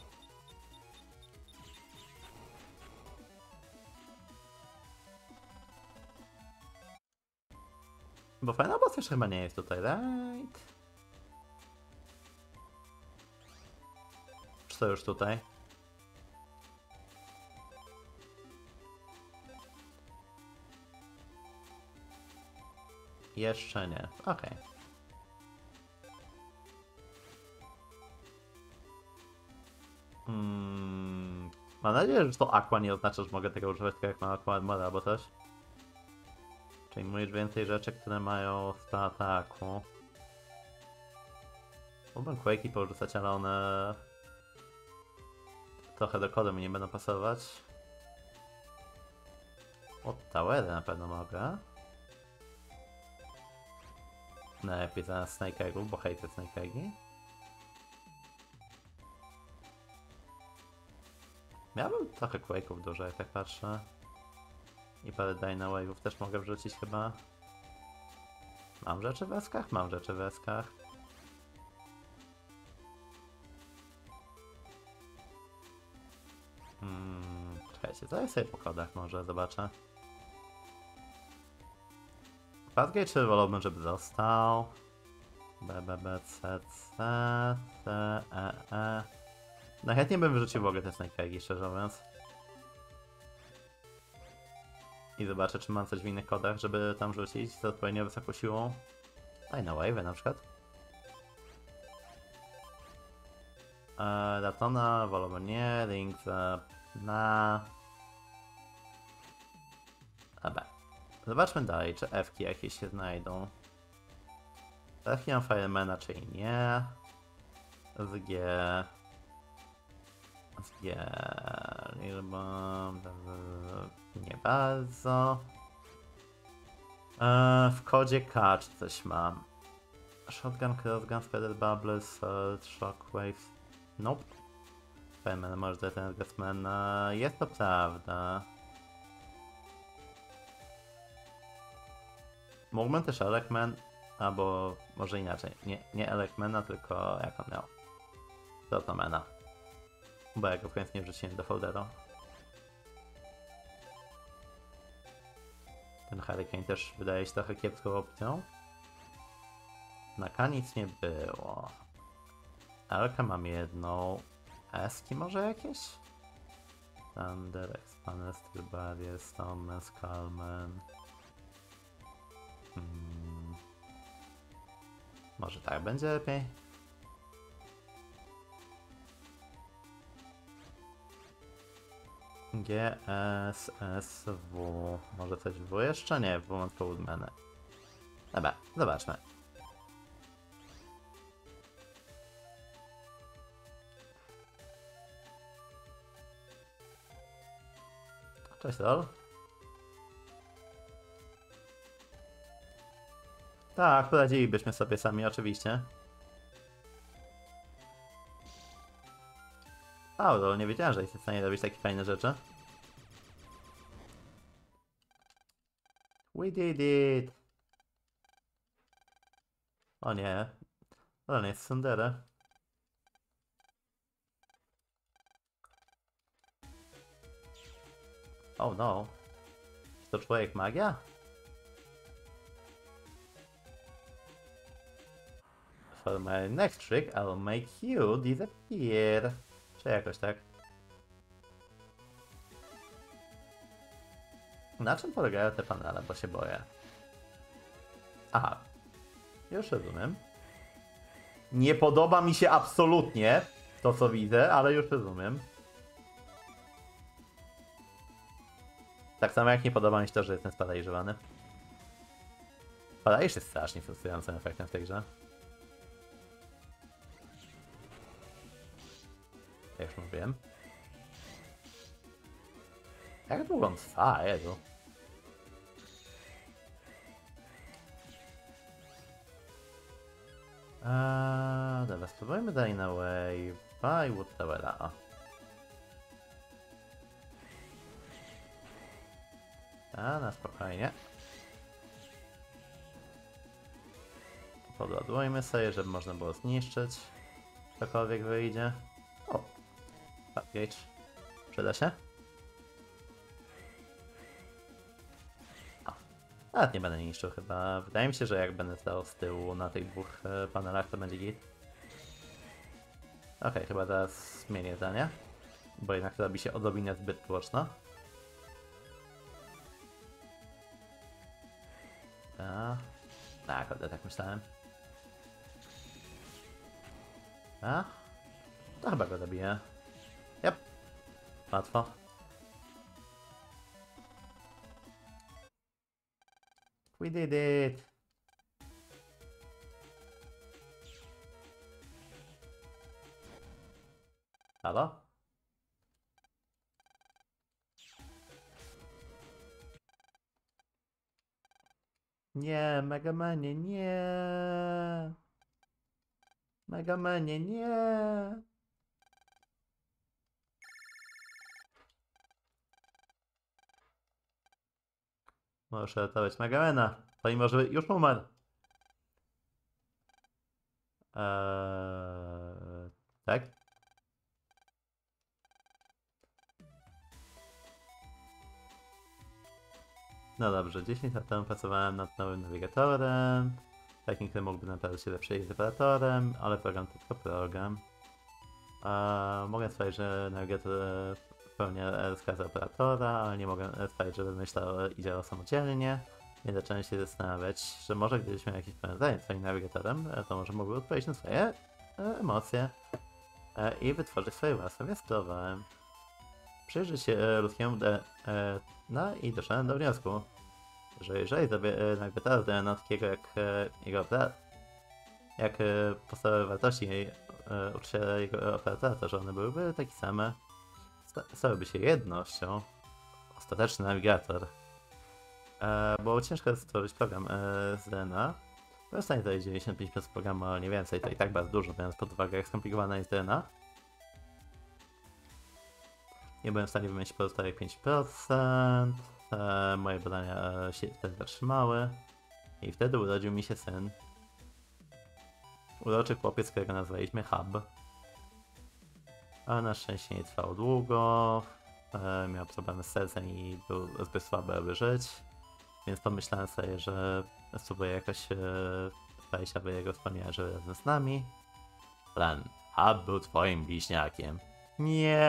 Bo Final Boss już chyba nie jest tutaj, right? Czy to już tutaj? Jeszcze nie, okej. Mam nadzieję, że to Aqua nie oznacza, że mogę tego używać tylko jak mam Aqua Armor albo coś. Czyli mówisz więcej rzeczy, które mają 100 ataku. Mógłbym Quake'i porzucać, ale one... trochę do kodu mi nie będą pasować. Od Towery na pewno mogę. Najlepiej zamiast Snake Eggów, bo hejtę Snake Eggi. Miałbym trochę Quake'ów dużo, jak tak patrzę. I parę Dyna Wave'ów też mogę wrzucić chyba. Mam rzeczy w eskach? Mam rzeczy w eskach. Czekajcie, zaraz sobie po kodach może zobaczę. Pathgate czy wolałbym, żeby został? B, B, B, C, C, C, E. Najchętniej bym wyrzucił w ogóle te Snake Eggi, szczerze mówiąc. I zobaczę, czy mam coś w innych kodach, żeby tam rzucić z odpowiednio wysoką siłą. Daj na wave na przykład. Datona, wolałbym nie, Link na... Dobra. Zobaczmy dalej, czy F-ki jakieś się znajdą. F-ki mam Firemana, czyli nie. Z G... Z G... Nie bardzo. W kodzie K czy coś mam. Shotgun, crossgun, Spider Bubble, Sword, Shockwave. Nope. Fireman może dać ten Gasman. Jest to prawda. Mógłbym też Elecman, albo może inaczej. Nie Elecmana, tylko jak on miał? Protomana. Bo ja go w końcu nie wrzuciłem do folderu. Ten Hurricane też wydaje się trochę kiepską opcją. Na K nic nie było. Elkę mam jedną. Eski może jakieś? Thunder, Expander, Steel Barrier, Stoneman, Skullman. Może tak będzie lepiej? G, S, S, W. Może coś W jeszcze? Nie, W mam tylko Woodmany. Dobra, zobaczmy. Cześć, LOL. Tak, poradzilibyśmy sobie sami, oczywiście. Aurol, nie wiedziałem, że jesteś w stanie robić takie fajne rzeczy. We did it! O nie. Ale nie jest Sundere. Oh no. Czy to człowiek magia? For my next trick, I'll make you disappear. Czy jakoś tak? Na czym polegają te panele, bo się boję. Aha. Już rozumiem. Nie podoba mi się absolutnie to, co widzę, ale już rozumiem. Tak samo jak nie podoba mi się to, że jestem sparaliżowany. Paraliż jest strasznie frustrującym efektem w tej grze. Jak już mówiłem. Jak długo on trwa, Jezu? Dobra, spróbujmy dalej na Wave'a i Wood Towera. O. Na spokojnie. Podładujmy sobie, żeby można było zniszczyć. Cokolwiek wyjdzie. O! Gage. Przyda się? Nawet nie będę niszczył chyba. Wydaje mi się, że jak będę stał z tyłu na tych dwóch panelach, to będzie git. Okej, chyba teraz zmienię zdanie. Bo jednak robi się odrobinę zbyt tłoczno. Tak, tak myślałem. To chyba go dobiję. Yep. Łatwo. We did it! Halo? Nie, Megamanie, nie! Megamanie, nie! Możesz ratować Megamana, pomimo że już umarł. Tak? No dobrze, 10 lat temu pracowałem nad nowym nawigatorem, takim, który mógłby naprawdę się lepsze z operatorem, ale program to tylko program. Mogę stwierdzić, że nawigator spełnia rozkazy operatora, ale nie mogę sprawić, żeby myślał i działał samodzielnie. I zacząłem się zastanawiać, że może gdybyś miał jakiś powiązanie z twoim nawigatorem, to może mógłby odpowiedzieć na swoje emocje i wytworzyć swoje własne. Więc spróbowałem przyjrzeć się ludzkiemu DNA i doszedłem do wniosku, że jeżeli zrobię nawigatora z DNA takiego jak jego jak podstawowe wartości uczy jego operatora, to że one byłyby takie same, stałyby się jednością. Ostateczny nawigator. Było ciężko stworzyć program z DNA. Byłem w stanie zrobić 95% programu, ale nie więcej, to i tak bardzo dużo, biorąc pod uwagę jak skomplikowana jest DNA. Nie byłem w stanie wymyślić pozostałych 5%. Moje badania się wtedy zatrzymały. I wtedy urodził mi się syn. Uroczy chłopiec, którego nazwaliśmy Hub. Ale na szczęście nie trwało długo. Miał problemy z sercem i był zbyt słaby, aby żyć. Więc pomyślałem sobie, że spróbuję jakoś sprawić, aby jego wspomnienia żyły razem z nami. Plan. Hub był twoim bliźniakiem. Nie.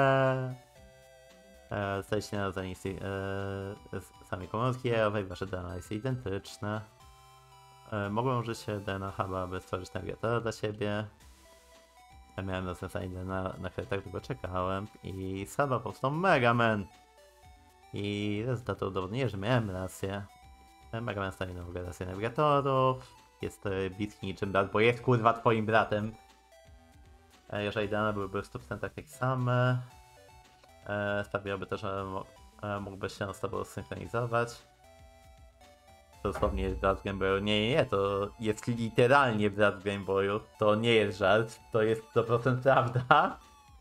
Jesteście narodzeni z samej komórki jajowej, wasze DNA jest identyczne. Mogłem użyć DNA Huba, aby stworzyć nawigatora dla siebie. Miałem rozwiązanie DNA, na które tak długo czekałem i sama powstał Mega Man. I rezultat udowodniło, że miałem rację. Mega Man stanie nową generację nawigatorów. Jest bliski niczym brat, bo jest kurwa twoim bratem. Jeżeli dane byłyby w 100% takie same, sprawiłoby to, że mógłby się z tobą synchronizować. To dosłownie jest brat w Game Boyu. Nie, to jest literalnie brat w Game Boyu. To nie jest żart, to jest 100% prawda.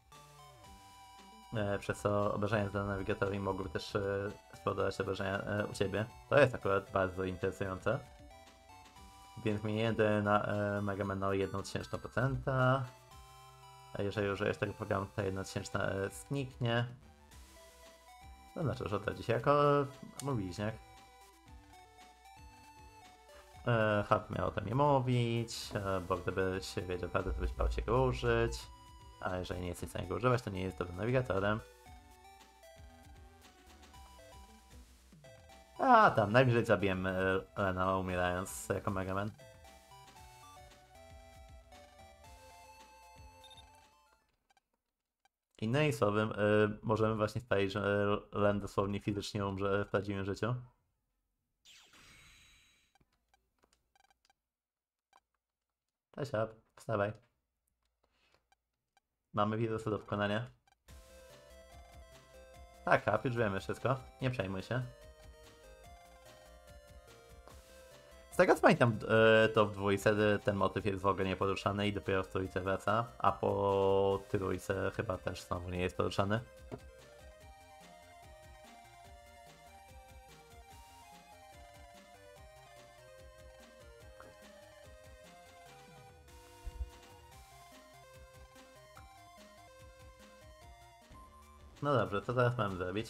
Przez co obrażenia z nawigatorii mogłyby też spowodować obrażenia u ciebie. To jest akurat bardzo interesujące. Więc zmienię na Mega Man o 0,01%. A jeżeli użyjesz tego programu, to 1/1000 zniknie. To znaczy, że odrodzi się jako mój bliźniak. Hub miał o tym nie mówić, bo gdybyś wiedział prawdę, to byś bał się go użyć. A jeżeli nie jesteś w stanie go używać, to nie jest dobrym nawigatorem. A tam, najwyżej zabijemy Lena umierając jako Mega Man. Innymi słowy, możemy właśnie sprawić, że Len dosłownie fizycznie umrze w prawdziwym życiu. Cześć, Hub, wstawaj. Mamy wirusy do wykonania. Tak, Hub, już wiemy wszystko. Nie przejmuj się. Z tego co pamiętam, to w dwójce ten motyw jest w ogóle nieporuszany i dopiero w trójce wraca, a po trójce chyba też znowu nie jest poruszany. No dobrze, co teraz mamy zrobić?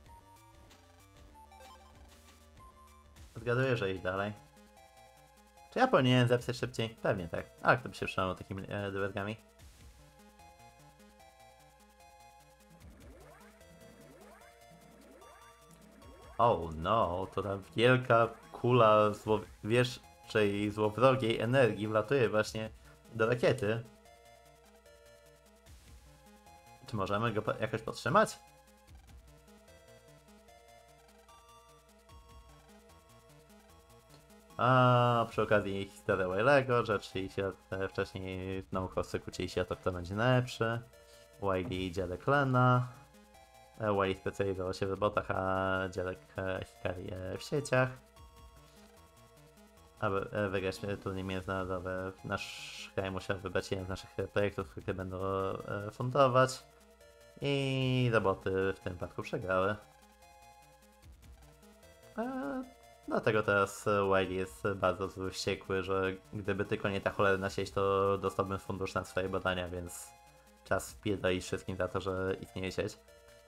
Zgaduję, że iść dalej. Czy ja powinienem zapisać szybciej? Pewnie tak. Ale kto by się przejmował takimi drobiazgami? Oh no, to ta wielka kula złowieszczej i złowrogiej energii wlatuje właśnie do rakiety. Czy możemy go jakoś podtrzymać? A przy okazji historia Wiley'ego, że 30 lat wcześniej naukowcy kłócili się o to, kto będzie najlepszy. Wiley i dziadek Lena. Wiley specjalizował się w robotach, a dziadek Hikari w sieciach. Aby wygrać turniej międzynarodowy, nasz kraj musiał wybrać jeden z naszych projektów, które będą fundować. I roboty w tym wypadku przegrały. Dlatego teraz Wiley jest bardzo wściekły, że gdyby tylko nie ta cholerna sieć, to dostałbym fundusz na swoje badania, więc czas wpierdolić wszystkim za to, że istnieje sieć.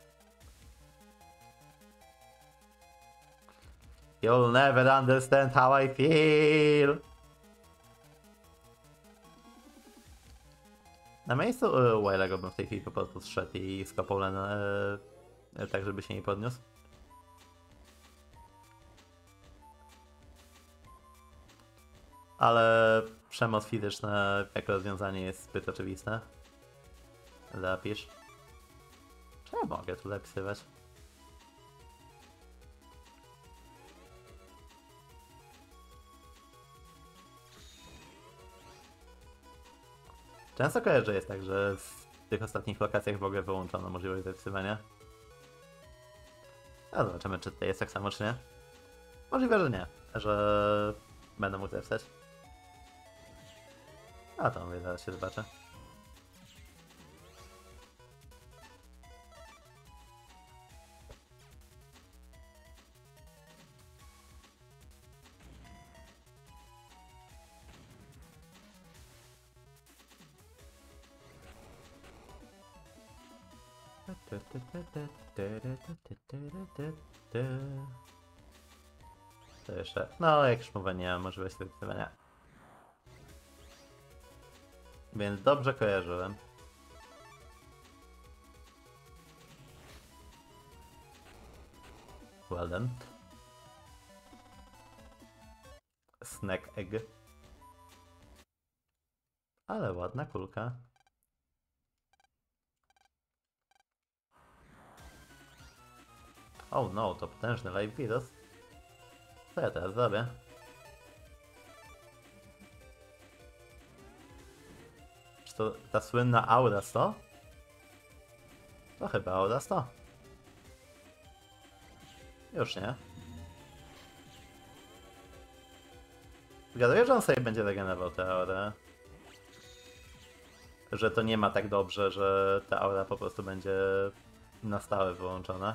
You'll never understand how I feel. Na miejscu Wilego bym w tej chwili po prostu zszedł i skopał Lenę tak, żeby się nie podniósł. Ale przemoc fizyczna jako rozwiązanie jest zbyt oczywiste. Zapisz. Czy ja mogę tu zapisywać? Często kojarzę, że jest tak, że w tych ostatnich lokacjach w ogóle wyłączono możliwość zapisywania. A zobaczymy, czy tutaj jest tak samo, czy nie. Możliwe, że nie, że będę mógł zapisać. A to mówię, zaraz się zobaczę. To jeszcze. No, jak już mówię, nie mam możliwości zapisywania. Więc dobrze kojarzyłem. Well done. Snack egg. Ale ładna kulka. Oh no, to potężny live virus. Co ja teraz zrobię? Czy to ta słynna Aura 100? To chyba Aura 100. Już nie. Zgaduję, że on sobie będzie regenerował tę aurę. Że to nie ma tak dobrze, że ta aura po prostu będzie na stałe wyłączona.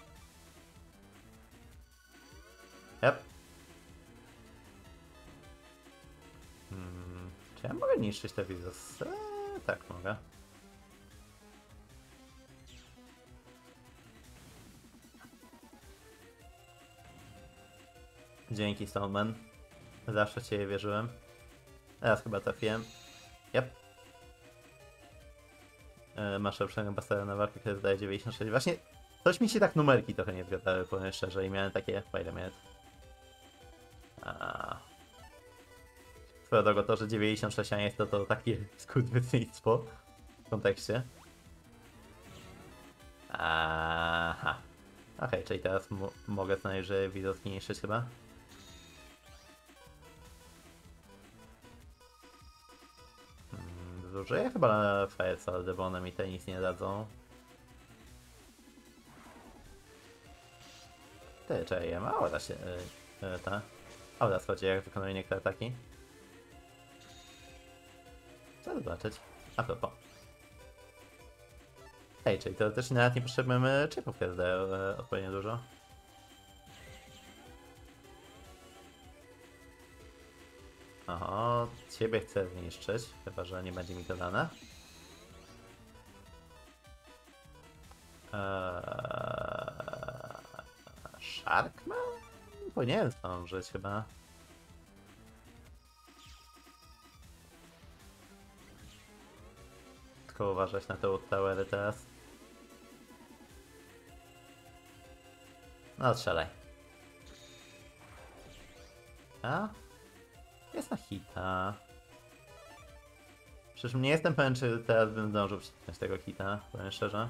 Yep. Czy ja mogę niszczyć te widosy? Tak mogę. Dzięki Stoneman. Zawsze w ciebie wierzyłem. Teraz chyba trafiłem. Yep. Masz lepszego bastera na walkę, który zdaje 96. Właśnie coś mi się tak numerki trochę nie zgadzały, powiem szczerze, i miałem takie fajne minut. Swoją drogą to, że 96 a nie jest to takie skurwysyństwo w kontekście. Aha. Okej, czyli teraz mogę znaleźć, że widok niszczyć chyba. Zużyję chyba Firestardy, bo one mi tutaj nic nie dadzą. Ty, czekaj, ja ma aura się... ta. Aura schodzi, jak wykonuje niektóre ataki. Chcę zobaczyć. A propos. Hej, czyli teoretycznie nawet nie potrzebujemy chipów KSD odpowiednio dużo. Oho, ciebie chcę zniszczyć, chyba że nie będzie mi to dane. Sharkman? Powinienem zdążyć chyba. Tylko uważać na te towery teraz. No strzelaj. A? Jest na hita. Przecież nie jestem pewien, czy teraz bym zdążył przycisnąć tego hita, powiem szczerze.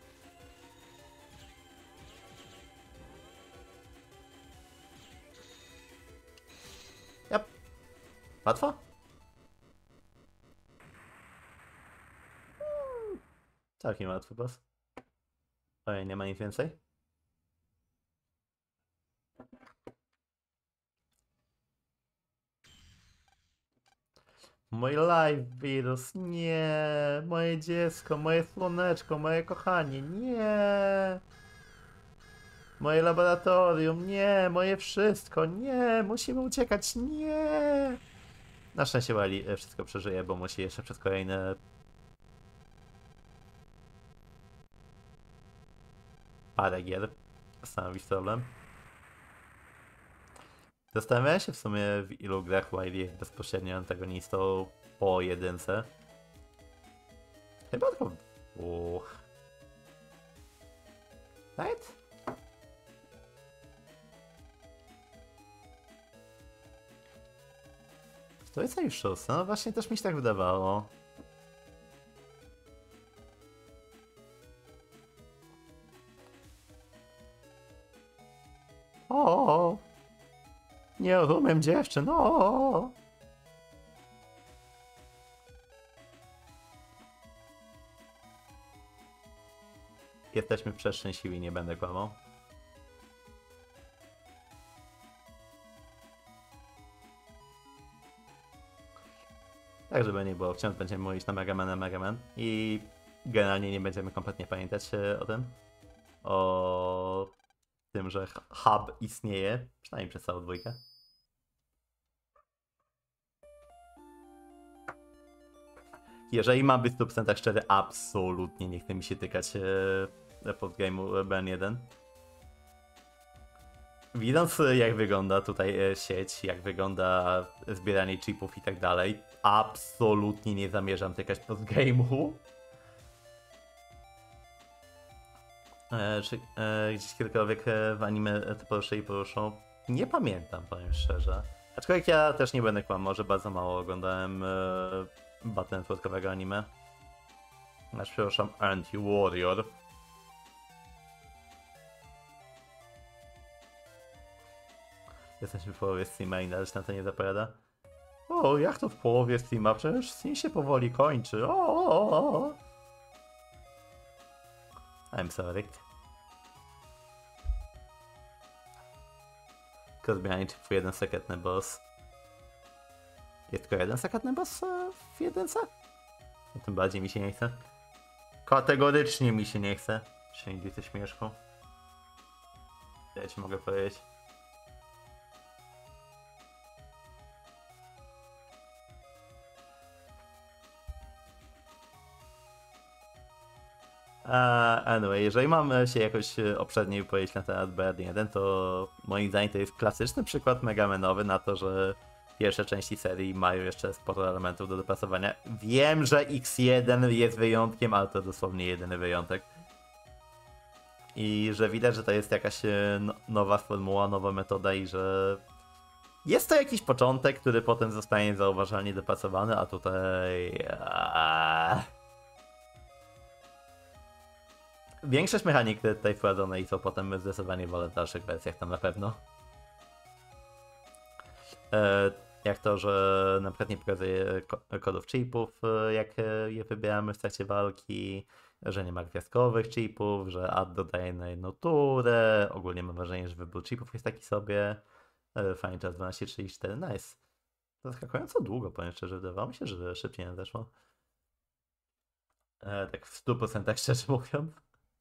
Yep. Łatwo? Całkiem łatwy boss. Ojej, nie ma nic więcej? Mój live wirus, nie! Moje dziecko, moje słoneczko, moje kochanie, nie! Moje laboratorium, nie! Moje wszystko, nie! Musimy uciekać, nie! Na szczęście Wally wszystko przeżyje, bo musi jeszcze przez kolejne... parę gier stanowić problem. Zastanawiałem się w sumie, w ilu grach Wily jest bezpośrednio antagonistą po jedynce. Chyba tylko w dwóch. Right? To jest już szóste. No właśnie też mi się tak wydawało. O, nie rozumiem dziewczyn. O. Jesteśmy przeszczęśliwi, nie będę kłamał. Tak, żeby nie było, wciąż będziemy mówić na Mega Man i generalnie nie będziemy kompletnie pamiętać o tym. O tym, że hub istnieje, przynajmniej przez całą dwójkę. Jeżeli mam być w 100% szczery, absolutnie nie chce mi się tykać postgame'u BN1. Widząc jak wygląda tutaj sieć, jak wygląda zbieranie chipów i tak dalej, absolutnie nie zamierzam tykać postgame'u. Czy gdzieś kiedykolwiek w anime to poruszą? Nie pamiętam, powiem szczerze. Aczkolwiek ja też nie będę kłamał, że bardzo mało oglądałem Battle Networkowego anime. Przepraszam, Anti-Warrior. Jesteśmy w połowie Steama i należy na to nie zapowiada. O, jak to w połowie Steama? Przecież Steam się powoli kończy. O. I'm sorry. Tylko zbieranie chipów jeden sekretny boss. Jest tylko jeden sekretny boss w jedynce? No, tym bardziej mi się nie chce. Kategorycznie mi się nie chce. Wszędzie ty śmieszku. Ja ci mogę powiedzieć. Anyway, jeżeli mam się jakoś obszernie wypowiedzieć na temat BR1, to moim zdaniem to jest klasyczny przykład Megamanowy na to, że pierwsze części serii mają jeszcze sporo elementów do dopasowania. Wiem, że X1 jest wyjątkiem, ale to dosłownie jedyny wyjątek. I że widać, że to jest jakaś nowa formuła, nowa metoda i że jest to jakiś początek, który potem zostanie zauważalnie dopasowany, a tutaj... Większość mechanik, które tutaj wprowadzone i są potem zdecydowanie wolę w dalszych wersjach, tam na pewno. Jak to, że na przykład nie pokazuje kodów chipów, jak je wybieramy w trakcie walki, że nie ma gwiazdkowych chipów, że add dodaje na jedną turę. Ogólnie mam wrażenie, że wybór chipów jest taki sobie. Fajnie, czas 12:34, nice. Zaskakująco długo, powiem szczerze, wydawało mi się, że szybciej nadeszło. Tak w 100% szczerze mówiąc.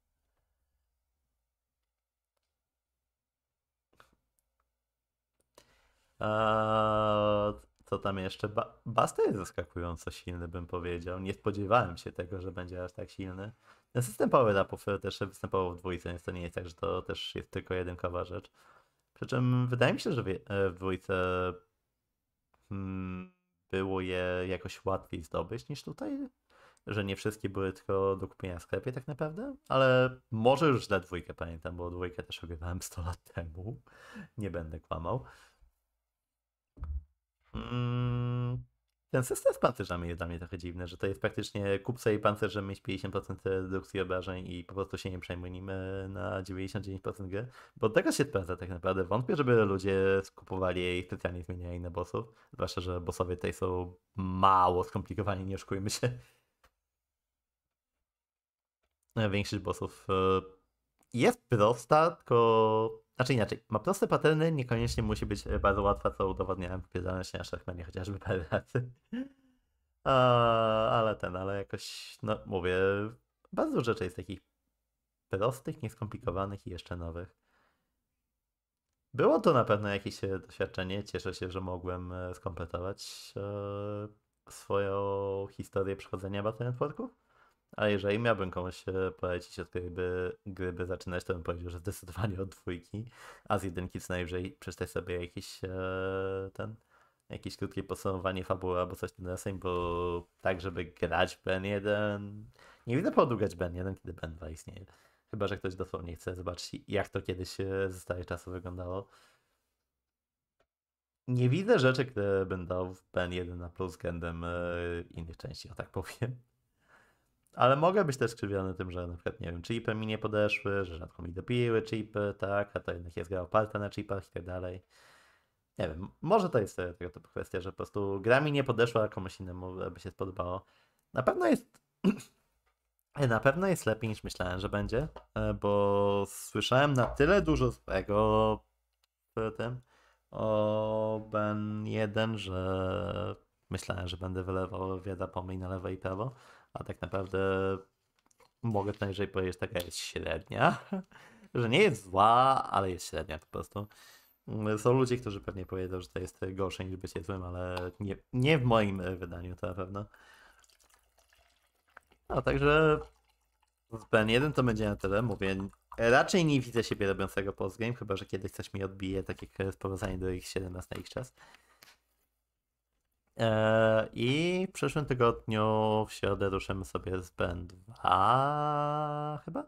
Co tam jeszcze? Buster jest zaskakująco silny, bym powiedział. Nie spodziewałem się tego, że będzie aż tak silny. Ten system power-upów też występował w dwójce, więc to nie jest tak, że to też jest tylko jedynkowa rzecz. Przy czym wydaje mi się, że w dwójce było je jakoś łatwiej zdobyć niż tutaj. Że nie wszystkie były tylko do kupienia w sklepie tak naprawdę, ale może już źle dwójkę pamiętam, bo dwójkę też ogrywałem 100 lat temu. Nie będę kłamał. Ten system z pancerzami jest dla mnie trochę dziwny, że to jest praktycznie kup sobie pancerz, żeby mieć 50% redukcji obrażeń i po prostu się nie przejmujmy na 99% gry, bo tego się sprawdza tak naprawdę. Wątpię, żeby ludzie skupowali jej i specjalnie zmieniali na bossów, zwłaszcza, że bossowie tutaj są mało skomplikowani, nie oszukujmy się. Większość bossów jest prosta, tylko... Znaczy inaczej, ma proste paterny, niekoniecznie musi być bardzo łatwa, co udowodniałem w Pierdolności na Szachmanie chociażby parę razy. Ale jakoś, no mówię, bardzo dużo rzeczy jest takich prostych, nieskomplikowanych i jeszcze nowych. Było to na pewno jakieś doświadczenie, cieszę się, że mogłem skompletować swoją historię przechodzenia Battle Networków. A jeżeli miałbym komuś polecić, od której gry by zaczynać, to bym powiedział, że zdecydowanie od dwójki, a z jedynki co najwyżej przeczytać sobie jakiś jakieś krótkie podsumowanie fabuły albo coś ten deseń, bo tak, żeby grać w Ben 1, nie widzę powodu grać w Ben 1, kiedy Ben 2 istnieje. Chyba że ktoś dosłownie chce zobaczyć, jak to kiedyś ze starych czasów wyglądało. Nie widzę rzeczy, które bym dał w Ben 1 na plus względem innych części, o tak powiem. Ale mogę być też skrzywiony tym, że na przykład, nie wiem, chipy mi nie podeszły, że rzadko mi dopiły chipy, tak, a to jednak jest gra oparta na chipach i tak dalej. Nie wiem, może to jest tego typu kwestia, że po prostu gra mi nie podeszła, a komuś innemu by się spodobało. Na pewno jest na pewno jest lepiej niż myślałem, że będzie, bo słyszałem na tyle dużo złego w tym o Ben 1, że myślałem, że będę wylewał wiedza pomyj na lewo i prawo, a tak naprawdę mogę to najwyżej powiedzieć, że taka jest średnia, że nie jest zła, ale jest średnia po prostu. Są ludzie, którzy pewnie powiedzą, że to jest gorsze niż bycie złym, ale nie w moim wydaniu to na pewno. No, także z Ben 1 to będzie na tyle. Mówię, raczej nie widzę siebie robiącego postgame, chyba że kiedyś coś mi odbije, tak jak sprowadzanie do X17 na ich czas. I w przyszłym tygodniu w środę ruszymy sobie z Ben 2 chyba?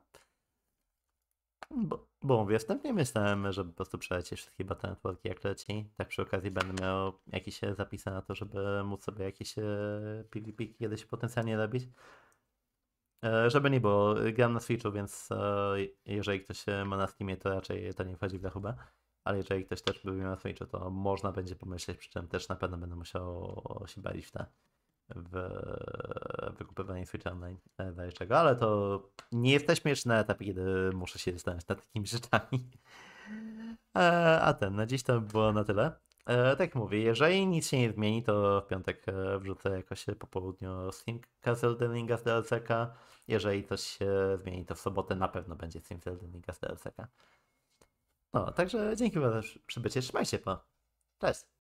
Bo mówię, wstępnie myślałem, żeby po prostu przelecieć wszystkie Battle Networki jak leci. Tak przy okazji będę miał jakieś zapisy na to, żeby móc sobie jakieś PvP kiedyś potencjalnie robić. Żeby nie było, gram na Switchu, więc jeżeli ktoś ma na Steamie, to raczej to nie wchodzi w rachubę. Ale jeżeli ktoś też by miał na Switchu, to można będzie pomyśleć, przy czym też na pewno będę musiał się bawić w wykupywanie Switcha online czego, ale to nie jesteśmy jeszcze na etapie, kiedy muszę się zastanawiać nad takimi rzeczami. Na dziś to było na tyle. Tak jak mówię, jeżeli nic się nie zmieni, to w piątek wrzucę jakoś po południu stream Castle Delinga z DLC-ka. Jeżeli coś się zmieni, to w sobotę na pewno będzie stream Castle Delinga z DLC-ka. No, także dzięki za przybycie, trzymaj się, Cześć!